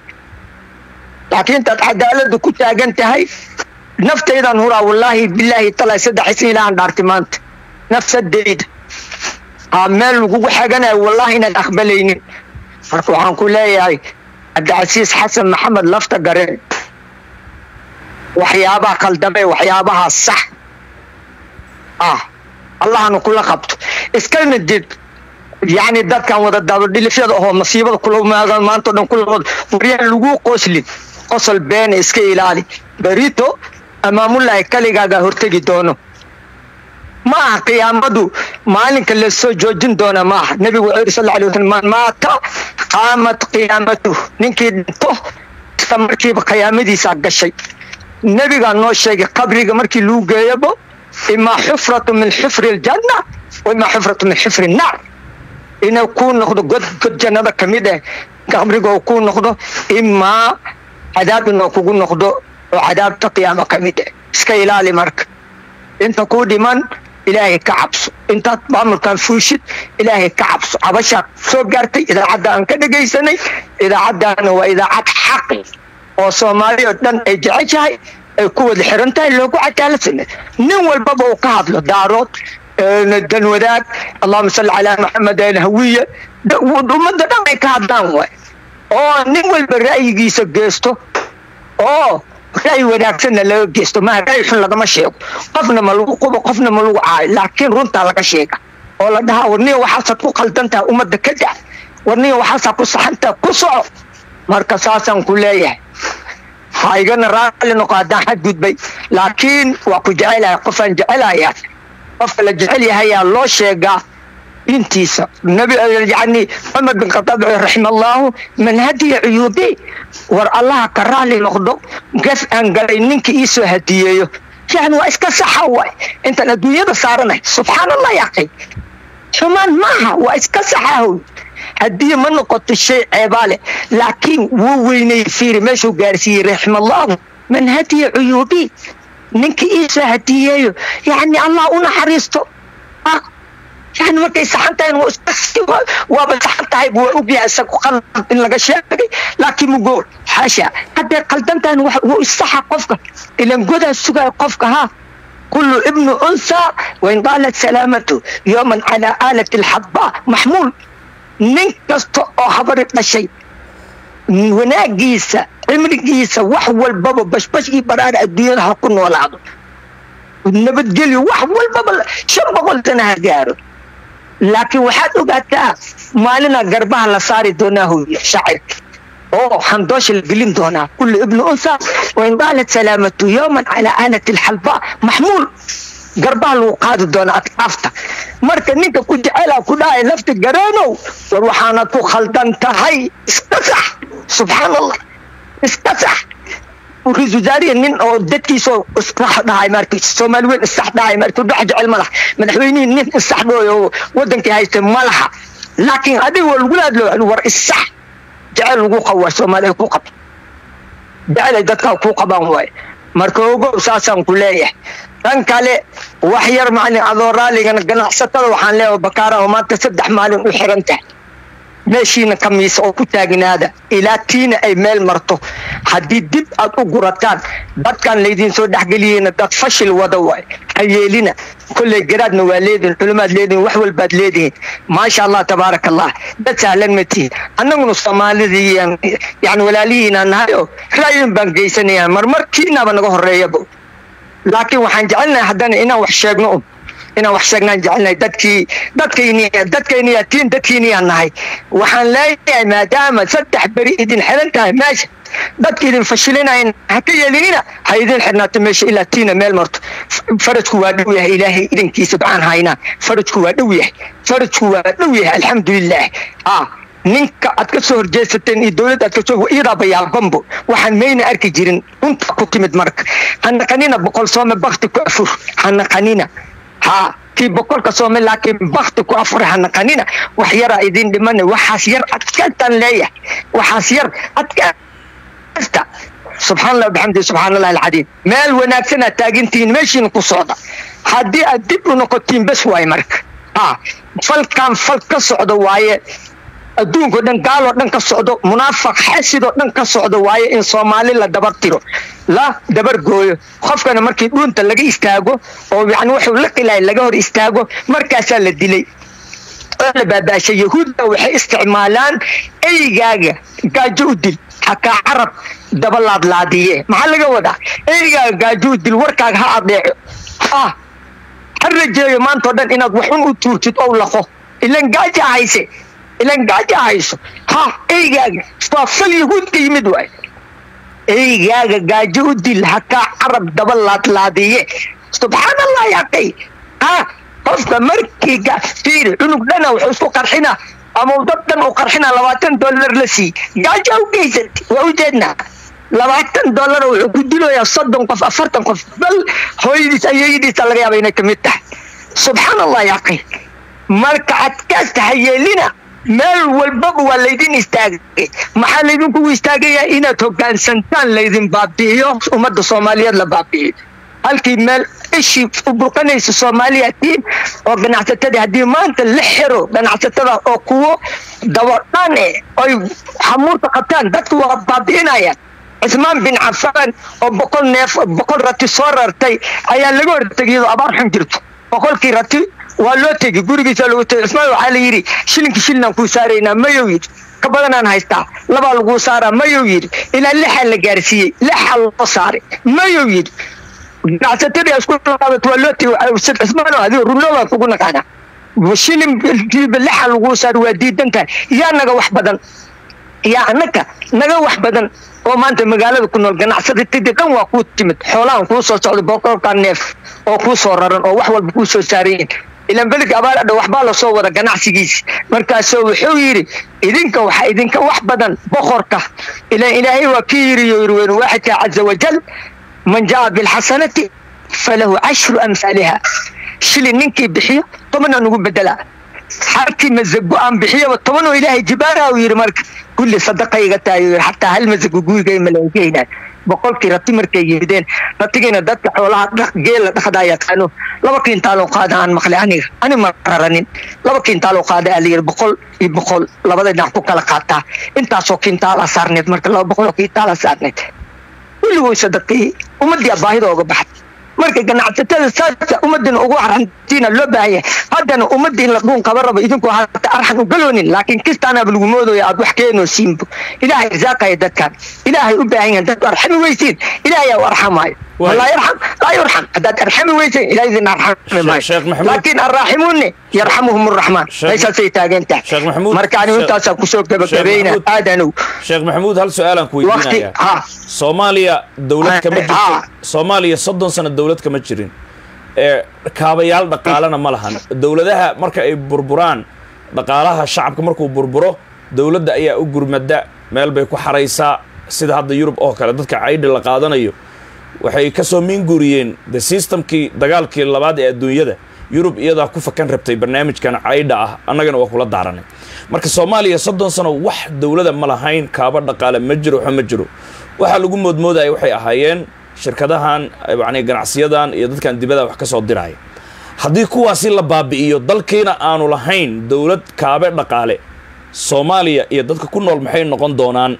لكن انت عدالة كنت اجنتهاي نفت اذا نورا والله بالله طلع سدح سنين عن دارتمانت نفس الدليل عمال وقوق حاجنا والله انا اخبليني فرقوا عن كل اي عبد العزيز حسن محمد لفت قرين وحيابها قلدمي وحيابها الصح اه الله انا كل خبط اسكلم الدد يعني dad kan wada daado dhilifyada oo nasiibada kula maagan maanta dhan kula furiyaan lagu qosli qosol been iska ilaali barito amaamulahay kaligaaga hortagi doono ma qiyaamadu maalinka la soo joojin doona ma nabigu sallallahu alayhi wasallam maata qaamat qiyaamatu ninkii dhinto markiiba qiyaamadiisa gashay nabiga noo sheegay qabriga markii loo geeyabo ima xufratu min xufri aljanna wa ima xufratu min xufri an-nar inuu ku noqdo god god jannada kamid ah qabriga uu ku noqdo ima cadaab inuu kugu noqdo oo cadaabta qiyaamo kamid ah iska ilaali marka inta ku dhiman ilaahay ka cabso intaad maamulkan fuushid ilaahay ka cabso cabashaa soo gaartay idaacadda aan ka dhegaysanay idaacaddaana waa idaacad xaqi oo soomaali oo dhan ay jeceshahay ay ku wada xiran tahay loogu cadaaladsanay nin walbaba uu ka hadlo daarood dan wadaag allahuma salli calaa maxamed alhawiye ummadda dhan ay ka hadlaan waay oo nin walba ra'yigiisa geesto oo ra'yi wanaagsanna laga geesto maaha ra'yi xun lagama sheego qofna ma lagu qubo qofna ma lagu caayo laakiin runtaa laga sheega oo la dhahaa warniya waxaasaad ku qaldan tahay ummadda ka dac warniya waxaasaa ku saxantaha ku soco marka saasaan ku leeyahay ha igana raalli noqo haddaan xadgudbay laakiin waa ku jecelahay qofaan jecelayaa qofka la jecel yahayaa loo sheegaa intiisa nabi yani cumar bin khataab raxima allahu man hadiya cuyuubi war allaha ka raalli noqdo gaf aan galay ninka ii soo hadiyeeyo yani waa iska saxa waay intaan adduunyada saaranay subxaan allah yaqay xumaan maaha waa iska saxahow haddii ma noqoto shay ceebaale laakiin wuu weynay fiiri meeshuu gaarsiiyey raxima allahu man hadiya cuyuubi ninka ii soo hadiyeeyo yani allah u naxariisto يعني markay saxan tahay waa iska waa saxan tahay waa ogyahay isagu qalad in laga sheegay laakiin mugo xasha hadda qaldantan wax uu isaxa qofka ilan goda sugaa qofka ha kullu ibnu unsa wa in qalat salamatu yawman ala alati alhabba mahmul nin kasto oo habar dhashay wanaagiisa cimrigiisa wax walbaba bashbash iyo baraar adduunyada ha ku noolaado nabadgelyo wax walbaba shan boqol sana ha gaaro laakiin waxaad ogaataa maalina garbaha la saari doonaa hooyo shacirka oo xandoosh la gelin doonaa kullu ibnu unsa wa in qalat salamatu yawman ala alati alhalba mahmul garbaha lagu qaadi doonaa atqaafta marka ninka ku jecela ku dhaay lafti gareenow war waxaana ku khaldan tahay iska sax subhanallah iska sax ورئيس وزراء نين أو دتكيسو إصلاح داعي مركز سومالوين إصلاح داعي مركز ده حاجة الملح مدحوينين نين إصلاح بو ودن كهاي الملحة لكن هذا هو الولاد لو ور إصلاح جعل وقوة وسومالي وقوة جعل دتك وقوة بانواي مركوجو أساسا كلية كان كله وحير معني أذورالي كان جنا ستة وحن له بكارة وما تصدق مالهم وحرنته meeshiina kamiis oo ku taagnaada ilaa tiina ay meel marto haddii dib aad u gurataan dadkan laydin soo dhexgeliyeyna dad fashil wada waay hayeelina kulley garaadna waa leedihin culimaad leedihin wax walbaad leedihin maasha allah tabaaraka allah dad sahlan ma tihin annaguna soomaalidii yani walaalihiina nahay oo ra'yin baan geysanayaa marmarkiinaba naga horreeyaba laakiin waxaan jecelnahay haddana inaan wax sheegno un inaan wax sheegnaan jecelnahay dadkii dadkayni dadkayni tiin dadkiini aan nahay waxaan leeyahay maadaama saddex beri idin xiran tahay meesha dadkii idin fashilinayn ha ka yeelinina ha idin xirnaato meesha ilaa tiina meel marto farajku waa dhow yahay ilaahay idinkiisa bacaan haynaa farajku waa dhow yahay farajku waa dhow yahay alxamdulilah ah ninka aad ka soo horjeesateen iyo dowladda aad ka soo iidaa bayaabambo waxaan mayna arki jirin unta ku timid marka hanaqanina boqol soome bakti ku afur hanaqanina ها كي بقول كسومي لكن بخت كأفرح نقنينا وحيرا إذن دمنا وحاسير أتكلتن ليه وحاسير أتكلت سبحان الله وبحمده سبحان الله العظيم مال وناكسنا تاجنتين ماشي نقصودا هدي أدب نقطين بس واي مرك ها فل كان فل كسعود واي adduunka dhan gaaloo dhan ka socdo munaafiq xasido dhan ka socdo waaye in Soomaali la dabar tiro la dabar gooyo qofkana markii dhuunta laga istaago oo yani wuxuu la qilay laga hor istaago markaas la dilay la baabashay yahuudda waxay isticmaalaan eygaaga gaajo u dil xakaa carab dabalaad laadiye maxaa laga wadaa eygaaga gaajo u dil warkaaga ha adeeco ha harjeeyo maanta dhan inaad wax u tuurtid oo laqo ilan gaajo hayse ilan gaajo hayso ha eygaaga istaafal yahuudka yimid waay eygaaga gaajo u dil hakaa carab dabalaad laadiye subxaanallah yaqay ha qofka markii fiiri cunug dhana wuxuu isku qarxina ama dad dhan u qarxina labaatan dollar la sii gaajo u geysat waa u jeednaa labaatan dollar wuxuu ku dilayaa soddon qof afartan qof bal hooyadiis ayaydiis laga yaabaa inay ka mid tahay subxaanallah yaqay marka adkaasta hayeelina meel walbaba waa laydin istaagay maxaa laydinku istaagayaa inaad hoggaansantaan laydin baabi'iyo ummadda Soomaaliyeed la baabi'iyo halkii meel ishii u burqanaysa Soomaaliyeed oo ganacsatada hadii maanta la xiro ganacsatada oo kuwo dawadhan ay xamuurta qabtaan dadku waa baabiinayaan Usman bin Affan oo boqol neef boqol rati soo rartay ayaa laga hortagay abaar xun jirto boqolkii rati waa loo tagay gurigiisa lagu tagay Usman waxa la yiri shilinki shilnan ku saarayna mayo yiri ka badanaan haystaa laba lagu saaraa mayo yiri ilaa lix la gaarsiiyay lix loo saaray mayo yiri ganacsatada isku qaadato waa loo tagay Usman hadii runlooda kugu naqana shilin lix lagu saar waa diidantahay yaa naga wax badan yaa anaka naga wax badan oo maanta magaalada ku nool ganacsatada kan waa ku timid xoolahan ku soo socdo boqolka neef oo ku soo raran oo wax walba ku soo saareen ilaan balka abaarada waxba la soo wada ganacsigiis markaas wuxuu yiri idinka waxa idinka wax badan boqorka ila ilaahay waa ki yiri yiri waxa azza wajal man jaa bil hasanati falahu ashru amsalha shilin ninki bixiyo toban ugu bedela حركي مزقو أم بحيه وطبعاً إلهي جبارة ويرمرك كل صدقة يغتاي حتى هل مزقو قوي جاي ملايكينا بقول كي رتي مركي يهدين رتيجينا دت حولها جيل دخدايا كانوا لو كين تالو قاد عن مخلعني أنا مررنين لو كين تالو قاد علي بقول يبقول لو بدنا نحكوا كلا قاتا أنت سوكين تالا سارنت مرك لو بقول كي تالا سارنت كل هو صدقي ومدي أباهي دوغ بحث marka ganacsatada saaka umadina ugu arantiina loo baahay hadana umadina la qoon qabaraba idinku hata arxan u galoonin laakiin kistaana lagu moodayo aad wax keeno simbo ilaahay zaaqay dadkan ilaahay u baahan yahay dad arxam weysiin ilaahay waa arxamay والله يرحم لا يرحم حتى ترحموا ويسين إلى إذن أرحم لكن الراحمون يرحمهم الرحمن ليس سيتاج أنت شيخ محمود مركاني وأنت سأكسوك بكبينا آدنو شيخ محمود هل سؤالا كويسين ها صوماليا دولة كمجرين صوماليا صدن سنة دولة كمجرين كابيال دقالنا ملهن الدولة ده مركا بربران دقالها الشعب كمركو بربرو دولة ده أي أجر مدة مال بيكو حريصة سيد هذا يوروب أو كلا دتك عيد اللي قادنا يو waxay ka soo min guriyeen the systemkii dagaalkii labaad ee adduunyada Yurub iyada ku fakan rabtay barnaamijkan caayda ah annagana waa kula daaranay marka Soomaaliya soddon sano wax dawladda ma lahayn kaaba dhaqaale ma jiro waxa ma jiro waxa lagu moodmooday waxay ahaayeen shirkadahan yacni ganacsiyadan iyo dadkan dibadda wax ka soo diray haddii kuwaasi la baabi'iyo dalkeena aanu lahayn dawlad kaaba dhaqaale Soomaaliya iyo dadka ku nool maxay noqon doonaan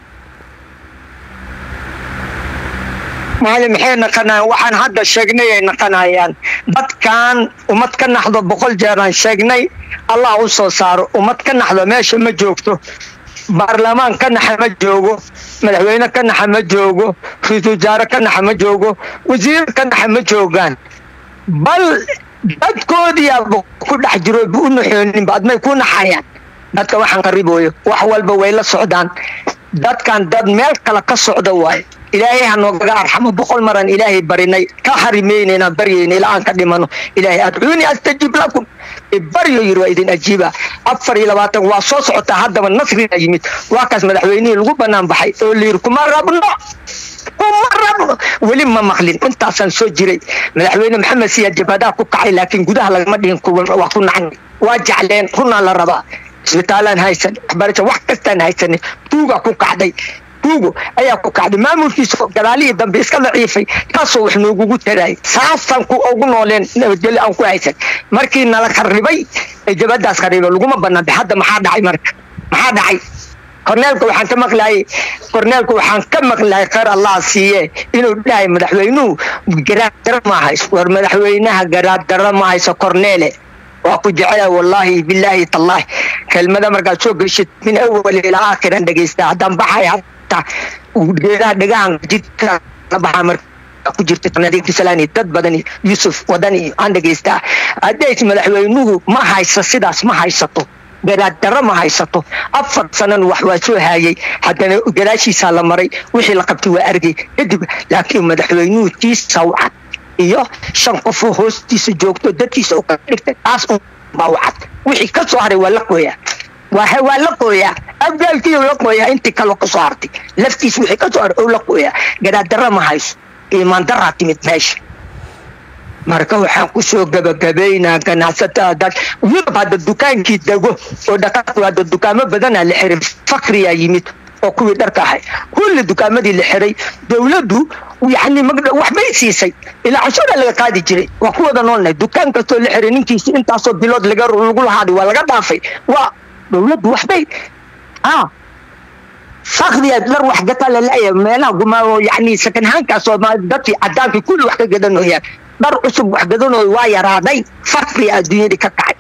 معلم حين قنا وحن هذا الشجني نقنا يعني بد كان ومت كنا حضر بقول جيران شجني الله وصل صار ومت كنا حضر ماشي مجوكته برلمان كنا حمد جوجو مدحوينا كنا حمد جوجو في تجارة كنا حمد جوجو وزير كنا حمد جوجان بل بد كودي أبو كل حجروا بقولنا حين بعد ما يكون حياة بد كواحد قريبه وحول بويل السودان بد كان بد مال كلا كالسعودة واي إلهي هنوقع أرحمه بقول مرة إلهي بريني كهرمين أنا بريني الآن كدمانو إلهي أدعوني أستجيب لكم بريو يروى إذن أجيبها أفر إلى واتن وصوص عتهدى من نصر يجمد واكس مدحويني الغوبة نام بحي اللي يركم ربنا ومرة ولما مخلين أنت أصلا سجري مدحويني محمد سياد جبهة كوكعي لكن قدها لك مدين وكنا عني واجعلين كنا للربا سبتالان هايسن أخبارك وحكستان هايسن توقع كوكعدي كوجو أيه كوكعد ما مفيش جلالي دم بيسكال عيفي كاسو إحنا جوجو تراي سافن كو أقولنا لين نبدل أو كويسة مركي نلا خربي الجبل داس خربي لقوم بنا بحد ما حد عي مرك ما حد عي كورنيلكو وحن كم مقلاي كورنيلكو وحن كم مقلاي خير الله سيه إنه لا مدحوينو جراد درما هاي ور مدحوينها جراد درما هاي سكورنيله وأكو جعله والله بالله تالله كلمة مركز شوق شت من أول إلى آخر عندك استعدام بحي وجينا دعان جيت نبها مر أكو جرت تناديك سلاني تد بدني يوسف ودني عندك استا أديت مدحوينو ما هاي سداس ما هاي سطو جراد ترى ما هاي سطو أفر سنة وحواسو هاي حتى جراشي سالم مري وحي لقبتي وأرجي كدب لكن مدحوينو تيس سوعة إياه شن قفو هوستيس جوكتو دتيس أو كنكت أس باوعت وحي كسواري ولا قويا وحي ولا قويا أبدال كي ولا قويا أنت كلو كسوارتي لفتيس وحي كسوار ولا قويا جراد ترى ما هايس إيمان دراتي متماشي marka waxaan ku soo gabagabeynaa ganacsatada dad wada bad dukaankii dago oo dhaqaaq wada dukaamo badan la xiray fakriya yimid oo kuwii dharka ahay kulli dukaamadii la xiray dawladdu يعني مقدر وحبي سيسي إلى عشرة اللي قاعد يجري وقوة نولنا دكان كتو اللي حرينين كيس أنت أصلا بلاد اللي قالوا يقول هذا ولا قد عفي ودولد وحبي آه فاخذ يدلر واحد قتل الأيه ما لا قما يعني سكن هانك أصلا ما دتي عدان في كل واحد قدر إنه هي در عصب واحد قدر إنه وايا رادي فاخذ الدنيا دي كقعد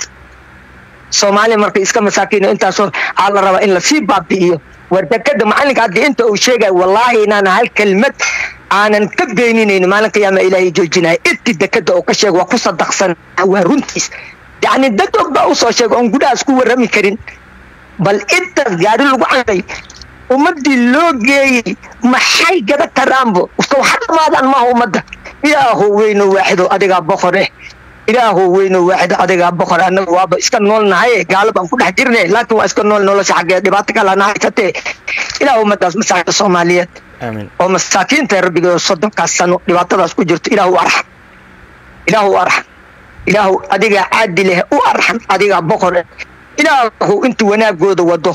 سومالي مركز كم مساكين أنت أصلا على روا إن في باب بيه وارتكد معلك عاد أنت وشيء والله إن أنا هالكلمة أنا نكبينين مالك يا ما إلهي جوجنا اتدكد أو كشيء وقصة دخسن ورنتيس يعني دكتور بأوصى شيء أن قد أسكو رمي كرين بل أنت قاعد لو عندي ومدي لوجي ما حي قد ترامبو وصو حتى ما ما هو مد يا هو وين واحد أديك بخره يا هو وين واحد أديك بخره أنا واب إسكان نول نهاية قالب أنكو حجرني لكن إسكان نول نول شحاجة دبعتك على نهاية تي إلى هو مدرس مساعد الصوماليات آمين ومساكين تربي صدق كاسانو دبعت راسكو جرت إلى هو أرحم إلى هو أرحم إلى هو أديك عادي له وأرحم أديك بخره إلى هو أنت ونا جود وده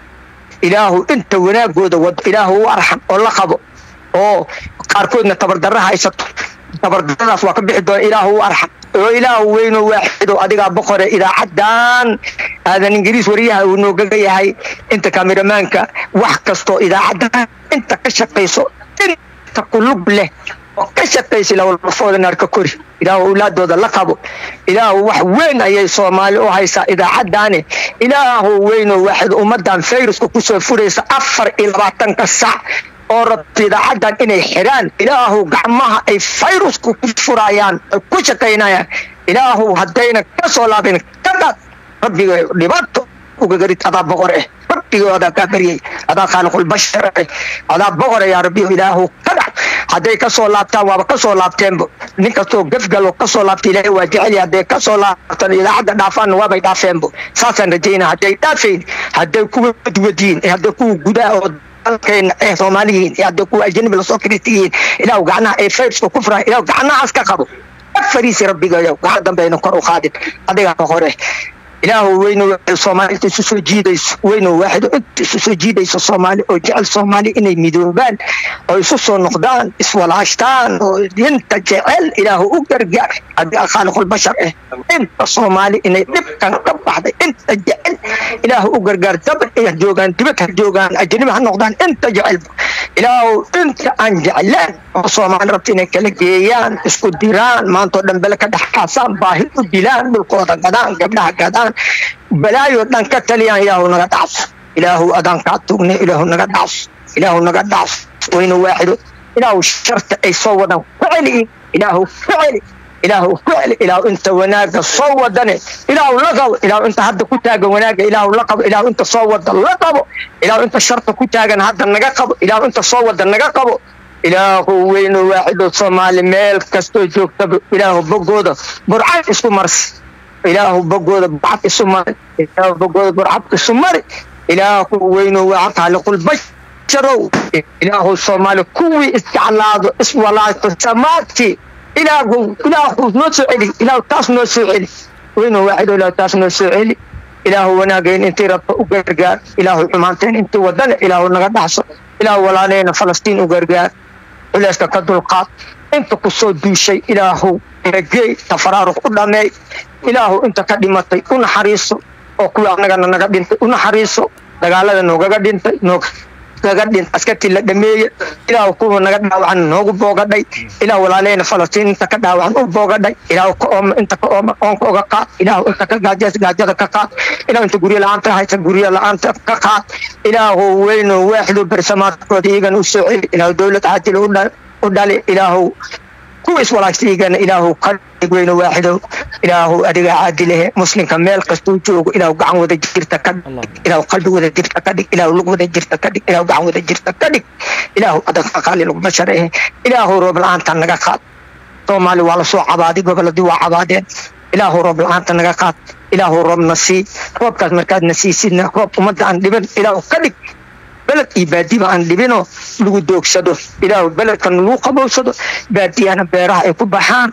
إلهو أنت ونا جود ود إلهو أرحم الله خبو أو قاركودنا تبردرها يسط تبردرها سواء كبيد إلهو أرحم إلهو وينو واحد وأديك بقرة إذا عدان هذا الإنجليز وريها ونوجي هاي أنت كاميرمانك وحكستو إذا عدان أنت كشقيسو أنت قلوب له وكشقيس لو المفروض نارك كوري إلهو أولاد هذا لقبه إلهو وح وين أي صومالي أو هاي إذا عداني إلهو وينو واحد ومدان فيروس كوسو فريس أفر إلى بعتن كسع أورد إذا عدان إني حيران إلهو قعمها أي فيروس كفرايان كوشة كينايا إلهو هدينا كسولا بين كذا ربي لبطو وقريت هذا بقرة ربي هذا كبري هذا خالق البشر هذا بقرة يا ربي إلهو كذا هدي كسولا تام وكسولا تيمبو نكسو قفقلو كسولا تيلي وجعلي هدي كسولا تاني إذا عدا دافان وابي دافينبو ساسا رجينا هدي دافين هدي كو ودين هدي كو قداء كين إيه صوماليين هدي كو أجنب السوكريتيين إلهو قعنا إيه فيرس وكفرة إلهو قعنا عسكا قبو فريسي ربي قيو قعدا بينو كرو خادم هدي قاقوري إلهو وينو الصومالي تسوسو جيديس وينو واحد تسوسو جيديس الصومالي أو جعل الصومالي إني ميدوبان أو يسوسو نقدان اسوى العشتان انت جعل إلهو أقرقع هذا خالق البشر إيه انت الصومالي إني نبكا نقبح انت جعل إلهو أقرقع دبر إيه جوغان دبك جوغان أجنبها النقدان انت جعل إلهو انت أنجعلان الصومالي ربتين كالكيان اسكو ديران ما انتو دنبلك دحاسان باهل ديلان بالقوة قدان قبلها قدان بلايو دان كتليان إلهو نغدعص إلهو أدان كاتوغني إلهو نغدعص إلهو نغدعص وينو واحد إلهو شرط أي صودا فعلي إلهو فعلي إلهو فعلي إلهو أنت وناك صودني إلهو لقب إلهو أنت هذا كتاج وناك إلهو لقب إلهو أنت صود اللقب إلهو أنت شرط كتاج هذا النقب إلهو أنت صود النقب إلهو وينو واحد صومالي ميل كستو جوكتب إلهو بقوده برعان اسمه مرس إلهو بقوده بعض السمر إلهو بقوده بعض السمر إلهو وينو واحد على كل بشرو إلهو الصومالي كوي استعلاده اسم الله تسماتي إلهو إلهو نسعلي إلهو تاس نسعلي وينو واحد إلهو تاس نسعلي إلهو وناقين انت رب أقرقار إلهو عمانتين انت ودن إلهو نغدحص إلهو ولانين فلسطين أقرقار إلهو كدو القاط انت قصو دو شيء إلهو رجي تفرارق قدامي إلهو انت كدمتي ونحريسو وكوا نغانا نغدينتي ونحريسو دغالا نوغغدينتي نوغ غغدين اسكتي لدمي إلهو كوا نغداوعن نوغ بوغداي إلهو ولالين فلسطين انت كداوعن بوغداي إلهو كوم انت كوم اونك اوغا إلهو انت كغاجس غاجدا كقا إلهو انت غوري لانت هايت غوري لانت كقا إلهو وين واحد برسمات كوديغن وسعي إلهو دولة عادل ودالي إلهو كويس ولا شيء إلهو قلب وين واحد إلهو أديك عادله مسلم كمال قصدو جوج إلهو قعم وذا جرت كد إلهو قلب وذا جرت كد إلهو لق وذا جرت كد إلهو قعم وذا جرت كد إلهو أدك قال لك بشره إلهو رب العالمين تنجا قات تومالي ولا سو عبادي قبل دوا عبادين إلهو رب العالمين تنجا قات إلهو رب نسي رب كاس مركز نسي سيدنا رب ومد عن لبن إلهو كد بلد إبادي ما عن لبنه لو دوك شدو إلهو بلد كان لو قبل شدو بادي أنا بيراه يكون بحان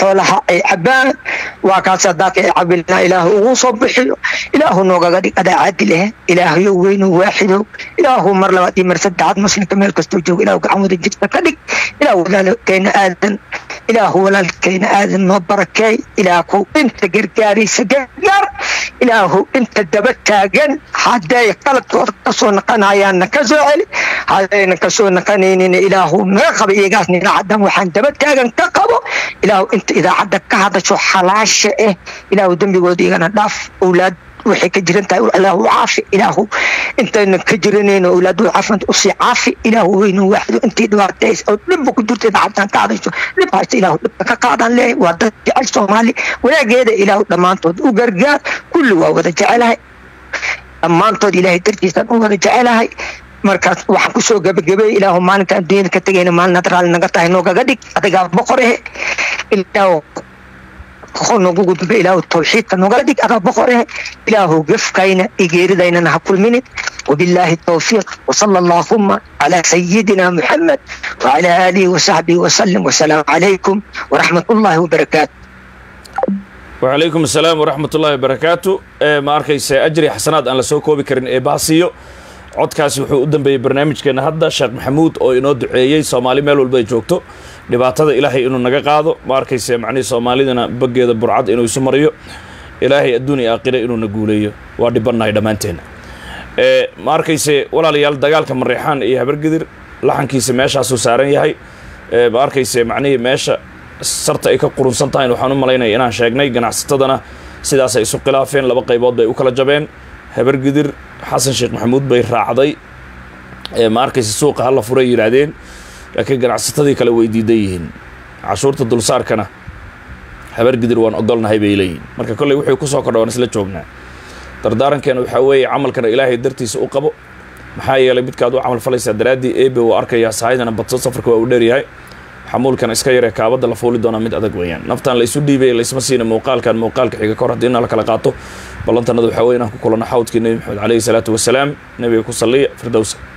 xoolaha ay cabaan waa kaas daadka ay cabilna ilaahu ugu soo bixiyo ilaahu noogaga dhig adaa caadil ah ilaahu weyn waaxido ilaahu mar labaad iyo mar saddexaad muslimka meel kasta joogo ilaahu gacmooda jirta ka dhig ilaahu walaalkeena aadan ilaahu walaalkeena aadan noo barakay ilaahu inta gargaaraysa gargaar ilaahu inta daba taagan haday qaladkooda ka soo naqanayaanna ka soo celi hadayna ka soo naqanaynin ilaahu naga qaba iyagaas ninacadan waxaan daba taagan ka qabo ilaahu inta idaacadda ka hadasho xalaasha eh ilaahu dambigooda igana dhaaf awlaad waxay ka jiran tahay ilaahu caafi ilaahu intayna ka jiranayno awlaadu caafimaad u sii caafi ilaahu weynu waaxido intii dhibaatays oo dhib ku jirta idaacaddan ka hadasho dhibkaas ilaahu dhibka ka qaadan leeyahay waa dad jecel Soomaali wanaageeda ilaahu dhammaantood u gargaar kulli waa wada jecelahay dhammaantood ilaahay dartiisa u wada jecelahay markaas waxaan ku soo gabagabay ilaahu maalinta adduunka ka tagayna maalin nadral naga tahay noogaga dhig adiga boqoreh ilaahu خلنا نقول بإله التوحيد كنقدك أنا بقره إله قفكين إجيردين أنا هقول منك وبالله التوفيق وصلى اللهم على سيدنا محمد وعلى آله وصحبه وسلم والسلام عليكم ورحمة الله وبركاته. وعليكم السلام ورحمة الله وبركاته. ما أركيس أجري حسنات أنا لسوكو بكرن إباسيو codkaasi wuxuu u dambeeyay barnaamijkeena hadda Sheekh Maxamuud oo inoo duceeyay Soomaali meel walba ay joogto dhibaatada Ilaahay inuu naga qaado ma arkayse macni Soomaalidana bageeda burcad inuu isu mariyo Ilaahay adduun iyo aakhira inuu na guuleeyo waa dhibanahay dhamaanteena ee ma arkayse walaalayaal dagaalka Mareexaan iyo Habargidir laxankiisa meeshaas uu saaran yahay ee ma arkayse macni meesha sarta ay ka qurunsan tahay waxaan u maleynayaa inaan sheegnay ganacsatadana sidaas ay isu khilaafeen laba qaybood bay u kala jabeen Habargidir حسن شيخ محمود بي راعدي ما arkaysa suuqa hal furay yiraahdeen laakiin ganacsatadii kale way diidayeen cashuurta dulsaarkana Habargidir waan ogolnahay bay leeyihiin marka kulay wuxuu ku soo kordhaan isla joognaa dardaarankeena waxa weeye amalkana Ilaahay dartiisa u qabo maxaa yeelay midkaad u amal falaysa daraadii eebe uu arkaya saayidana badso safarka waa u dheeryahay xamuulkan iska yare kaabada la fooli doona mid adag weeyaan naftan la isu dhiibay la isma siina muuqaalkan muuqaalka xiga ka hor hadii la kala qaato ballantanadu waxa weeyaan ku kulana xawdkii Nabi Maxamed alayhi salaatu wasalaam nabiga ku salliya firdaws